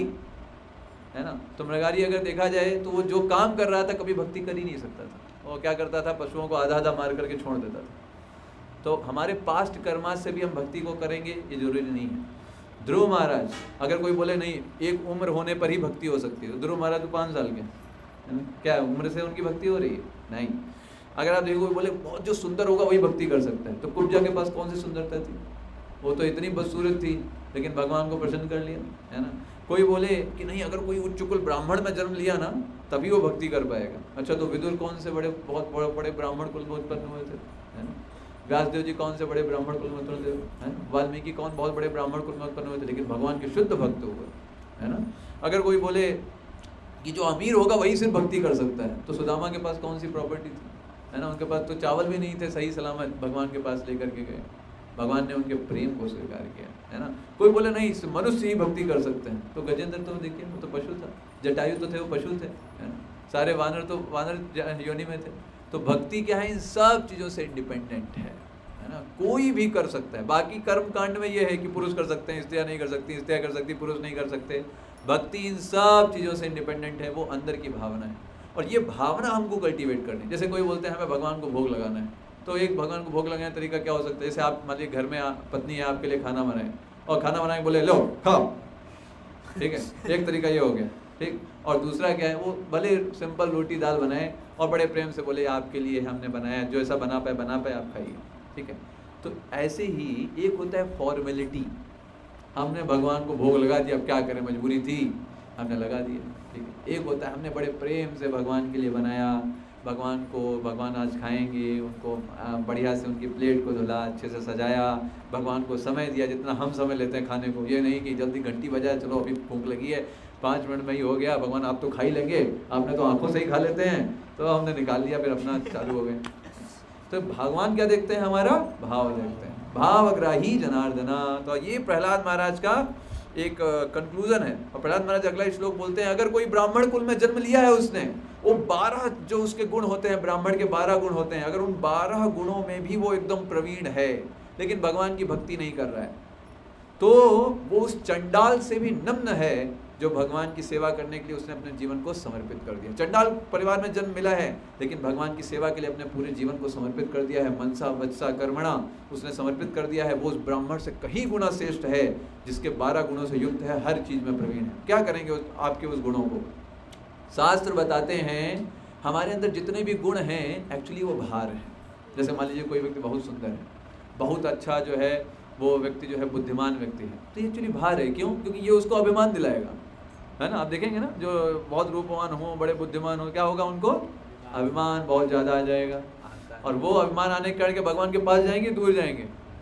है ना, तो मृगारी अगर देखा जाए तो वो जो काम कर रहा था कभी भक्ति कर ही नहीं सकता था। वो क्या करता था? पशुओं को आधा आधा मार करके छोड़ देता था। तो हमारे पास्ट कर्मा से भी हम भक्ति को करेंगे ये जरूरी नहीं है। ध्रुव महाराज, अगर कोई बोले नहीं एक उम्र होने पर ही भक्ति हो सकती है, तो ध्रुव महाराज तो 5 साल के, क्या उम्र से उनकी भक्ति हो रही है? नहीं। अगर आप देखो बोले बहुत जो सुंदर होगा वही भक्ति कर सकता है, तो कुब्जा के पास कौन सी सुंदरता थी? वो तो इतनी बदसूरत थी लेकिन भगवान को प्रसन्न कर लिया, है ना। कोई बोले कि नहीं अगर कोई उच्च कुल ब्राह्मण में जन्म लिया ना तभी वो भक्ति कर पाएगा। अच्छा, तो विदुर कौन से बड़े बहुत बड़े ब्राह्मण कुल में उत्पन्न हुए थे, है ना। व्यासदेव जी कौन से बड़े ब्राह्मण कुल में उत्पन्न थे, है ना। वाल्मीकि कौन बहुत बड़े ब्राह्मण कुल में उत्पन्न हुए थे, लेकिन भगवान के शुद्ध भक्त हुए, है ना। अगर कोई बोले कि जो अमीर होगा वही सिर्फ भक्ति कर सकता है, तो सुदामा के पास कौन सी प्रॉपर्टी थी, है ना। उनके पास तो चावल भी नहीं थे, सही सलामत भगवान के पास लेकर के गए, भगवान ने उनके प्रेम को स्वीकार किया, है ना। कोई बोले नहीं मनुष्य ही भक्ति कर सकते हैं, तो गजेंद्र तो देखिए वो तो पशु था, जटायु तो थे वो पशु थे, है ना। सारे वानर तो वानर योनि में थे। तो भक्ति क्या है? इन सब चीज़ों से इंडिपेंडेंट है ना। कोई भी कर सकता है। बाकी कर्म कांड में ये है कि पुरुष कर सकते हैं, स्त्रियाँ नहीं कर सकती, स्त्रियाँ कर सकती, पुरुष नहीं कर सकते। भक्ति इन सब चीज़ों से इंडिपेंडेंट है, वो अंदर की भावना है और ये भावना हमको कल्टीवेट करनी है। जैसे कोई बोलते हैं हमें भगवान को भोग लगाना है, तो एक भगवान को भोग लगाने का तरीका क्या हो सकता है? जैसे आप मान लीजिए घर में पत्नी है आपके लिए खाना बनाए और खाना बनाए बोले लो खाओ, ठीक है, एक तरीका ये हो गया, ठीक। और दूसरा क्या है? वो भले सिंपल रोटी दाल बनाए और बड़े प्रेम से बोले आपके लिए हमने बनाया, जो ऐसा बना पाए आप खाइए, ठीक है। तो ऐसे ही एक होता है फॉर्मेलिटी, हमने भगवान को भोग लगा दिया, अब क्या करें, मजबूरी थी हमने लगा दिया, ठीक है। एक होता है हमने बड़े प्रेम से भगवान के लिए बनाया, भगवान आज खाएंगे, उनको बढ़िया से उनकी प्लेट को धुला, अच्छे से सजाया, भगवान को समय दिया जितना हम समय लेते हैं खाने को। ये नहीं कि जल्दी घंटी बजाए चलो अभी भूख लगी है 5 मिनट में ही हो गया, भगवान आप तो खा ही लेंगे, आपने तो आंखों से ही खा लेते हैं, तो हमने निकाल लिया फिर अपना चालू हो गए। तो भगवान क्या देखते हैं? हमारा भाव देखते हैं, भावग्राही जनार्दना। तो ये प्रहलाद महाराज का एक कंक्लूजन है। और प्रहलाद महाराज अगला श्लोक बोलते हैं अगर कोई ब्राह्मण कुल में जन्म लिया है उसने, वो 12 जो उसके गुण होते हैं, ब्राह्मण के 12 गुण होते हैं, अगर उन 12 गुणों में भी वो एकदम प्रवीण है लेकिन भगवान की भक्ति नहीं कर रहा है, तो वो उस चंडाल से भी निम्न है जो भगवान की सेवा करने के लिए उसने अपने जीवन को समर्पित कर दिया। चंडाल परिवार में जन्म मिला है लेकिन भगवान की सेवा के लिए अपने पूरे जीवन को समर्पित कर दिया है, मनसा वचसा कर्मणा उसने समर्पित कर दिया है। वो उस ब्राह्मण से कहीं गुना श्रेष्ठ है जिसके 12 गुणों से युक्त है, हर चीज में प्रवीण है। क्या करेंगे आपके उस गुणों को? शास्त्र बताते हैं हमारे अंदर जितने भी गुण हैं एक्चुअली वो भार है। जैसे मान लीजिए कोई व्यक्ति बहुत सुंदर है, बहुत अच्छा जो है वो व्यक्ति जो है बुद्धिमान व्यक्ति है, तो ये एक्चुअली भार है। क्यों? क्योंकि ये उसको अभिमान दिलाएगा, है ना। आप देखेंगे ना जो बहुत रूपवान हो, बड़े बुद्धिमान हो, क्या होगा उनको? अभिमान बहुत ज़्यादा आ जाएगा। और वो अभिमान आने के करके भगवान के पास जाएंगे, दूर जाएंगे,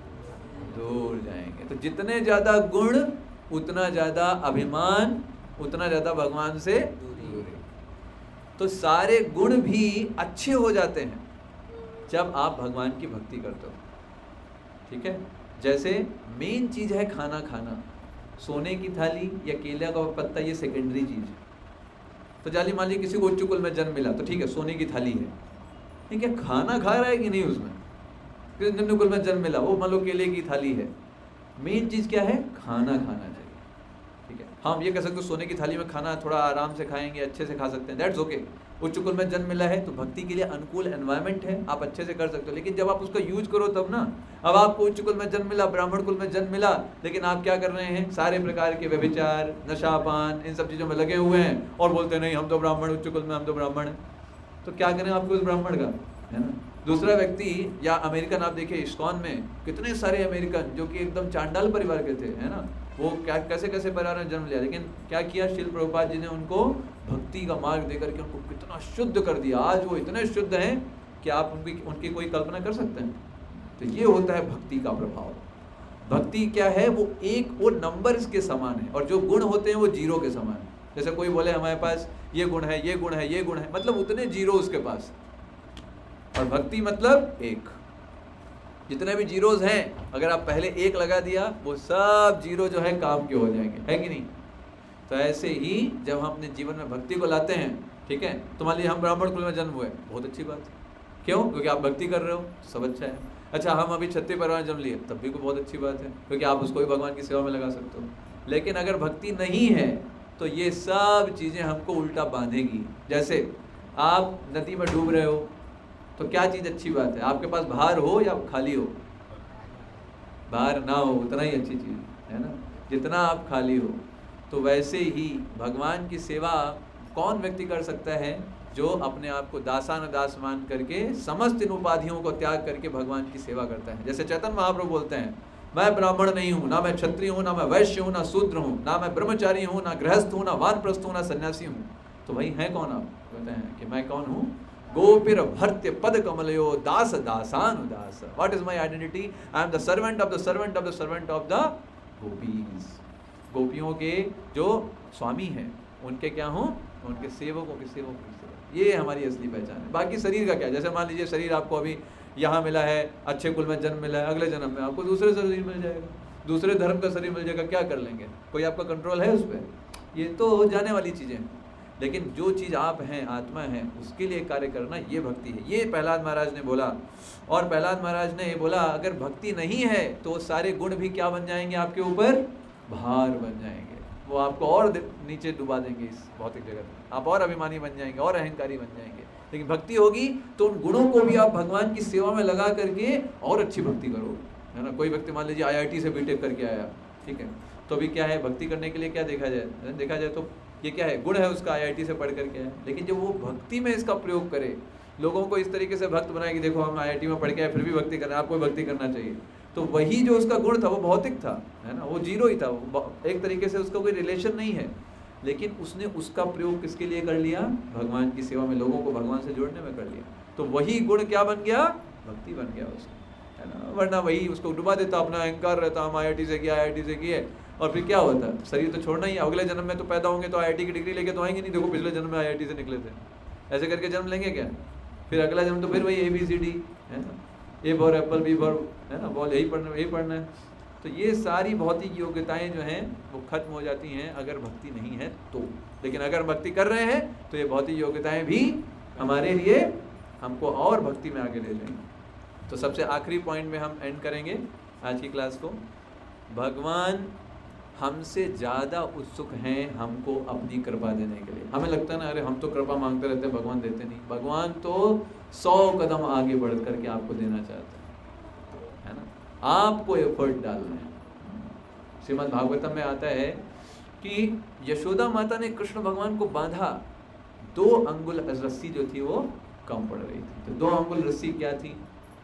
दूर जाएंगे। तो जितने ज़्यादा गुण उतना ज़्यादा अभिमान, उतना ज़्यादा भगवान से दूरी। तो सारे गुण भी अच्छे हो जाते हैं जब आप भगवान की भक्ति करते हो, ठीक है। जैसे मेन चीज़ है खाना खाना, सोने की थाली या केला का पत्ता ये सेकेंडरी चीज़ है। तो जाली मान लीजिए किसी को उच्च कुल में जन्म मिला तो ठीक है सोने की थाली है, ठीक है, खाना खा रहा है कि नहीं उसमें? किसी निम्न कुल में जन्म मिला वो मान लो केले की थाली है, मेन चीज़ क्या है? खाना खाना चाहिए, ठीक है। हम ये कह सकते हो सोने की थाली में खाना थोड़ा आराम से खाएंगे, अच्छे से खा सकते हैं, दैट्स ओके, उच्च कुल में जन्म मिला है तो भक्ति के लिए अनुकूल एनवायरनमेंट है, आप अच्छे से कर सकते हो। लेकिन जब आप उसका यूज करो तब ना, अब आपको उच्च कुल में जन्म मिला, ब्राह्मण कुल में जन्म मिला, लेकिन आप क्या कर रहे हैं, सारे प्रकार के व्यभिचार, नशापान, इन सब चीज़ों में लगे हुए हैं और बोलते नहीं हम तो ब्राह्मण, उच्च कुल में हम तो ब्राह्मण हैं। तो क्या करें आपको उस ब्राह्मण का, है ना। दूसरा व्यक्ति या अमेरिकन, आप देखिए इस्कॉन में कितने सारे अमेरिकन जो कि एकदम चांडाल परिवार के थे, है ना, वो क्या कैसे कैसे परिवार में जन्म लिया, लेकिन क्या किया श्रील प्रभुपाद जी ने उनको भक्ति का मार्ग देकर के उनको कितना शुद्ध कर दिया। आज वो इतने शुद्ध हैं कि आप उनकी कोई कल्पना कर सकते हैं। तो ये होता है भक्ति का प्रभाव। भक्ति क्या है, वो नंबर्स के समान है, और जो गुण होते हैं वो जीरो के समान है। जैसे कोई बोले हमारे पास ये गुण है, ये गुण है, ये गुण है, मतलब उतने जीरो उसके पास। और भक्ति मतलब एक, जितने भी जीरोज हैं अगर आप पहले एक लगा दिया वो सब जीरो जो है काम के हो जाएंगे, है कि नहीं। तो ऐसे ही जब हम अपने जीवन में भक्ति को लाते हैं, ठीक है, तो मान लीजिए हम ब्राह्मण कुल में जन्म हुए, बहुत अच्छी बात है। क्यों? क्योंकि आप भक्ति कर रहे हो, सब अच्छा है। अच्छा, हम अभी क्षत्रिय परिवार में जन्म लिए, तब भी को बहुत अच्छी बात है, क्योंकि आप उसको भी भगवान की सेवा में लगा सकते हो। लेकिन अगर भक्ति नहीं है तो ये सब चीज़ें हमको उल्टा बांधेगी। जैसे आप नदी में डूब रहे हो, तो क्या चीज़ अच्छी बात है, आपके पास भार हो या खाली हो। भार ना हो उतना ही अच्छी चीज़ है ना, जितना आप खाली हो। तो वैसे ही भगवान की सेवा कौन व्यक्ति कर सकता है, जो अपने आप को दासानुदास मान करके समस्त इन उपाधियों को त्याग करके भगवान की सेवा करता है। जैसे चैतन्य महाप्रभु बोलते हैं, मैं ब्राह्मण नहीं हूँ, ना मैं क्षत्रिय हूँ, ना मैं वैश्य हूँ, ना शूद्र हूँ, ना मैं ब्रह्मचारी हूँ, ना गृहस्थ हूँ, ना वानप्रस्थ हूँ, ना सन्यासी हूँ। तो भाई हैं कौन आप? कहते हैं कि मैं कौन हूँ, गोपिर भर्त्य पद कमलयो दास दासानुदास। What is my identity? I am the servant of the servant of the servant of the gopis. गोपियों के जो स्वामी हैं उनके क्या हूँ, उनके सेवकों के सेवक की सेवा। ये हमारी असली पहचान है। बाकी शरीर का क्या, जैसे मान लीजिए शरीर आपको अभी यहाँ मिला है, अच्छे कुल में जन्म मिला है, अगले जन्म में आपको दूसरे शरीर मिल जाएगा, दूसरे धर्म का शरीर मिल जाएगा, क्या कर लेंगे? कोई आपका कंट्रोल है उस पर? ये तो जाने वाली चीज़ें। लेकिन जो चीज़ आप हैं, आत्मा है, उसके लिए कार्य करना, ये भक्ति है। ये प्रहलाद महाराज ने बोला। और प्रहलाद महाराज ने ये बोला, अगर भक्ति नहीं है तो सारे गुण भी क्या बन जाएंगे आपके ऊपर, भार बन जाएंगे। वो आपको और नीचे डुबा देंगे इस भौतिक जगत में, आप और अभिमानी बन जाएंगे और अहंकारी बन जाएंगे। लेकिन भक्ति होगी तो उन गुणों को भी आप भगवान की सेवा में लगा करके और अच्छी भक्ति करो, है ना। कोई व्यक्ति मान लीजिए IIT से BTech करके आया, ठीक है, तो अभी क्या है, भक्ति करने के लिए क्या देखा जाए तो ये क्या है, गुण है उसका, IIT से पढ़ करके आया। लेकिन जब वो भक्ति में इसका प्रयोग करे, लोगों को इस तरीके से भक्त बनाए कि देखो हम IIT में पढ़ के आए फिर भी भक्ति कर रहे हैं, आपको भक्ति करना चाहिए, तो वही जो उसका गुण था वो भौतिक था, है ना, वो जीरो ही था, एक तरीके से उसका कोई रिलेशन नहीं है। लेकिन उसने उसका प्रयोग किसके लिए कर लिया, भगवान की सेवा में, लोगों को भगवान से जोड़ने में कर लिया। तो वही गुण क्या बन गया, भक्ति बन गया उसका, है ना। वरना वही उसको डुबा देता, अपना अहंकार रहता, हम IIT से किए, और फिर क्या होता है, शरीर तो छोड़ना ही है। अगले जन्म में तो पैदा होंगे तो IIT की डिग्री लेके तो आएंगे नहीं, देखो पिछले जन्म में IIT से निकले थे, ऐसे करके जन्म लेंगे क्या? फिर अगला जन्म तो फिर वही ABCD, है ना, A for apple, B for, है ना, बॉल, यही पढ़ना है। तो ये सारी भौतिक योग्यताएं जो हैं वो खत्म हो जाती हैं अगर भक्ति नहीं है तो। लेकिन अगर भक्ति कर रहे हैं तो ये भौतिक योग्यताएं भी हमारे लिए हमको और भक्ति में आगे ले जाएंगे। तो सबसे आखिरी पॉइंट में हम एंड करेंगे आज की क्लास को। भगवान हमसे ज़्यादा उत्सुक हैं हमको अपनी कृपा देने के लिए। हमें लगता है ना, अरे हम तो कृपा मांगते रहते हैं, भगवान देते नहीं। भगवान तो 100 कदम आगे बढ़ करके आपको देना चाहते हैं, है ना, आपको एफर्ट डालना है। श्रीमद् भागवतम में आता है कि यशोदा माता ने कृष्ण भगवान को बांधा, 2 अंगुल रस्सी जो थी वो कम पड़ रही थी। तो 2 अंगुल रस्सी क्या थी,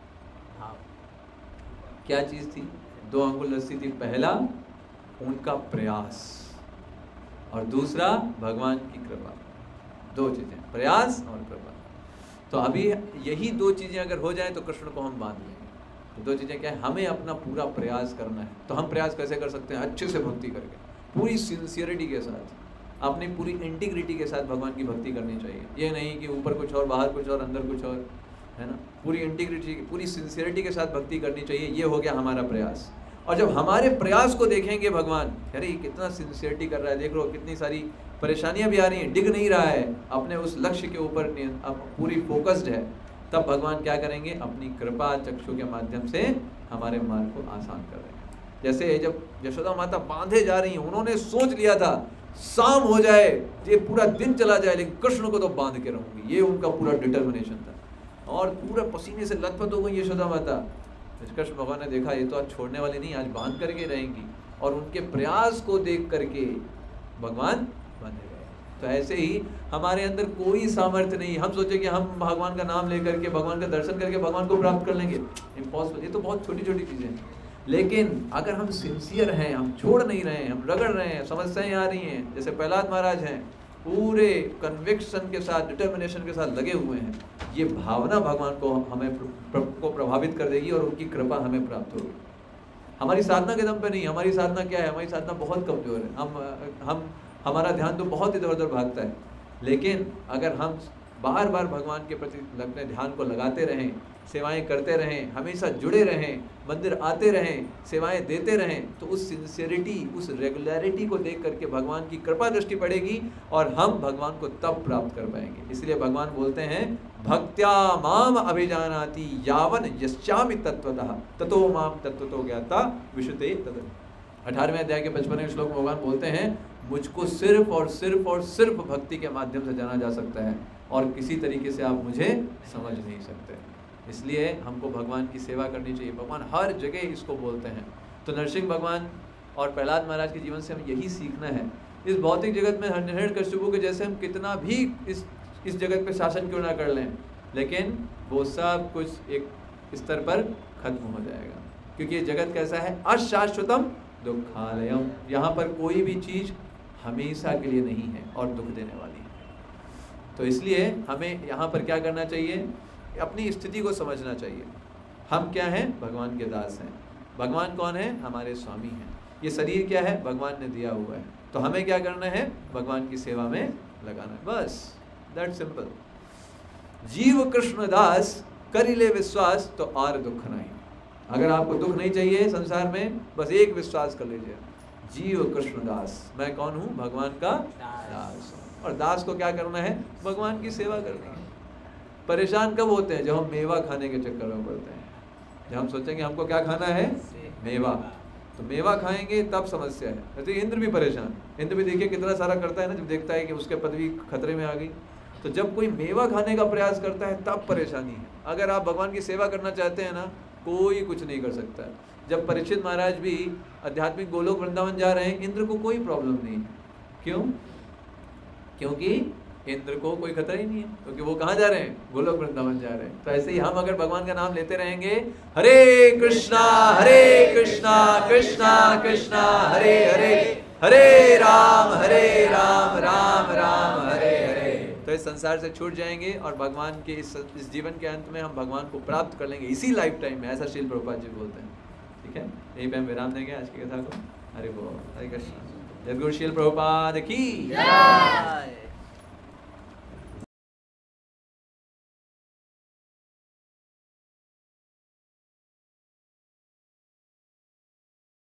क्या चीज़ थी? 2 अंगुल रस्सी थी, पहला उनका प्रयास और दूसरा भगवान की कृपा। 2 चीज़ें, प्रयास और कृपा। तो अभी यही 2 चीज़ें अगर हो जाएं तो कृष्ण को हम बांध लेंगे। तो 2 चीज़ें क्या है, हमें अपना पूरा प्रयास करना है। तो हम प्रयास कैसे कर सकते हैं? अच्छे से भक्ति करके, पूरी सिंसियरिटी के साथ, अपनी पूरी इंटीग्रिटी के साथ भगवान की भक्ति करनी चाहिए। ये नहीं कि ऊपर कुछ और, बाहर कुछ और, अंदर कुछ और, है ना। पूरी इंटीग्रिटी, पूरी सिंसियरिटी के साथ भक्ति करनी चाहिए। ये हो गया हमारा प्रयास। और जब हमारे प्रयास को देखेंगे भगवान, अरे कितना सिंसियरिटी कर रहा है, देख लो कितनी सारी परेशानियां भी आ रही हैं, डिग नहीं रहा है, अपने उस लक्ष्य के ऊपर पूरी फोकस्ड है, तब भगवान क्या करेंगे, अपनी कृपा चक्षु के माध्यम से हमारे मार्ग को आसान कर देंगे। जैसे जब यशोदा माता बांधे जा रही हैं, उन्होंने सोच लिया था शाम हो जाए, ये पूरा दिन चला जाए, लेकिन कृष्ण को तो बांध के रहूंगी, ये उनका पूरा डिटर्मिनेशन था। और पूरा पसीने से लथपथ हो गई यशोदा माता। कृष्ण भगवान ने देखा ये तो आज छोड़ने वाली नहीं, आज बांध करके रहेंगी, और उनके प्रयास को देख करके भगवान बने गए। तो ऐसे ही हमारे अंदर कोई सामर्थ्य नहीं, हम सोचे कि हम भगवान का नाम लेकर के, भगवान का दर्शन करके भगवान को प्राप्त कर लेंगे, इम्पॉसिबल। ये तो बहुत छोटी छोटी चीजें हैं, लेकिन अगर हम सिंसियर हैं, हम छोड़ नहीं रहे हैं, हम रगड़ रहे हैं, समस्याएं आ रही हैं, जैसे प्रहलाद महाराज हैं, पूरे कन्विक्शन के साथ, डिटर्मिनेशन के साथ लगे हुए हैं, ये भावना भगवान को हमें को प्रभावित कर देगी और उनकी कृपा हमें प्राप्त होगी। हमारी साधना के दम पे नहीं। हमारी साधना क्या है? हमारी साधना बहुत कमजोर है। हमारा ध्यान तो बहुत इधर उधर भागता है, लेकिन अगर हम बार बार भगवान के प्रति अपने ध्यान को लगाते रहें, सेवाएं करते रहें, हमेशा जुड़े रहें, मंदिर आते रहें, सेवाएं देते रहें, तो उस सिंसियरिटी, उस रेगुलरिटी को देख करके भगवान की कृपा दृष्टि पड़ेगी और हम भगवान को तब प्राप्त कर पाएंगे। इसलिए भगवान बोलते हैं, भक्त्या माम अभिजानाति यावन यश्चामि तत्वतः ततो माम तत्वतो ज्ञाता विशुते तद। 18वें अध्याय के 55वें श्लोक में भगवान बोलते हैं, मुझको सिर्फ और सिर्फ और सिर्फ भक्ति के माध्यम से जाना जा सकता है, और किसी तरीके से आप मुझे समझ नहीं सकते। इसलिए हमको भगवान की सेवा करनी चाहिए। भगवान हर जगह इसको बोलते हैं। तो नरसिंह भगवान और प्रहलाद महाराज के जीवन से हमें यही सीखना है। इस भौतिक जगत में हिरण्यकश्यप के जैसे हम कितना भी इस जगत पे शासन क्यों ना कर लें, लेकिन वो सब कुछ एक स्तर पर खत्म हो जाएगा, क्योंकि ये जगत कैसा है? अशाश्वतम दुखालयम। यहाँ पर कोई भी चीज हमेशा के लिए नहीं है और दुख देने वाली है। तो इसलिए हमें यहाँ पर क्या करना चाहिए? अपनी स्थिति को समझना चाहिए। हम क्या हैं? भगवान के दास हैं। भगवान कौन है? हमारे स्वामी हैं। ये शरीर क्या है? भगवान ने दिया हुआ है। तो हमें क्या करना है? भगवान की सेवा में लगाना है, बस, दैट सिंपल। जीव कृष्ण दास करी ले विश्वास तो और दुख नहीं। अगर आपको दुख नहीं चाहिए संसार में, बस एक विश्वास कर लीजिए, जीव कृष्ण दास, मैं कौन हूँ? भगवान का दास। और दास को क्या करना है? भगवान की सेवा करनी है। परेशान कब होते हैं? जब हम मेवा खाने के चक्कर में पड़ते हैं, जब हम सोचेंगे हमको क्या खाना है? मेवा। तो मेवा खाएंगे तब समस्या है। तो इंद्र भी परेशान, इंद्र भी देखिए कितना सारा करता है ना, जब देखता है कि उसके पदवी खतरे में आ गई। तो जब कोई मेवा खाने का प्रयास करता है तब परेशानी है। अगर आप भगवान की सेवा करना चाहते हैं ना, कोई कुछ नहीं कर सकता। जब परीक्षित महाराज भी आध्यात्मिक गोलोक वृंदावन जा रहे हैं, इंद्र को कोई प्रॉब्लम नहीं है। क्यों? क्योंकि इंद्र को कोई खतरा ही नहीं है, क्योंकि वो कहाँ जा रहे हैं? गोलोक वृंदावन जा रहे हैं। तो ऐसे ही हम अगर भगवान का नाम लेते रहेंगे, हरे कृष्णा कृष्णा कृष्णा हरे हरे, हरे राम राम राम हरे हरे, तो इस संसार से छूट जाएंगे और भगवान के इस जीवन के अंत में हम भगवान को प्राप्त कर लेंगे इसी लाइफ टाइम में। ऐसा श्रील प्रभुपाद जी बोलते हैं। ठीक है, यही पे हम विराम देंगे आज की कथा को। हरे बोल, हरे कृष्ण। जय गुरु श्रील प्रभुपाद की जय।